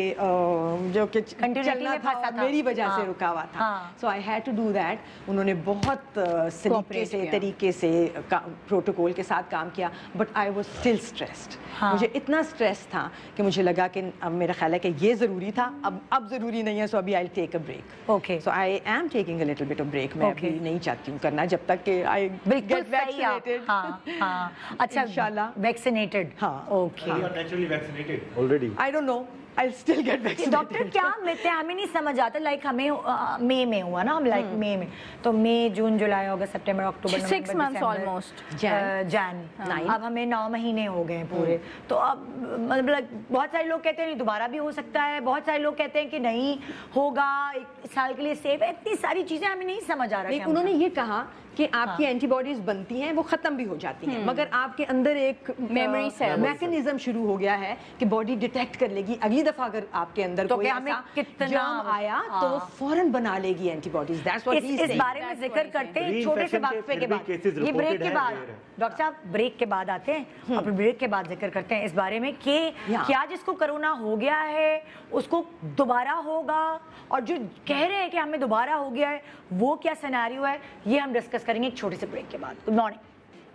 चलना था, मेरी वजह से रुका हुआ था. So I had to do that. उन्होंने बहुत सलीके से, तरीके से, प्रोटोकॉल के साथ काम किया, but I was still stressed. मुझे इतना स्ट्रेस था कि मुझे लगा कि अब मेरा ख्याल है कि ये ज़रूरी था, अब ज़रूरी नहीं है, सो अभी I take a break. Okay. So I am taking a little bit of break. मैं अभी नहीं चाहती हूँ करना जब तक कि आई गेट वैक्सीनेटेड. अच्छा, इंशाल्लाह vaccinated. Okay. You are naturally vaccinated already. I don't know. I'll still get vaccinated. Doctor क्या मिलते हैं हमें नहीं समझ आता. लाइक हमें मई में हुआ ना, हम लाइक मई में, तो मई, जून, जुलाई, अगस्त, सितंबर, अक्टूबर, 6 months almost. जैन. अब हमें 9 महीने हो गए पूरे. तो अब मतलब बहुत सारे लोग कहते हैं दोबारा भी हो सकता है, बहुत सारे लोग कहते हैं कि नहीं होगा, 1 साल के लिए सेफ है. इतनी सारी चीजें हमें नहीं समझ आ रही. उन्होंने ये कहा कि आपकी एंटीबॉडीज बनती हैं, वो खत्म भी हो जाती हैं, मगर आपके अंदर एक मेमोरी सेल मैकेनिज्म शुरू हो गया है कि बॉडी डिटेक्ट कर लेगी. अगली दफा अगर आपके अंदर तो कोई ऐसा जर्म आया तो वो फौरन बना लेगी antibodies. That's what he is. इस बारे में जिक्र करते हैं छोटे से वक्फे के बाद, ये ब्रेक के बाद. डॉक्टर साहब ब्रेक के बाद आते हैं और ब्रेक के बाद जिक्र करते हैं इस बारे में कि क्या जिसको कोरोना हो गया है उसको दोबारा होगा, और जो कह रहे हैं कि हमें दोबारा हो गया है वो क्या सिनेरियो है, ये हम डिस्कस करेंगे एक छोटे से ब्रेक के बाद. Good morning,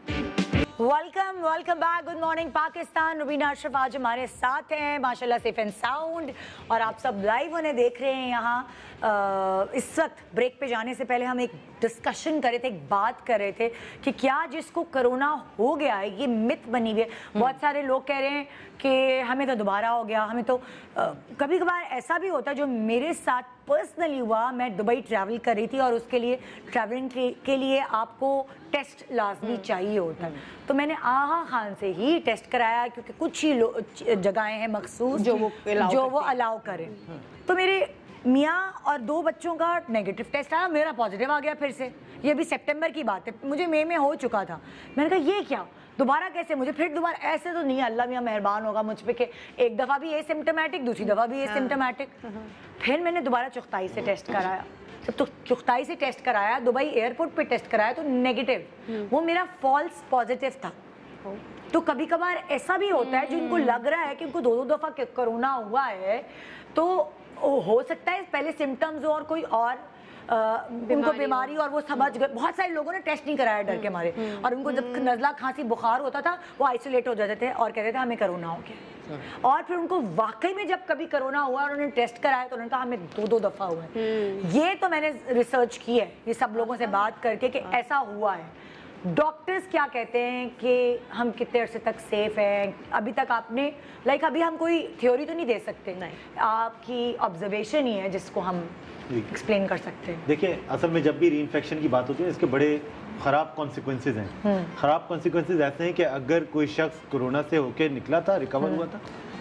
welcome back. Good morning Pakistan. Rubina Ashraf आज हमारे साथ हैं, माशाल्लाह सेफ एंड साउंड, और आप सब लाइव उन्हें देख रहे हैं यहाँ. इस वक्त ब्रेक पे जाने से पहले हम एक डिस्कशन कर रहे थे, एक बात कर रहे थे कि क्या जिसको कोरोना हो गया है, ये मिथ बनी हुई है. बहुत सारे लोग कह रहे हैं कि हमें तो दोबारा हो गया, हमें तो कभी कभार ऐसा भी होता है, जो मेरे साथ पर्सनली हुआ. मैं दुबई ट्रैवल कर रही थी और उसके लिए ट्रैवलिंग के लिए आपको टेस्ट लाजमी चाहिए होता है. तो मैंने आहा खान से ही टेस्ट कराया, क्योंकि कुछ ही जगहें हैं मखसूस जो वो अलाउ करें. तो मेरे मियाँ और 2 बच्चों का नेगेटिव टेस्ट आया, मेरा पॉजिटिव आ गया फिर से. ये भी सितंबर की बात है, मुझे मई में हो चुका था. मैंने कहा ये क्या, दोबारा कैसे, मुझे फिर दोबारा ऐसे तो नहीं, अल्लाह मियाँ मेहरबान होगा मुझ पे कि एक दफ़ा भी एसिम्प्टोमेटिक, दूसरी दफ़ा भी एसिम्प्टोमेटिक. फिर मैंने दोबारा चुख्ताई से टेस्ट कराया. जब तो चुख्ताई से टेस्ट कराया, दुबई एयरपोर्ट पे टेस्ट कराया तो नेगेटिव, वो मेरा फॉल्स पॉजिटिव था. तो कभी कभार ऐसा भी होता है जिनको लग रहा है कि उनको 2 दफ़ा कोरोना हुआ है, तो हो सकता है पहले सिम्टम्स हो और कोई और उनको बीमारी और वो समझ गए. बहुत सारे लोगों ने टेस्ट नहीं कराया डर के मारे, और उनको जब नज़ला खांसी बुखार होता था वो आइसोलेट हो जाते थे और कहते थे हमें कोरोना हो गया. और फिर उनको वाकई में जब कभी कोरोना हुआ और उन्होंने टेस्ट कराया तो उन्होंने कहा हमें 2 दफ़ा हुआ है. ये तो मैंने रिसर्च की है, ये सब लोगों से बात करके कि ऐसा हुआ है. डॉक्टर्स क्या कहते हैं कि हम कितने अरसे तक सेफ हैं? अभी तक आपने अभी हम कोई थ्योरी तो नहीं दे सकते, नहीं, आपकी ऑब्जर्वेशन ही है जिसको हम एक्सप्लेन कर सकते हैं. देखिए, असल में जब भी री इन्फेक्शन की बात होती है इसके बड़े ख़राब कॉन्सिक्वेंसेज हैं. ख़राब कॉन्सिक्वेंसेज ऐसे हैं कि अगर कोई शख्स कोरोना से होकर निकला था, रिकवर हुआ था,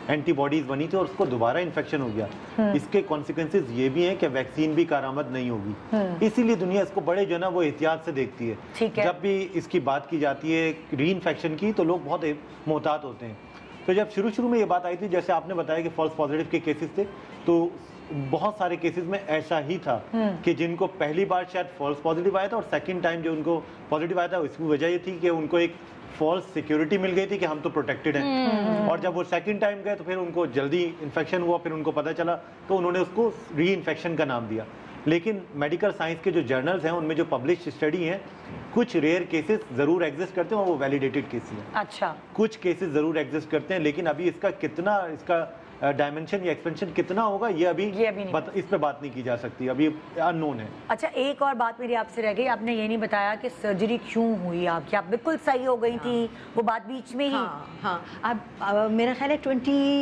اینٹی باڈیز بنی تھی اور اس کو دوبارہ انفیکشن ہو گیا. اس کے کانسیکوینسز یہ بھی ہیں کہ ویکسین بھی کارآمد نہیں ہوگی, اسی لیے دنیا اس کو بڑے جو ہے نا وہ احتیاط سے دیکھتی ہے. جب بھی اس کی بات کی جاتی ہے ری انفیکشن کی تو لوگ بہت محتاط ہوتے ہیں. تو جب شروع میں یہ بات آئی تھی, جیسے آپ نے بتایا کہ فالس پازیٹیو کے کیسز تھے, تو بہت سارے کیسز میں ایسا ہی تھا کہ جن کو پہلی بار شاید فالس پازیٹیو آیا تھا اور سیکنڈ ٹائم جو ان کو پازیٹیو آیا تھا اس کی وجہ یہ تھی کہ ان کو ایک فالس سیکیورٹی مل گئی تھی کہ ہم تو پروٹیکٹڈ ہیں, اور جب وہ سیکنڈ ٹائم گئے تو پھر ان کو جلدی انفیکشن ہوا, پھر ان کو پتہ چلا تو انہوں نے اس کو ری انفیکشن کا نام دیا. لیکن میڈیکل سائنس کے جو جرنلز ہیں ان میں جو پبلش اسٹڈی ہیں, کچھ ریئر کیسز ضرور ایگزسٹ کرتے ہیں اور وہ ویلیڈیٹڈ کیسز ہیں. اچھا, کچھ کیسز ضرور ایگزسٹ کرتے ہیں, لیکن ابھی اس کا کتنا, اس کا ڈائمنشن یا ایکسپینشن کتنا ہوگا یہ ابھی اس پہ بات نہیں کی جا سکتی, ابھی ان نون ہے. اچھا, ایک اور بات میری آپ سے رہ گئی, آپ نے یہ نہیں بتایا کہ سرجری کیوں ہوئی آپ کی, آپ بالکل صحیح ہو گئی تھی, وہ بات بیچ میں ہی. ہاں, اب میرا خیال ہے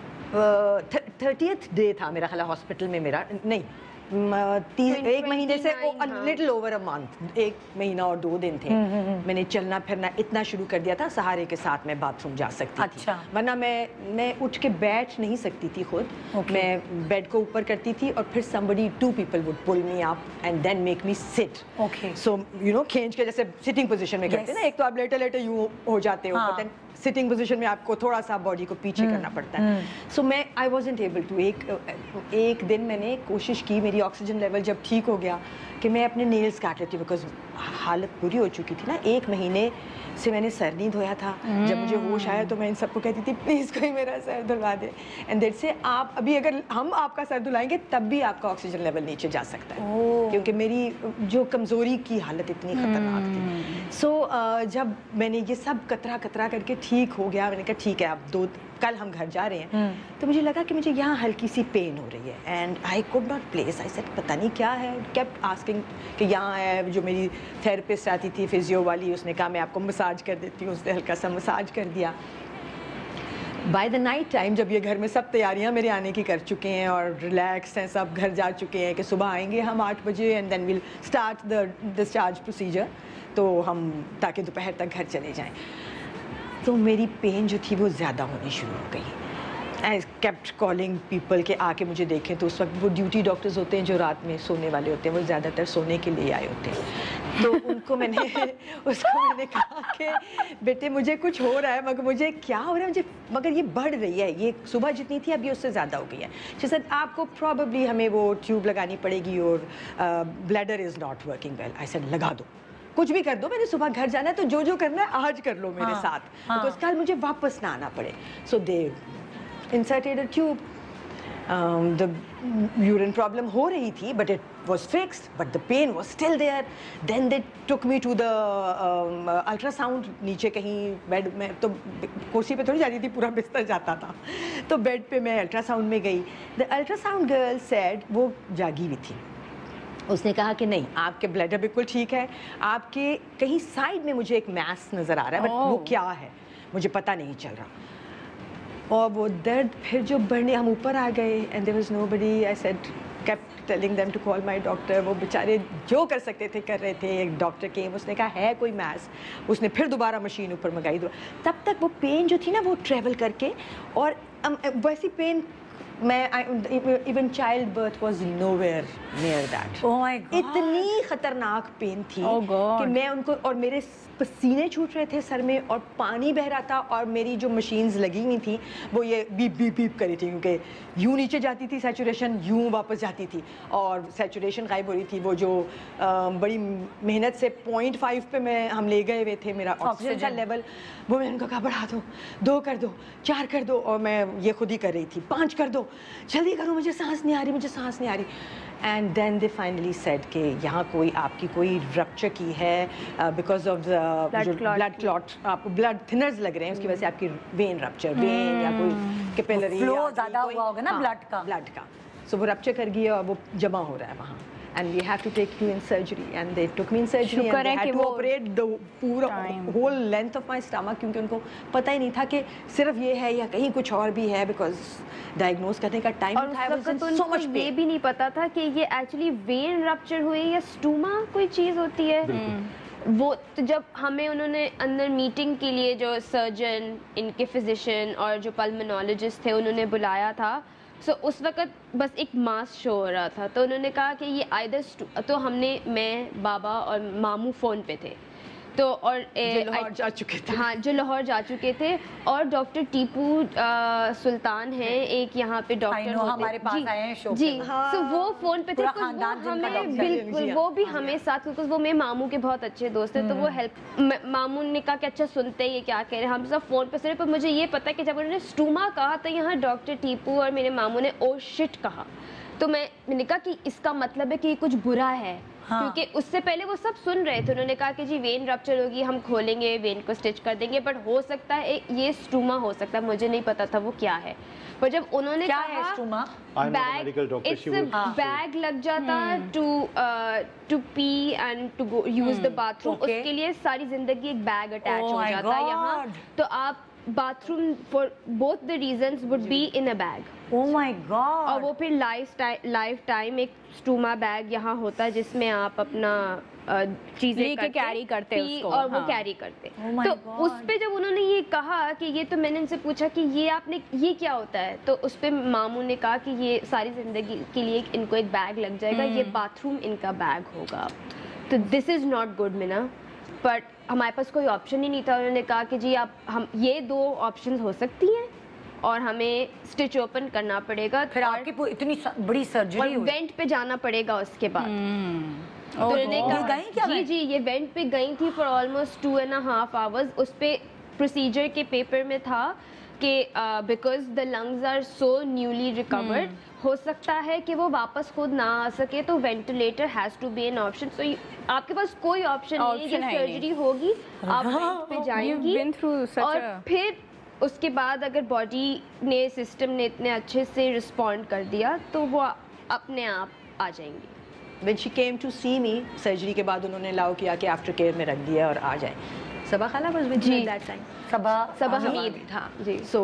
30th ڈے تھا میرا خیال ہے ہاسپٹل میں, میرا نہیں ایک مہینے سے لٹل اوور اے منتھ, ایک مہینہ اور 2 دن تھے. میں نے چلنا پھرنا اتنا شروع کر دیا تھا, سہارے کے ساتھ میں باتھ روم جا سکتی تھی, ورنہ میں اٹھ کے بیٹھ نہیں سکتی تھی خود. میں بیڈ کو اوپر کرتی تھی اور پھر somebody 2 people would pull me up and then make me sit. So you know کھینچ کے جیسے سٹنگ پوزیشن میں کرتے ہیں نا, ایک تو آپ لیٹے یوں ہو جاتے ہو, then سٹنگ پوزیشن میں آپ کو تھوڑا سا باڈی کو پیچھے کرنا پڑتا ہے. سو میں آئی وازنٹ ایبل ٹو. ایک دن میں نے کوشش کی, میری آکسیجن لیول جب ٹھیک ہو گیا, کہ میں اپنے نیلز کاٹ لیتی ہوں, بیکاز حالت بری ہو چکی تھی نا. 1 مہینے سے میں نے سر نہیں دھویا تھا. جب مجھے ہوش آیا تو میں ان سب کو کہتی تھی پلیز کوئی میرا سر دھلوا دے. اینڈ دیٹ سے آپ ابھی اگر ہم آپ کا سر دھلائیں گے تب بھی آپ کا آکسیجن لیول نیچے جا سکتا ہے, کیونکہ میری جو کمزوری کی حالت اتنی خطرناک تھی. سو جب میں نے یہ سب کترا کر کے ٹھیک ہو گیا, میں نے کہا ٹھیک ہے اب کل ہم گھر جا رہے ہیں, تو مجھے لگا کہ مجھے یہاں ہلکی سی پین ہو رہی ہے. And I could not place, I said پتہ نہیں کیا ہے. کیپٹ آسکنگ کہ یہاں ہے, جو میری تھراپسٹ آتی تھی فزیو والی, اس نے کہا میں آپ کو مساج کر دیتی ہوں, اس نے ہلکا سا مساج کر دیا. بائی دا نائٹ ٹائم جب یہ گھر میں سب تیاریاں میرے آنے کی کر چکے ہیں اور ریلیکس ہیں, سب گھر جا چکے ہیں کہ صبح آئیں گے ہم 8 بجے and then we'll start the discharge procedure, تو ہم تاکہ دوپہر تک گھر چلے جائیں. تو میری پین جو تھی وہ زیادہ ہونی شروع ہو گئی. آئی کیپٹ کالنگ پیپل کہ آ کے مجھے دیکھیں. تو اس وقت وہ ڈیوٹی ڈاکٹرز ہوتے ہیں جو رات میں سونے والے ہوتے ہیں, وہ زیادہ تر سونے کے لیے آئے ہوتے ہیں. تو ان کو میں نے کہا کہ بیٹے مجھے کچھ ہو رہا ہے, مگر مجھے کیا ہو رہا ہے, مگر یہ بڑھ رہی ہے, یہ صبح جتنی تھی اب یہ اس سے زیادہ ہو گئی ہے. جیسے آپ کو پرابیبلی ہمیں وہ ٹیوب لگانی پڑے گی اور bladder is not working well. I said لگا دو, کچھ بھی کر دو, میں نے صبح گھر جانا ہے تو جو کرنا ہے آج کر لو میرے ساتھ, بیکاز کل مجھے واپس نہ آنا پڑے. سو دے inserted a tube. The urine problem ہو رہی تھی, but it was fixed, but the pain was still there. Then they took me to the ultrasound. نیچے کہیں بیڈ میں, تو کرسی پہ تھوڑی جاتی تھی, پورا بستر جاتا تھا, تو بیڈ پہ میں الٹرا ساؤنڈ میں گئی. The ultrasound girl said, وہ جاگی ہوئی تھی, اس نے کہا کہ نہیں آپ کے بلیڈر بالکل ٹھیک ہے, آپ کے کہیں سائڈ میں مجھے ایک میس نظر آ رہا ہے, بٹ وہ کیا ہے مجھے پتہ نہیں چل رہا. اور وہ درد پھر جو بڑھنے, ہم اوپر آ گئے and there was nobody. I said kept telling them to call my doctor. وہ بیچارے جو کر سکتے تھے کر رہے تھے. ایک ڈاکٹر کیم, اس نے کہا ہے کوئی میس, اس نے پھر دوبارہ مشین اوپر منگائی. تب تک وہ پین جو تھی نا وہ ٹریول کر کے, اور ویسی پین میں even childbirth was nowhere near that. اتنی خطرناک پین تھی کہ میں ان کو, اور میرے پسینے چھوٹ رہے تھے سر میں اور پانی بہ رہا تھا, اور میری جو مشینز لگی ہوئی تھیں وہ یہ بیپ بیپ بیپ کری تھی, کیونکہ یوں نیچے جاتی تھی سیچوریشن, یوں واپس جاتی تھی, اور سیچوریشن غائب ہو رہی تھی. وہ جو بڑی محنت سے 0.5 پہ ہم لے گئے ہوئے تھے میرا آکسیجن کا لیول, وہ میں ان کو کہا بڑھا دو, 2 کر دو, 4 کر دو, اور میں یہ خود ہی کر رہی تھی, 5 کر دو, جلدی کرو, مجھے سانس نہیں آ رہی, مجھے سانس نہیں آ رہی. And then they finally said کہ یہاں کوئی آپ کی کوئی رپچر کی ہے, بیکاز آف بلڈ کلاٹ, آپ کو بلڈ تھنرز لگ رہے ہیں, اس کی وجہ سے آپ کی وین رپچر, وین یا کوئی کیپلری فلو زیادہ ہوا ہوگا نا بلڈ کا. سو وہ رپچر کر گیا اور وہ جمع ہو رہا ہے وہاں. And we have to take you in surgery, and they took me in surgery and they had to operate the پورا whole length of my stomach, کیونکہ ان کو پتہ ہی نہیں تھا کہ صرف یہ ہے یا کہیں کچھ اور بھی ہے, because ڈائگنوز کرنے کا ٹائم تھا. اور so much یہ بھی نہیں پتا تھا کہ یہ ایکچولی وین رپچر ہوئی یا اسٹوما کوئی چیز ہوتی ہے. وہ تو جب ہمیں انہوں نے اندر میٹنگ کے لیے جو سرجن ان کے فزیشین اور جو پلمنالوجسٹ تھے انہوں نے بلایا تھا، سو اس وقت بس ایک ماس شو ہو رہا تھا، تو انہوں نے کہا کہ یہ آئدر، تو ہم نے، میں، بابا اور ماموں فون پہ تھے، تو اور جو لاہور جا چکے تھے، ہاں جو لاہور جا چکے تھے، اور ڈاکٹر ٹیپو سلطان ہیں ایک یہاں پہ ڈاکٹر ہمارے پاس آئے ہیں شو، جی، تو وہ فون پہ تھے، پورا تو خاندان وہ جن کا ہمیں ڈاکٹر ہے، بالکل وہ بھی ہمیں ساتھ، کیونکہ وہ میرے ماموں کے بہت اچھے دوست ہیں، تو وہ ہیلپ، ماموں نے کہا کہ اچھا سنتے یہ کیا کہہ رہے ہیں، ہم سب فون پہ سنے، پر مجھے یہ پتا کہ جب انہوں نے اسٹوما کہا تو یہاں ڈاکٹر ٹیپو اور میرے ماموں نے او شٹ کہا، تو میں نے کہا کہ اس کا مطلب ہے کہ یہ کچھ برا ہے، کیونکہ اس سے پہلے وہ سب سن رہے تھے، انہوں نے کہا کہ جی وین رپچر ہوگی، ہم کھولیں گے، وین کو اسٹچ کر دیں گے، بٹ ہو سکتا ہے یہ اسٹوما ہو سکتا ہے، مجھے نہیں پتا تھا وہ کیا ہے، پر جب انہوں نے کہا بیگ لگ جاتا to pee and to use the bathroom, اس کے لیے ساری زندگی ایک بیگ اٹیچ ہو جاتا ہے یہاں، تو آپ bathroom for both the reasons would be in a bag, oh my God, اور وہ پھر لائف ٹائم ایک اسٹوما بیگ یہاں ہوتا ہے جس میں آپ اپنا چیزیں کیری کرتے ہیں اور وہ کیری کرتے، تو اس پہ جب انہوں نے یہ کہا کہ یہ، تو میں نے ان سے پوچھا کہ یہ آپ نے یہ کیا ہوتا ہے، تو اس پہ ماموں نے کہا کہ یہ ساری زندگی کے لیے ان کو ایک بیگ لگ جائے گا، یہ باتھ روم ان کا بیگ ہوگا، تو دس از ناٹ گڈ مینا، بٹ ہمارے پاس کوئی آپشن ہی نہیں تھا، انہوں نے کہا کہ جی آپ ہم یہ 2 آپشنز ہو سکتی ہیں اور ہمیں اسٹچ اوپن کرنا پڑے گا، پھر آپ کی اتنی بڑی سرجری اور وینٹ پہ جانا پڑے گا اس کے بعد، تو انہوں نے کہا جی جی یہ وینٹ پہ گئی تھی فار آلموسٹ 2.5 hours، اس پہ پروسیجر کے پیپر میں تھا کہ because the lungs are so newly recovered, ہو سکتا ہے کہ وہ واپس خود نہ آ سکے، تو ventilator has to be an option, so آپ کے پاس کوئی آپشن نہیں ہے، سرجری ہوگی آپ وینٹ پہ جائیں گی، اور پھر اس کے بعد اگر باڈی نے، سسٹم نے اتنے اچھے سے رسپونڈ کر دیا تو وہ اپنے آپ آ جائیں گی۔ when she came to see me surgery کے بعد انہوں نے الاؤ کیا کہ آفٹر کیئر میں رکھ دیا اور آ جائیں، صبا خالہ was with me at that time، صبا حمید، ہاں جی، so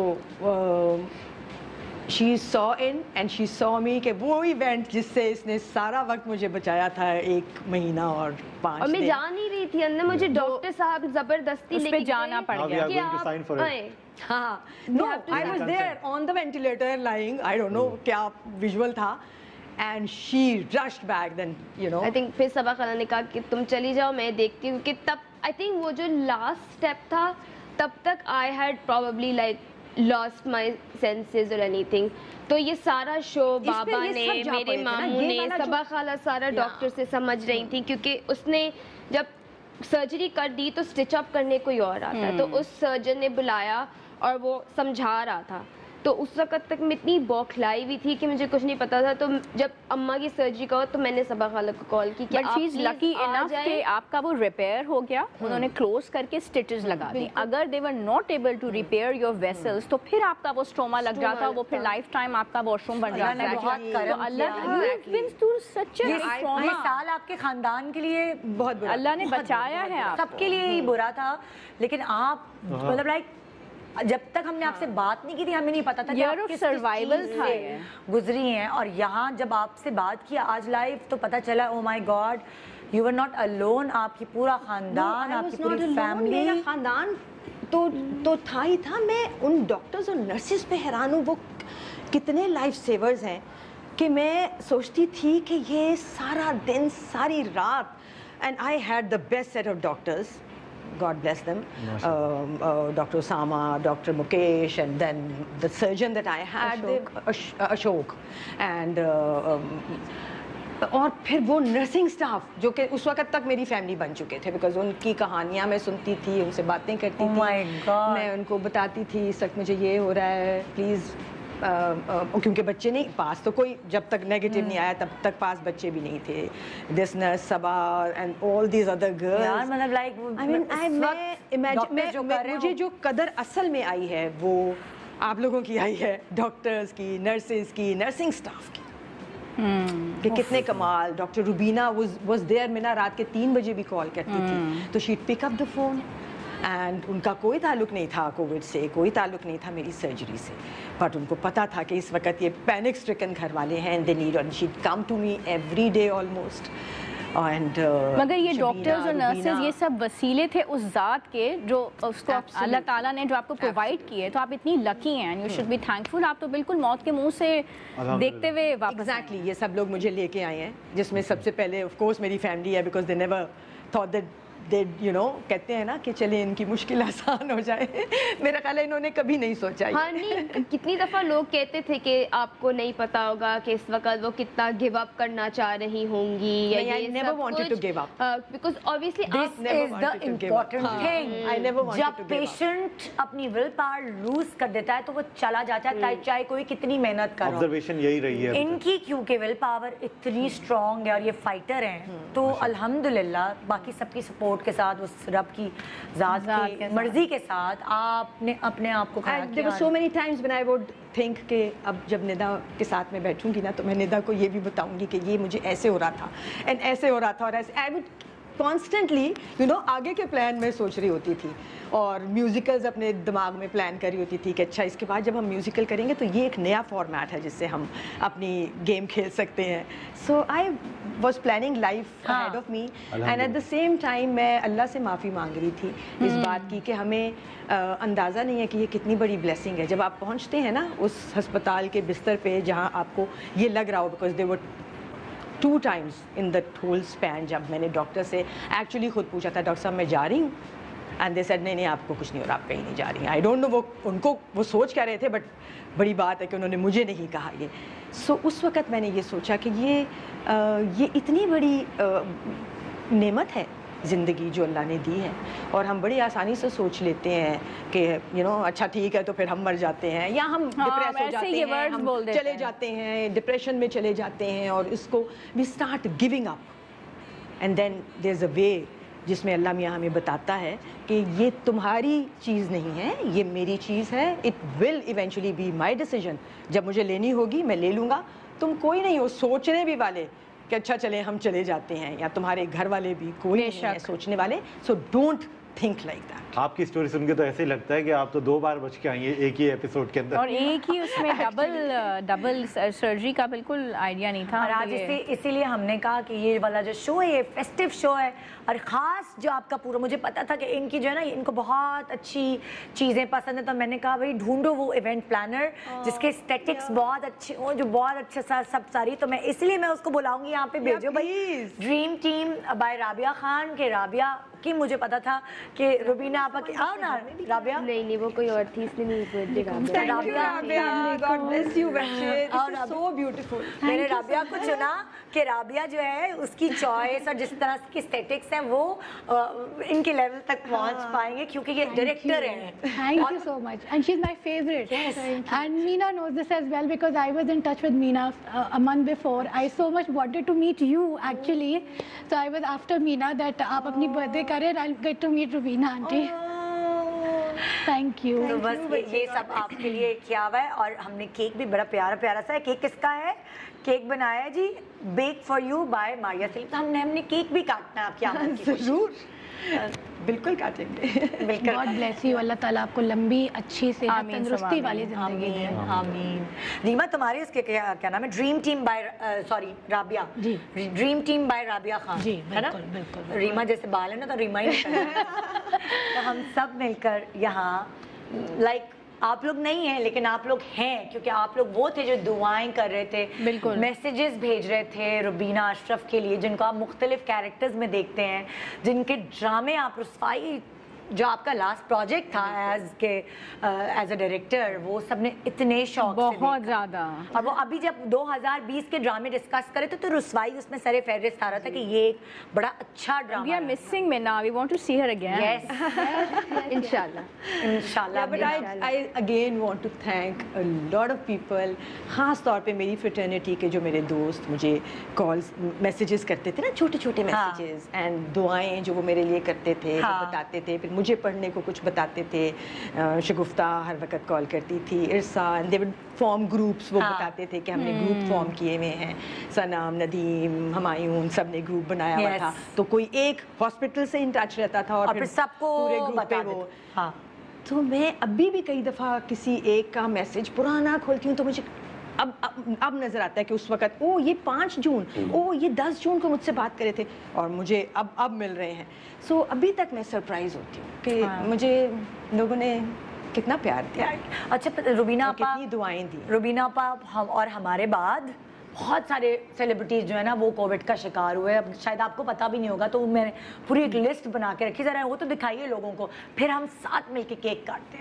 she saw in and she saw me کہ وہ ایونٹ جس سے اس نے سارا وقت مجھے بچایا تھا 1 مہینہ اور 5 دن، اور میں جا نہیں رہی تھی اندر، مجھے ڈاکٹر صاحب زبردستی لے کے جانا پڑ گیا کہ آپ آئیں، ہاں no I was there on the ventilator lying, I don't know کیا ویژول تھا، and she rushed back then you know I think پھر صبا خالہ نے کہا کہ تم چلی جاؤ میں دیکھتی ہوں، کہ تب I think وہ جو لاسٹ اسٹیپ تھا تب تک I had probably like lost my senses or anything، تو یہ سارا شو بابا نے، میرے ماموں نے، صبا خالہ سارا ڈاکٹر سے سمجھ رہی تھی، کیونکہ اس نے جب سرجری کر دی تو اسٹچ اپ کرنے کوئی اور آتا ہے، تو اس سرجن نے بلایا اور وہ سمجھا رہا تھا، تو اس وقت تک میں اتنی بوکھلائی ہوئی تھی کہ مجھے کچھ نہیں پتا تھا، تو جب اماں کی سرجری کا تو میں نے صبا خالہ کو کال کی کہ شی از لکی انف کہ آپ کا وہ ریپیئر ہو گیا، انہوں نے کلوز کر کے سٹچز لگا دی، اگر they were not able to repair your vessels تو پھر آپ کا وہ اسٹوما لگ جاتا، وہ پھر لائف ٹائم آپ کا واش روم بن جاتا ہے، تو اللہ یہ سال آپ کے خاندان کے لیے بہت برا، اللہ نے بچایا ہے، سب کے لیے ہی برا تھا، لیکن آپ مطلب لائک جب تک ہم نے آپ سے بات نہیں کی تھی ہمیں نہیں پتا تھا کہ آپ کس سروائیول تھا گزری ہیں، اور یہاں جب آپ سے بات کیا آج لائیو تو پتا چلا oh my God you were not alone, آپ کی پورا خاندان، آپ کی پوری فیملی، میرا خاندان تو تھا ہی تھا، میں ان ڈاکٹرز اور نرسز پہ حیران ہوں، وہ کتنے لائف سیورز ہیں، کہ میں سوچتی تھی کہ یہ سارا دن ساری رات، and I had the best set of doctors God bless them, Dr. Osama, Dr. Mukesh, and then the surgeon that I had, Ashok, and اور پھر وہ نرسنگ سٹاف جو کہ اس وقت تک میری فیملی بن چکے تھے، بیکاز ان کی کہانیاں میں سنتی تھی، ان سے باتیں کرتی تھی، میں ان کو بتاتی تھی اس وقت مجھے یہ ہو رہا ہے پلیز، کیونکہ بچے نہیں پاس، تو کوئی جب تک نیگیٹو نہیں آیا تب تک پاس بچے بھی نہیں تھے، this nurse Saba and all these other girls, مطلب لائک مجھے جو قدر اصل میں آئی ہے وہ آپ لوگوں کی آئی ہے، ڈاکٹرز کی، نرسز کی، نرسنگ سٹاف کی، کہ کتنے کمال. Doctor Rubina was there. میں نا رات کے 3 بجے بھی کال کرتی تھی تو شی'd پک اپ دا فون اینڈ ان کا کوئی تعلق نہیں تھا کووڈ سے, کوئی تعلق نہیں تھا میری سرجری سے, بٹ ان کو پتا تھا کہ اس وقت یہ پینک اسٹرکن گھر والے ہیں, they need, and she'd come to me every day almost. And مگر یہ ڈاکٹرز اور نرسز یہ سب وسیلے تھے اس ذات کے جو اس کو اللہ تعالیٰ نے جو آپ کو پرووائڈ کیے, تو آپ اتنی لکی ہیں, یو شوڈ بی تھینکفل. آپ تو بالکل موت کے منہ سے دیکھتے ہوئے واپس. ایگزیکٹلی, یہ سب لوگ مجھے لے کے آئے ہیں, جس میں سب سے پہلے آف کورس میری فیملی ہے, because they never thought that you know, کہتے ہیں نا کہ چلیں ان کی مشکل آسان ہو جائے. میرا خیال ہے انہوں نے کبھی نہیں سوچا. ہاں نہیں, کتنی دفعہ لوگ کہتے تھے کہ آپ کو نہیں پتا ہوگا کہ اس وقت وہ کتنا گیو اپ کرنا چاہ رہی ہوں گی, یا یہ سب کچھ, because obviously this is the important thing. جب پیشنٹ اپنی ول پاور لوز کر دیتا ہے تو وہ چلا جاتا ہے, چاہے کوئی کتنی محنت کرو. آبزرویشن یہی رہی ہے ان کی, کیونکہ ول پاور اتنی اسٹرانگ ہے اور یہ فائٹر ہیں, تو الحمدللہ باقی سب کی سپورٹ کے ساتھ, اس رب کی ذات کی مرضی کے ساتھ آپ نے اپنے آپ کو کھڑا کیا. So many times when I would think کہ اب جب ندا کے ساتھ میں بیٹھوں گی نا, تو میں ندا کو یہ بھی بتاؤں گی کہ یہ مجھے ایسے ہو رہا تھا اینڈ ایسے ہو رہا تھا, اور ایسے I would constantly you know آگے کے پلان میں سوچ رہی ہوتی تھی, اور میوزیکلز اپنے دماغ میں پلان کری ہوتی تھی کہ اچھا اس کے بعد جب ہم میوزیکل کریں گے تو یہ ایک نیا فارمیٹ ہے جس سے ہم اپنی گیم کھیل سکتے ہیں. So I was planning life ahead of me, and at the same time میں اللہ سے معافی مانگ رہی تھی اس بات کی کہ ہمیں اندازہ نہیں ہے کہ یہ کتنی بڑی بلیسنگ ہے جب آپ پہنچتے ہیں نا اس ہسپتال کے بستر پہ جہاں آپ کو یہ لگ رہا ہو, because they were 2 times in the whole span جب میں نے ڈاکٹر سے ایکچولی خود پوچھا تھا, ڈاکٹر صاحب میں جا رہی ہوں, اینڈ دے سیڈ نہیں آپ کو کچھ نہیں ہو رہا, آپ کہیں نہیں جا رہی ہیں. آئی ڈونٹ نو وہ ان کو وہ سوچ کیا رہے تھے, بٹ بڑی بات ہے کہ انہوں نے مجھے نہیں کہا یہ. سو اس وقت میں نے یہ سوچا کہ یہ اتنی بڑی نعمت ہے زندگی جو اللہ نے دی ہے, اور ہم بڑی آسانی سے سوچ لیتے ہیں کہ یو نو اچھا ٹھیک ہے تو پھر ہم مر جاتے ہیں, یا ہم ڈپریس ہو جاتے ہیں, ہم چلے جاتے ہیں ڈپریشن میں چلے جاتے ہیں, اور اس کو we start giving up, and then there is a way جس میں اللہ میاں ہمیں بتاتا ہے کہ یہ تمہاری چیز نہیں ہے, یہ میری چیز ہے. It will eventually be my decision, جب مجھے لینی ہوگی میں لے لوں گا. تم کوئی نہیں ہو سوچنے بھی والے کہ اچھا چلیں ہم چلے جاتے ہیں, یا تمہارے گھر والے بھی کوئی نہیں ہے سوچنے والے. So don't think like that. آپ کی اسٹوری سن کے تو ایسے ہی لگتا ہے کہ آپ تو 2 بار بچ کے آئی ہیں ایک ہی ایپیسوڈ کے اندر, اور ایک ہی اس میں ڈبل سرجری کا بالکل آئیڈیا نہیں تھا. اور آج اسی لیے ہم نے کہا کہ یہ والا جو شو ہے یہ فیسٹیو شو ہے, اور خاص جو آپ کا پورا, مجھے پتا تھا کہ ان کی جو ہے نا ان کو بہت اچھی چیزیں پسند ہیں, تو میں نے کہا بھائی ڈھونڈو وہ ایونٹ پلانر جس کے اسٹیٹکس بہت اچھے ہوں, جو بہت اچھا سا سب ساری, تو میں اس لیے میں اس کو بلاؤں گی یہاں پہ بھیجو بھائی. Dream team by Rabia Khan کے رابعہ کی مجھے پتا تھا کہ روبینہ آپا کی, آؤ نا رابعہ. نہیں وہ کوئی اور تھی, اس لیے میں نے رابعہ کو چنا کہ رابعہ جو ہے اس کی چوائس اور جس طرح کی اسٹیٹکس ہیں وہ ان کے لیول تک پہنچ پائیں گے, کیونکہ یہ ڈائریکٹر ہیں. Thank you so much, and she's my favorite. Yes. And Meena knows this as well because I was in touch with Meena a month before. I so much wanted to meet you actually, so I was after Meena that آپ اپنی birthday کریں, I'll get to meet Rubina aunty. Thank you. تو بس یہ سب آپ کے لیے کیا ہوا ہے, اور ہم نے کیک بھی بڑا پیارا پیارا سا ہے. کیک کس کا ہے؟ کیک بنایا ہے جی bake for you by Maria Saleem. تو ہم نے کیک بھی کاٹنا ہے آپ کی آمد کی خوشی. ضرور, بالکل کاٹیں گے. God bless you. اللہ تعالیٰ آپ کو لمبی اچھی صحت تندرستی والی زندگی دے. آمین. ریما تمہاری اس کے کیا نام ہے؟ Dream team by sorry Rabia. جی dream team by Rabia Khan. جی ہے نا؟ بالکل بالکل. ریما جیسے بال ہے نا تو ریما ہی نکلنا ہے. تو ہم سب مل کر یہاں لائک آپ لوگ نہیں ہیں لیکن آپ لوگ ہیں, کیونکہ آپ لوگ وہ تھے جو دعائیں کر رہے تھے, بالکل میسیجز بھیج رہے تھے روبینہ اشرف کے لیے, جن کو آپ مختلف کیریکٹرز میں دیکھتے ہیں, جن کے ڈرامے آپ رسوائی جو آپ کا لاسٹ پروجیکٹ تھا ایز اے ڈائریکٹر, وہ سب نے اتنے شوق بہت زیادہ. اور وہ ابھی جب 2020 کے ڈرامے ڈسکس کرے تو رسوائی اس میں سر فہرست آ رہا تھا کہ یہ ایک بڑا اچھا drama. We are missing Meena. We want to see her again. Yes. انشاءاللہ. But I again want to thank a lot of people, خاص طور پہ میری فریٹرنیٹی کے جو میرے دوست مجھے کالز میسیجز کرتے تھے نا, چھوٹے چھوٹے میسیجز, اینڈ دعائیں جو وہ میرے لیے کرتے تھے, وہ بتاتے تھے, پھر مجھے پڑھنے کو کچھ بتاتے تھے. شگفتہ ہر وقت کال کرتی تھی, Irsa, and they would form groups, وہ بتاتے تھے کہ ہم نے گروپ فارم کیے ہوئے ہیں, سنم, ندیم, ہمایون, سب نے گروپ بنایا ہوا تھا. تو کوئی ایک ہاسپٹل سے ان ٹچ رہتا تھا اور پھر سب کو پورے گروپ پہ وہ. تو میں ابھی بھی کئی دفعہ کسی ایک کا میسج پرانا کھولتی ہوں تو مجھے اب نظر آتا ہے کہ اس وقت او یہ 5 جون، او یہ 10 جون کو مجھ سے بات کرے تھے اور مجھے اب مل رہے ہیں. سو ابھی تک میں سرپرائز ہوتی ہوں کہ مجھے لوگوں نے کتنا پیار دیا. اچھا روبینہ آپا، کتنی دعائیں دی. روبینہ آپا اور ہمارے بعد بہت سارے سیلیبریٹیز جو ہے نا وہ کووڈ کا شکار ہوئے. اب شاید آپ کو پتہ بھی نہیں ہوگا تو میں نے پوری ایک لسٹ بنا کے رکھی. ذرا وہ تو دکھائیے لوگوں کو، پھر ہم ساتھ مل کے کیک کاٹتے ہیں.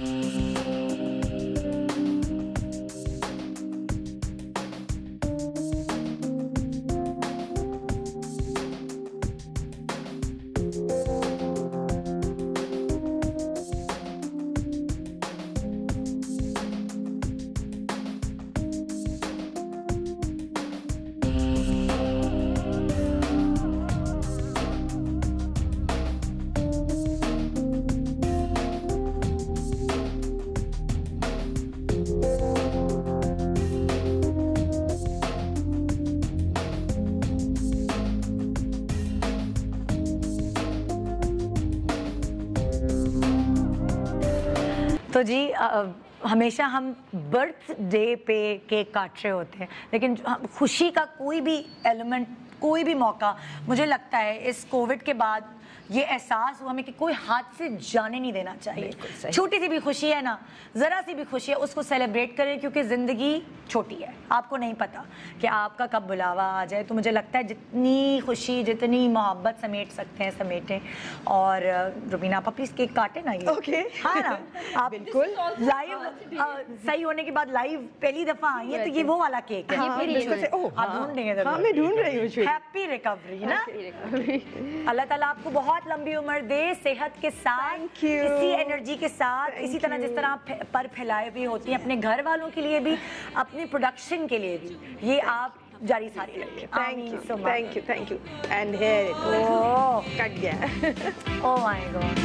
تو جی ہمیشہ ہم برتھ ڈے پہ کیک کاٹ رہے ہوتے ہیں، لیکن خوشی کا کوئی بھی ایلیمنٹ، کوئی بھی موقع مجھے لگتا ہے اس کووڈ کے بعد یہ احساس ہوا ہمیں کہ کوئی ہاتھ سے جانے نہیں دینا چاہیے. چھوٹی سی بھی خوشی ہے نا، ذرا سی بھی خوشی ہے، اس کو سیلیبریٹ کریں کیونکہ زندگی چھوٹی ہے. آپ کو نہیں پتا کہ آپ کا کب بلاوا آ جائے. تو مجھے لگتا ہے جتنی خوشی، جتنی محبت سمیٹ سکتے ہیں سمیٹیں. اور روبینہ آپا پلیز کیک کاٹے نا یہ. اوکے ہاں نا، آپ بالکل لائیو صحیح ہونے کے بعد لائیو پہلی دفعہ آئی ہیں تو یہ وہ والا کیک ہے. آپ ڈھونڈ دیں گے. ہاں میں ڈھونڈ رہی ہوں. ہیپی ریکوری نا. اللہ تعالیٰ آپ کو بہت لمبی عمر دے، صحت کے ساتھ، اسی انرجی کے ساتھ، اسی طرح جس طرح آپ پر پھیلائے ہوئے ہوتی ہیں اپنے گھر والوں کے لیے بھی، اپنی پروڈکشن کے لیے بھی، یہ آپ جاری ساری رکھیں. Thank you. اینڈ ہیئر کٹ گیا. Oh my God.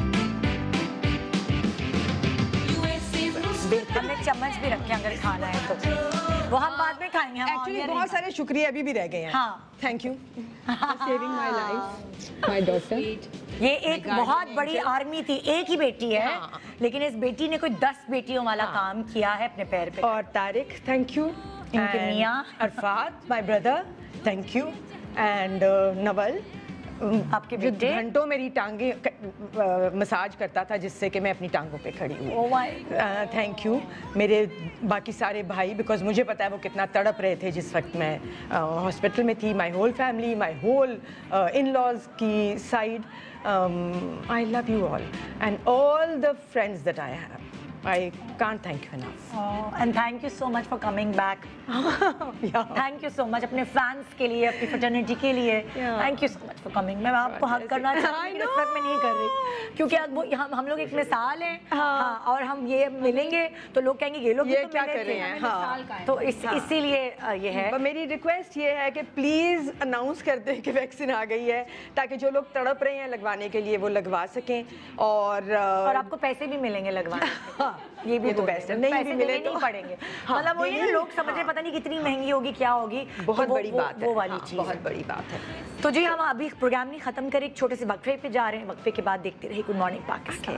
ہم نے چمچ بھی رکھے اگر کھانا ہے تو وہ ہم بعد میں کھائیں گے. ایکچولی بہت سارے شکریہ ابھی بھی رہ گئے ہیں. ہاں thank you for saving my life my daughter. یہ ایک بہت بڑی آرمی تھی، ایک ہی بیٹی ہے لیکن اس بیٹی نے کوئی 10 بیٹیوں والا کام کیا ہے اپنے پیر پہ. اور طارق تھینک یو. ان کے میاں Arafat my brother thank you. And Nawal آپ کے بیٹے گھنٹوں میری ٹانگیں مساج کرتا تھا جس سے کہ میں اپنی ٹانگوں پہ کھڑی ہوں. Thank you. میرے باقی سارے بھائی، بیکاز مجھے پتا ہے وہ کتنا تڑپ رہے تھے جس وقت میں ہاسپٹل میں تھی. My whole family, my whole in laws کی side. I love you all and all the friends that I have. I can't thank you enough. And thank you so much for coming back. Thank you so much اپنے fans کے لیے، اپنی fraternity کے لیے. Thank you so much for coming. میں آپ کو حق کرنا چاہتی ہوں، اس وقت میں نہیں کر رہی کیونکہ ہم لوگ ایک مثال ہیں. ہاں اور ہم یہ ملیں گے تو لوگ کہیں گے یہ لوگ کیا کر رہے ہیں. تو اسی لیے یہ ہے میری ریکویسٹ یہ ہے کہ پلیز اناؤنس کر دیں کہ ویکسین آ گئی ہے تاکہ جو لوگ تڑپ رہے ہیں لگوانے کے لیے وہ لگوا سکیں. اور آپ کو پیسے بھی ملیں گے لگوانے کے. یہ بھی تو بیسٹ ہے. نہیں بھی ملے نہیں پڑیں گے. مطلب وہ یہ لوگ سمجھے پتہ نہیں کتنی مہنگی ہوگی، کیا ہوگی. بہت بڑی بات ہے، وہ والی چیز بہت بڑی بات ہے. تو جی ہم ابھی پروگرام نہیں ختم کریں، ایک چھوٹے سے وقفے پہ جا رہے ہیں. وقفے کے بعد دیکھتے رہے good morning Pakistan.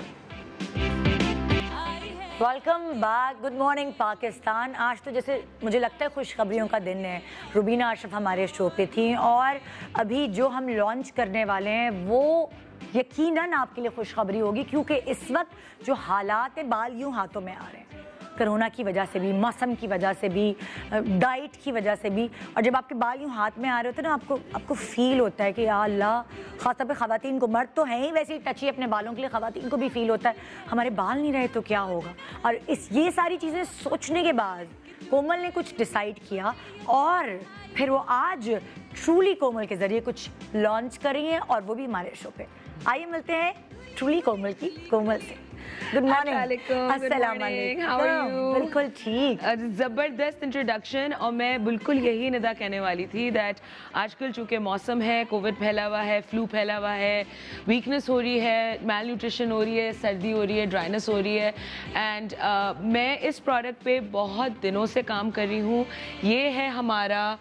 Welcome back. Good morning Pakistan. آج تو جیسے مجھے لگتا ہے خوشخبریوں کا دن ہے. روبینہ اشرف ہمارے شو پہ تھیں اور ابھی جو ہم لانچ کرنے والے ہیں وہ یقیناً آپ کے لیے خوشخبری ہوگی کیونکہ اس وقت جو حالات ہیں بال یوں ہاتھوں میں آ رہے ہیں، کرونا کی وجہ سے بھی، موسم کی وجہ سے بھی، ڈائٹ کی وجہ سے بھی. اور جب آپ کے بال یوں ہاتھ میں آ رہے ہوتے ہیں نا آپ کو فیل ہوتا ہے کہ یا اللہ، خاص طور پہ خواتین کو، مرد تو ہیں ہی ویسے ہی ٹچی اپنے بالوں کے لیے، خواتین کو بھی فیل ہوتا ہے ہمارے بال نہیں رہے تو کیا ہوگا. اور یہ ساری چیزیں سوچنے کے بعد کومل نے کچھ ڈیسائیڈ کیا اور پھر وہ آج ٹرولی کومل کے ذریعے کچھ لانچ کر رہی ہیں اور وہ بھی ہمارے شو پہ. آئیے ملتے ہیں ٹرولی کومل کی کومل سے. Good morning. السلام علیکم. بالکل ٹھیک. زبردست انٹروڈکشن. اور میں بالکل یہی ندا کہنے والی تھی دیٹ آج کل چونکہ موسم ہے، کووڈ پھیلا ہوا ہے، فلو پھیلا ہوا ہے، ویکنس ہو رہی ہے، میل نیوٹریشن ہو رہی ہے، سردی ہو رہی ہے، ڈرائنس ہو رہی ہے. اینڈ میں اس پروڈکٹ پہ بہت دنوں سے کام کر رہی ہوں. یہ ہے ہمارا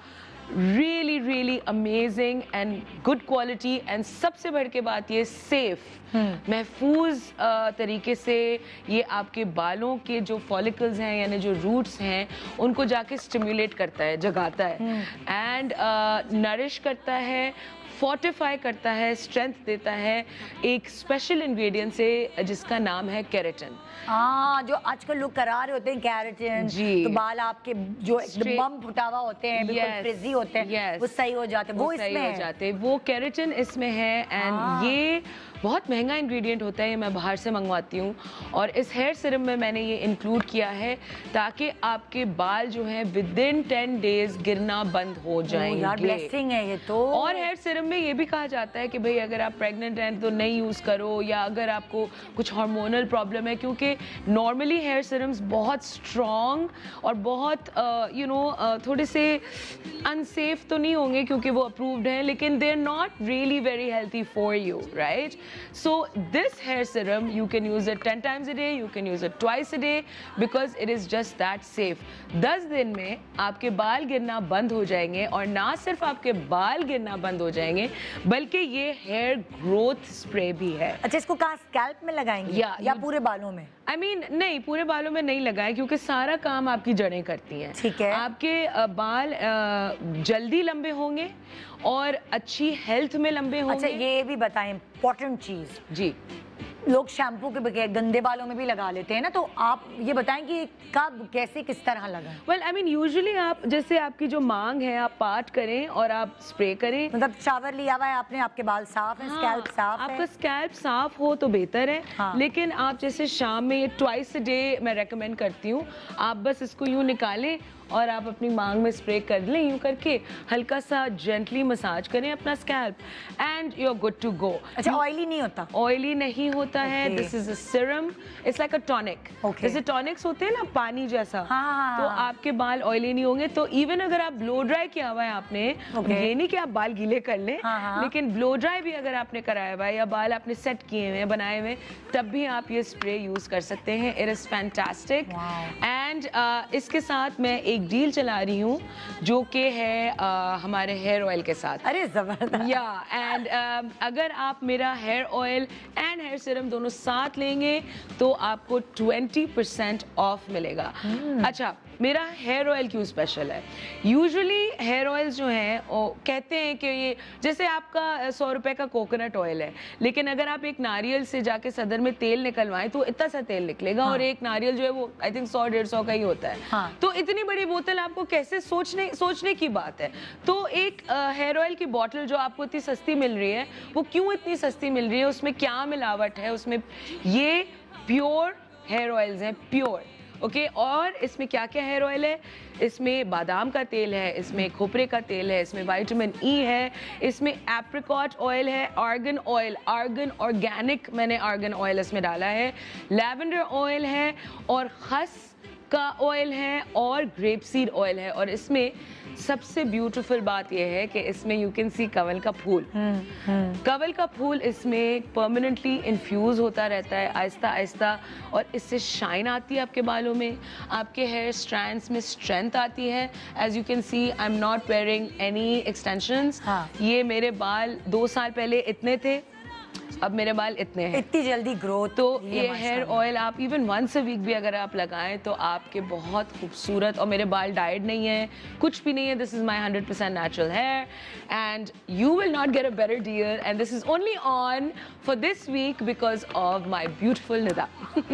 really really amazing and good quality and सबसे बढ़ के बात ये safe महफूज तरीके से ये आपके बालों के जो follicles हैं यानी जो roots हैं उनको जाके stimulate करता है, जगाता है and nourish करता है, फोर्टिफाई करता है, स्ट्रेंथ देता है एक स्पेशल इंग्रेडिएंट से जिसका नाम है केराटिन। हाँ, जो आजकल लोग करा रहे होते हैं केराटिन, तो बाल आपके जो एकदम फुटा हुआ होते हैं, बिल्कुल फ्रिजी होते हैं, वो सही हो जाते हैं, वो इसमें हो जाते हैं, वो केराटिन इसमें है एंड ये बहुत महंगा इंग्रेडिएंट होता है, ये मैं बाहर से मंगवाती हूँ और इस हेयर सीरम में मैंने ये इंक्लूड किया है ताकि आपके बाल जो हैं विद इन 10 डेज गिरना बंद हो जाएंगे। यार ब्लेसिंग है ये तो। और हेयर सीरम में ये भी कहा जाता है कि भाई अगर आप प्रेग्नेंट हैं तो नहीं यूज़ करो या अगर आपको कुछ हार्मोनल प्रॉब्लम है, क्योंकि नॉर्मली हेयर सीरम्स बहुत स्ट्रॉन्ग और बहुत थोड़े से अनसेफ तो नहीं होंगे क्योंकि वो अप्रूव्ड हैं, लेकिन they are not really very healthy for you, right? So this hair serum you can use it 10 times a day, you can use it twice a day because it is just that safe। 10 दिन में आपके बाल गिरना बंद हो जाएंगे और ना सिर्फ आपके बाल गिरना बंद हो जाएंगे बल्कि ये हेयर ग्रोथ स्प्रे भी है। अच्छा, इसको कहाँ स्कैल्प में लगाएंगे या पूरे बालों में? I mean, नहीं, पूरे बालों में नहीं लगाएं क्योंकि सारा काम आपकी जड़ें करती हैं। ठीक है। आपके बाल जल्दी लंबे होंगे और अच्छी हेल्थ में लंबे होंगे। अच्छा, ये भी बताएं इम्पोर्टेंट चीज जी, लोग शैम्पू के बगैर गंदे बालों में भी लगा लेते हैं ना, तो आप ये बताएं कि कब, कैसे, किस तरह लगाएं? वेल आई मीन यूजुअली आप जैसे आपकी जो मांग है आप पार्ट करें और आप स्प्रे करें, मतलब शावर लिया हुआ है आपने, आपके बाल साफ हैं, स्कैल्प साफ है, आपका स्कैल्प साफ हो तो बेहतर है। हाँ। लेकिन आप जैसे शाम में ये ट्वाइस अ डे मैं रेकमेंड करती हूँ, आप बस इसको यूँ निकालें और आप अपनी मांग में स्प्रे कर लें, यूँ करके हल्का सा जेंटली मसाज करें अपना scalp and you are good to go. अच्छा, ऑयली नहीं होता? ऑयली नहीं होता है। This is a serum, it's like a tonic. जैसे टॉनिक्स होते हैं ना पानी जैसा, तो आपके बाल ऑयली नहीं होंगे। तो इवन अगर आप ब्लो ड्राई किया हुआ है आपने, ये नहीं कि आप बाल गीले कर लें, लेकिन ब्लो ड्राई भी अगर आपने कराया हुआ है या बाल आपने सेट किए हुए हैं, बनाए हुए, तब भी आप ये स्प्रे यूज कर सकते हैं। इट इज फैंटास्टिक एंड इसके साथ मैं एक डील चला रही हूँ जो कि है हमारे हेयर ऑयल के साथ। अरे जबरदस्त। या एंड अगर आप मेरा hair oil and hair serum दोनों साथ लेंगे तो आपको 20% ऑफ मिलेगा। अच्छा, मेरा हेयर ऑयल क्यों स्पेशल है? यूजुअली हेयर ऑयल जो हैं कहते हैं कि ये जैसे आपका 100 रुपए का कोकोनट ऑयल है, लेकिन अगर आप एक नारियल से जाके सदर में तेल निकलवाएं तो इतना सा तेल निकलेगा। और एक नारियल जो है वो आई थिंक 100-150 का ही होता है। तो इतनी बड़ी बोतल आपको कैसे सोचने की बात है। तो एक हेयर ऑयल की बोतल जो आपको इतनी सस्ती मिल रही है, वो क्यों इतनी सस्ती मिल रही है? उसमें क्या मिलावट है? उसमें ये प्योर हेयर ऑयल्स हैं, प्योर। ओके, और इसमें क्या क्या हेयर ऑयल है? इसमें बादाम का तेल है, इसमें खोपरे का तेल है, इसमें विटामिन ई है, इसमें एप्रिकॉट ऑयल है, आर्गन ऑयल, आर्गन ऑर्गेनिक मैंने आर्गन ऑयल इसमें डाला है, लैवेंडर ऑयल है और खस का ऑयल है और ग्रेप सीड ऑयल है। और इसमें सबसे ब्यूटीफुल बात यह है कि इसमें यू कैन सी कंवल का फूल। कंवल का फूल इसमें परमानेंटली इन्फ्यूज होता रहता है आहिस्ता आहिस्ता, और इससे शाइन आती है आपके बालों में, आपके हेयर स्ट्रैंड्स में स्ट्रेंथ आती है। As you can see I am not wearing any extensions. ये मेरे बाल 2 साल पहले इतने थे, अब मेरे बाल इतने हैं। इतनी जल्दी ग्रोथ। तो ये हेयर ऑयल आप इवन वंस अ वीक भी अगर आप लगाएं तो आपके बहुत खूबसूरत, और मेरे बाल डाइड नहीं है, कुछ भी नहीं है। This is my 100% natural hair and you will not get a better deal, and this is only on for this week because of my beautiful Nida.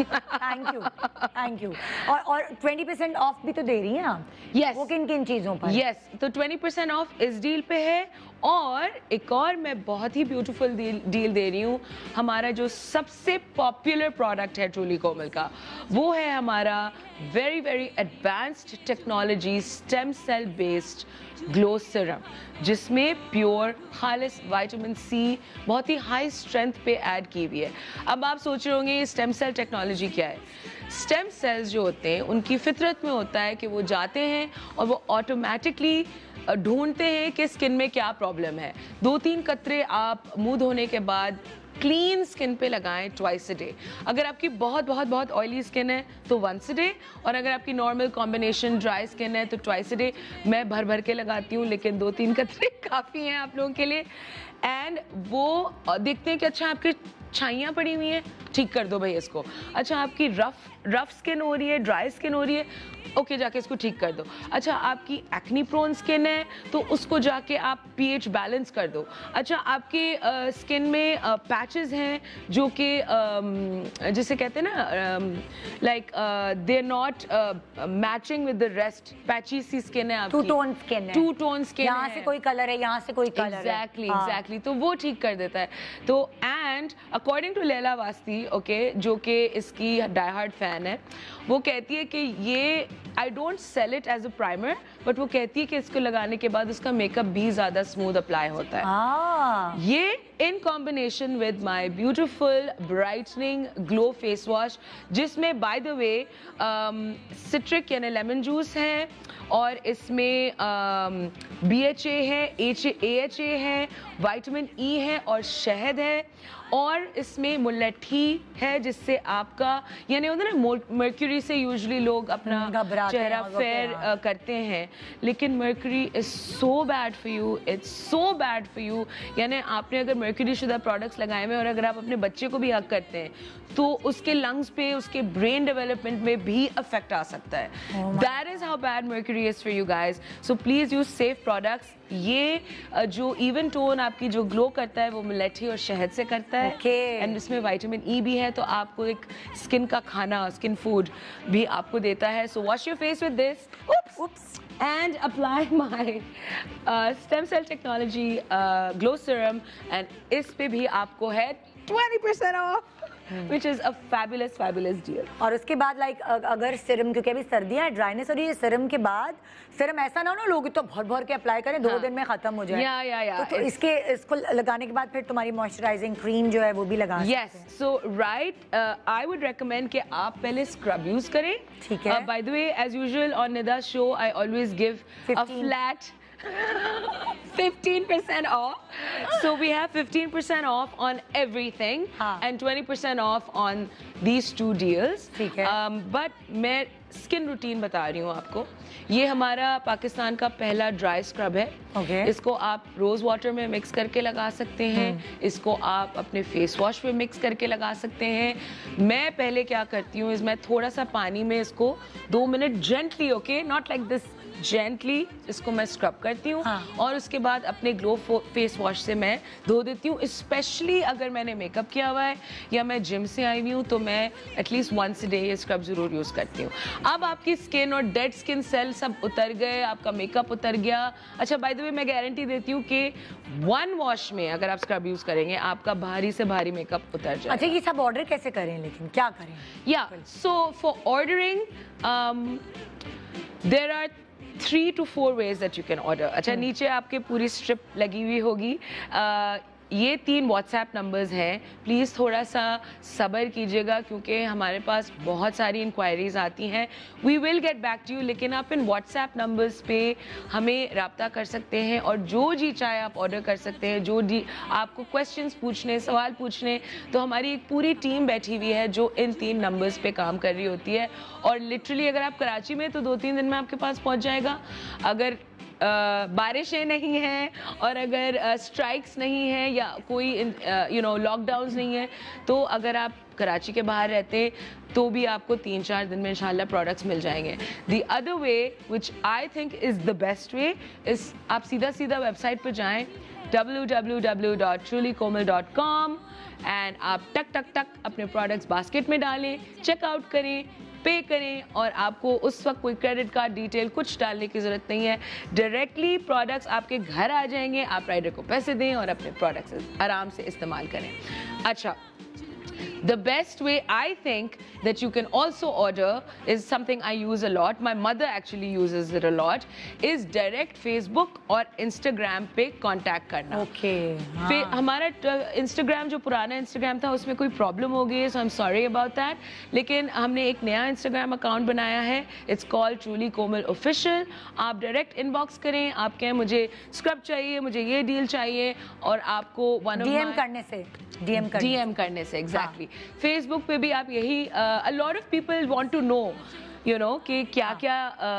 Thank you, thank you. और 20% ऑफ भी तो दे रही हैं आप? यस। वो किन किन चीज़ों पर? यस, तो 20% ऑफ इस डील पे है, और एक और मैं बहुत ही ब्यूटीफुल डील दे रही हूँ। हमारा जो सबसे पॉपुलर प्रोडक्ट है ट्रूली कोमल का, वो है हमारा very very advanced technology stem cell based glow serum, जिसमें प्योर खालिस विटामिन सी बहुत ही हाई स्ट्रेंथ पे ऐड की हुई है। अब आप सोच रहे होंगे ये स्टेम सेल टेक्नोलॉजी क्या है? स्टेम सेल्स जो होते हैं उनकी फितरत में होता है कि वो जाते हैं और वो ऑटोमेटिकली ढूंढते हैं कि स्किन में क्या प्रॉब्लम है। 2-3 कतरे आप मुंह धोने के बाद क्लीन स्किन पे लगाएं ट्वाइस अ डे. अगर आपकी बहुत बहुत बहुत ऑयली स्किन है तो वंस अ डे, और अगर आपकी नॉर्मल कॉम्बिनेशन ड्राई स्किन है तो ट्वाइस अ डे. मैं भर भर के लगाती हूँ, लेकिन 2-3 कतरे काफ़ी हैं आप लोगों के लिए. एंड वो देखते हैं कि अच्छा आपकी छाइयाँ पड़ी हुई हैं, ठीक कर दो भाई इसको. अच्छा आपकी रफ स्किन हो रही है, ड्राई स्किन हो रही है, ओके जाके इसको ठीक कर दो. अच्छा आपकी एक्नी प्रोन स्किन है तो उसको जाके आप पीएच बैलेंस कर दो. अच्छा आपके स्किन में पैचेस हैं जो कि जिसे कहते हैं ना like they are not matching with the rest. Patchy सी स्किन है आपकी, टू टोन स्किन है, टू टोन स्किन, यहाँ से कोई कलर है, यहाँ से कोई कलर है. एग्जैक्टली तो वो ठीक कर देता है. तो and according to Laila Wasti, okay, जो कि इसकी डाई हार्ड फैन है, वो कहती है कि ये I don't sell it as a primer, but वो कहती है कि इसको लगाने के बाद उसका मेकअप भी ज़्यादा स्मूथ अप्लाई होता है. ये in combination with my beautiful brightening glow face wash, जिसमें बाय द वे सिट्रिक यानी लेमन जूस है, और इसमें BHA है, AHA है, विटामिन E है और शहद है, और इसमें मुलट्ठी है जिससे आपका यानी होता है ना मर्क्यूरी से यूजुअली लोग अपना चेहरा फेयर करते हैं, लेकिन mercury is so bad for you, it's so bad for you. यानी आपने अगर मर्क्यूरी शुदा प्रोडक्ट्स लगाए हुए और अगर आप अपने बच्चे को भी हक करते हैं तो उसके लंग्स पे, उसके ब्रेन डेवलपमेंट में भी अफेक्ट आ सकता है. That is how bad mercury is for you guys. So please use safe products. ये जो इवन टोन आपकी जो ग्लो करता है वो मुलट्ठी और शहद से करता है, एंड इसमें विटामिन E भी है, तो आपको एक स्किन का खाना, स्किन फूड भी आपको देता है. So wash your face with this and apply my stem cell technology glow serum, and इस पे भी आपको है 20% off, which is a fabulous deal. और उसके बाद लाइक अगर सीरम, क्योंकि अभी सर्दियाँ है, ड्राइनेस हो रही है, सीरम के बाद सीरम ऐसा ना हो ना लोग तो भर के अप्लाई करें, 2 दिन में खत्म हो जाए. या तो इसको लगाने के बाद फिर तुम्हारी मॉइस्चराइजिंग क्रीम जो है वो भी लगा सकते हैं. Yes, so right, I would recommend कि आप पहले स्क्रब यूज करें. ठीक है. By the way, as usual on Nida's show, I always give 15. A flat 15% off. So we have 15% off on everything and 20% off on these 2 deals. ठीक है. But मैं skin routine बता रही हूँ आपको. ये हमारा पाकिस्तान का पहला ड्राई स्क्रब है. इसको आप रोज वाटर में मिक्स करके लगा सकते हैं. इसको आप अपने फेस वॉश में मिक्स करके लगा सकते हैं. मैं पहले क्या करती हूँ, मैं थोड़ा सा पानी में इसको 2 minute gently, okay, not like this, gently इसको मैं स्क्रब करती हूँ. और उसके बाद अपने ग्लो फेस वॉश से मैं धो देती हूँ. स्पेशली अगर मैंने मेकअप किया हुआ है या मैं जिम से आई हुई हूँ तो मैं एटलीस्ट वंस अ डे ये स्क्रब जरूर यूज करती हूँ. अब आपकी स्किन और डेड स्किन सेल सब उतर गए, आपका मेकअप उतर गया. अच्छा बाय द वे मैं गारंटी देती हूँ कि 1 वॉश में अगर आप स्क्रब यूज करेंगे आपका भारी से भारी मेकअप उतर जाए. अच्छा ये सब ऑर्डर कैसे करें, लेकिन क्या करें? या so for ordering there are 3 to 4 ways that you can order. अच्छा नीचे आपके पूरी स्ट्रिप लगी हुई होगी. ये 3 व्हाट्सएप नंबर्स हैं. प्लीज़ थोड़ा सा सब्र कीजिएगा क्योंकि हमारे पास बहुत सारी इंक्वायरीज आती हैं. We will get back to you, लेकिन आप इन व्हाट्सएप नंबर्स पे हमें रब्ता कर सकते हैं और जो जी चाहे आप ऑर्डर कर सकते हैं. जो जी आपको क्वेश्चंस पूछने, सवाल पूछने, तो हमारी एक पूरी टीम बैठी हुई है जो इन 3 नंबर्स पे काम कर रही होती है. और लिटरली अगर आप कराची में तो 2-3 दिन में आपके पास पहुँच जाएगा. अगर बारिशें नहीं हैं और अगर स्ट्राइक्स नहीं हैं या कोई लॉकडाउन्स नहीं है, तो अगर आप कराची के बाहर रहते हैं तो भी आपको 3-4 दिन में इंशाल्लाह प्रोडक्ट्स मिल जाएंगे. The other way which I think is the best way is आप सीधा वेबसाइट पर जाएं www.trulykomal.com एंड आप टक अपने प्रोडक्ट्स बास्केट में डालें, चेकआउट करें, पे करें और आपको उस वक्त कोई क्रेडिट कार्ड डिटेल कुछ डालने की ज़रूरत नहीं है. डायरेक्टली प्रोडक्ट्स आपके घर आ जाएंगे. आप राइडर को पैसे दें और अपने प्रोडक्ट्स आराम से इस्तेमाल करें. अच्छा The best way I think that you can also order is something I use a lot. My mother actually uses it a lot. Is direct Facebook और Instagram पे contact करना. Okay. हमारा Instagram जो पुराना Instagram था उसमें कोई problem हो गई है, so I'm sorry about that. लेकिन हमने एक नया Instagram account बनाया है. It's called Truly Komal Official. आप direct inbox करें. आप कहें मुझे scrub चाहिए, मुझे ये deal चाहिए और आपको one of DM करने से. DM करने से exactly. Facebook पे भी आप यही a lot of people want to know you know कि क्या क्या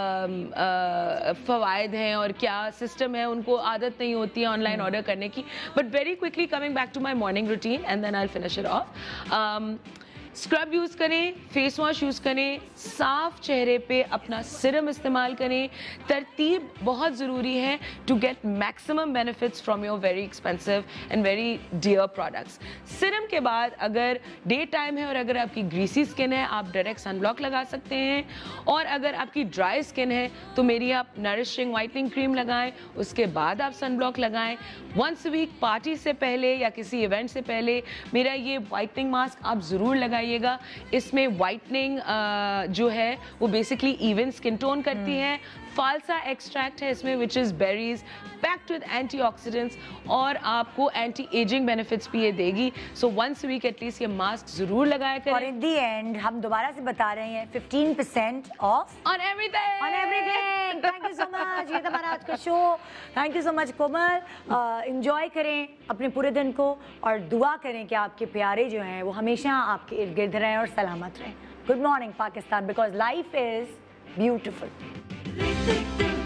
फवायद हैं और क्या सिस्टम है, उनको आदत नहीं होती है ऑनलाइन ऑर्डर करने की. But very quickly coming back to my morning routine and then I will finish it off. Scrub use करें, फेस वॉश यूज़ करें, साफ चेहरे पे अपना सिरम इस्तेमाल करें. तरतीब बहुत ज़रूरी है to get maximum benefits from your very expensive and very dear products. Serum के बाद अगर डे टाइम है और अगर आपकी ग्रीसी स्किन है आप डायरेक्ट सनब्लॉक लगा सकते हैं, और अगर आपकी ड्राई स्किन है तो मेरी आप नरिशिंग वाइटनिंग क्रीम लगाएं, उसके बाद आप सनब्लॉक लगाएं. वंस अ वीक पार्टी से पहले या किसी इवेंट से पहले मेरा ये वाइटनिंग मास्क आप ज़रूर लगाइएगा. इसमें वाइटनिंग जो है वो बेसिकली इवन स्किन टोन करती है. फालसा एक्सट्रैक्ट है इसमें which is berries packed with antioxidants और आपको एंटी एजिंग बेनिफिट्स भी ये देगी. सो वंस वीक एटलीस्ट ये मास्क जरूर लगाया करें. और इन दी एंड हम दोबारा से बता रहे हैं 15% off on everything. Thank you so much. ये था हमारा आज का शो. Thank you so much Komal. Enjoy करें अपने पूरे दिन को और दुआ करें कि आपके प्यारे जो हैं वो हमेशा आपके इर्द गिर्द रहें और सलामत रहें. Good morning Pakistan, because life is beautiful.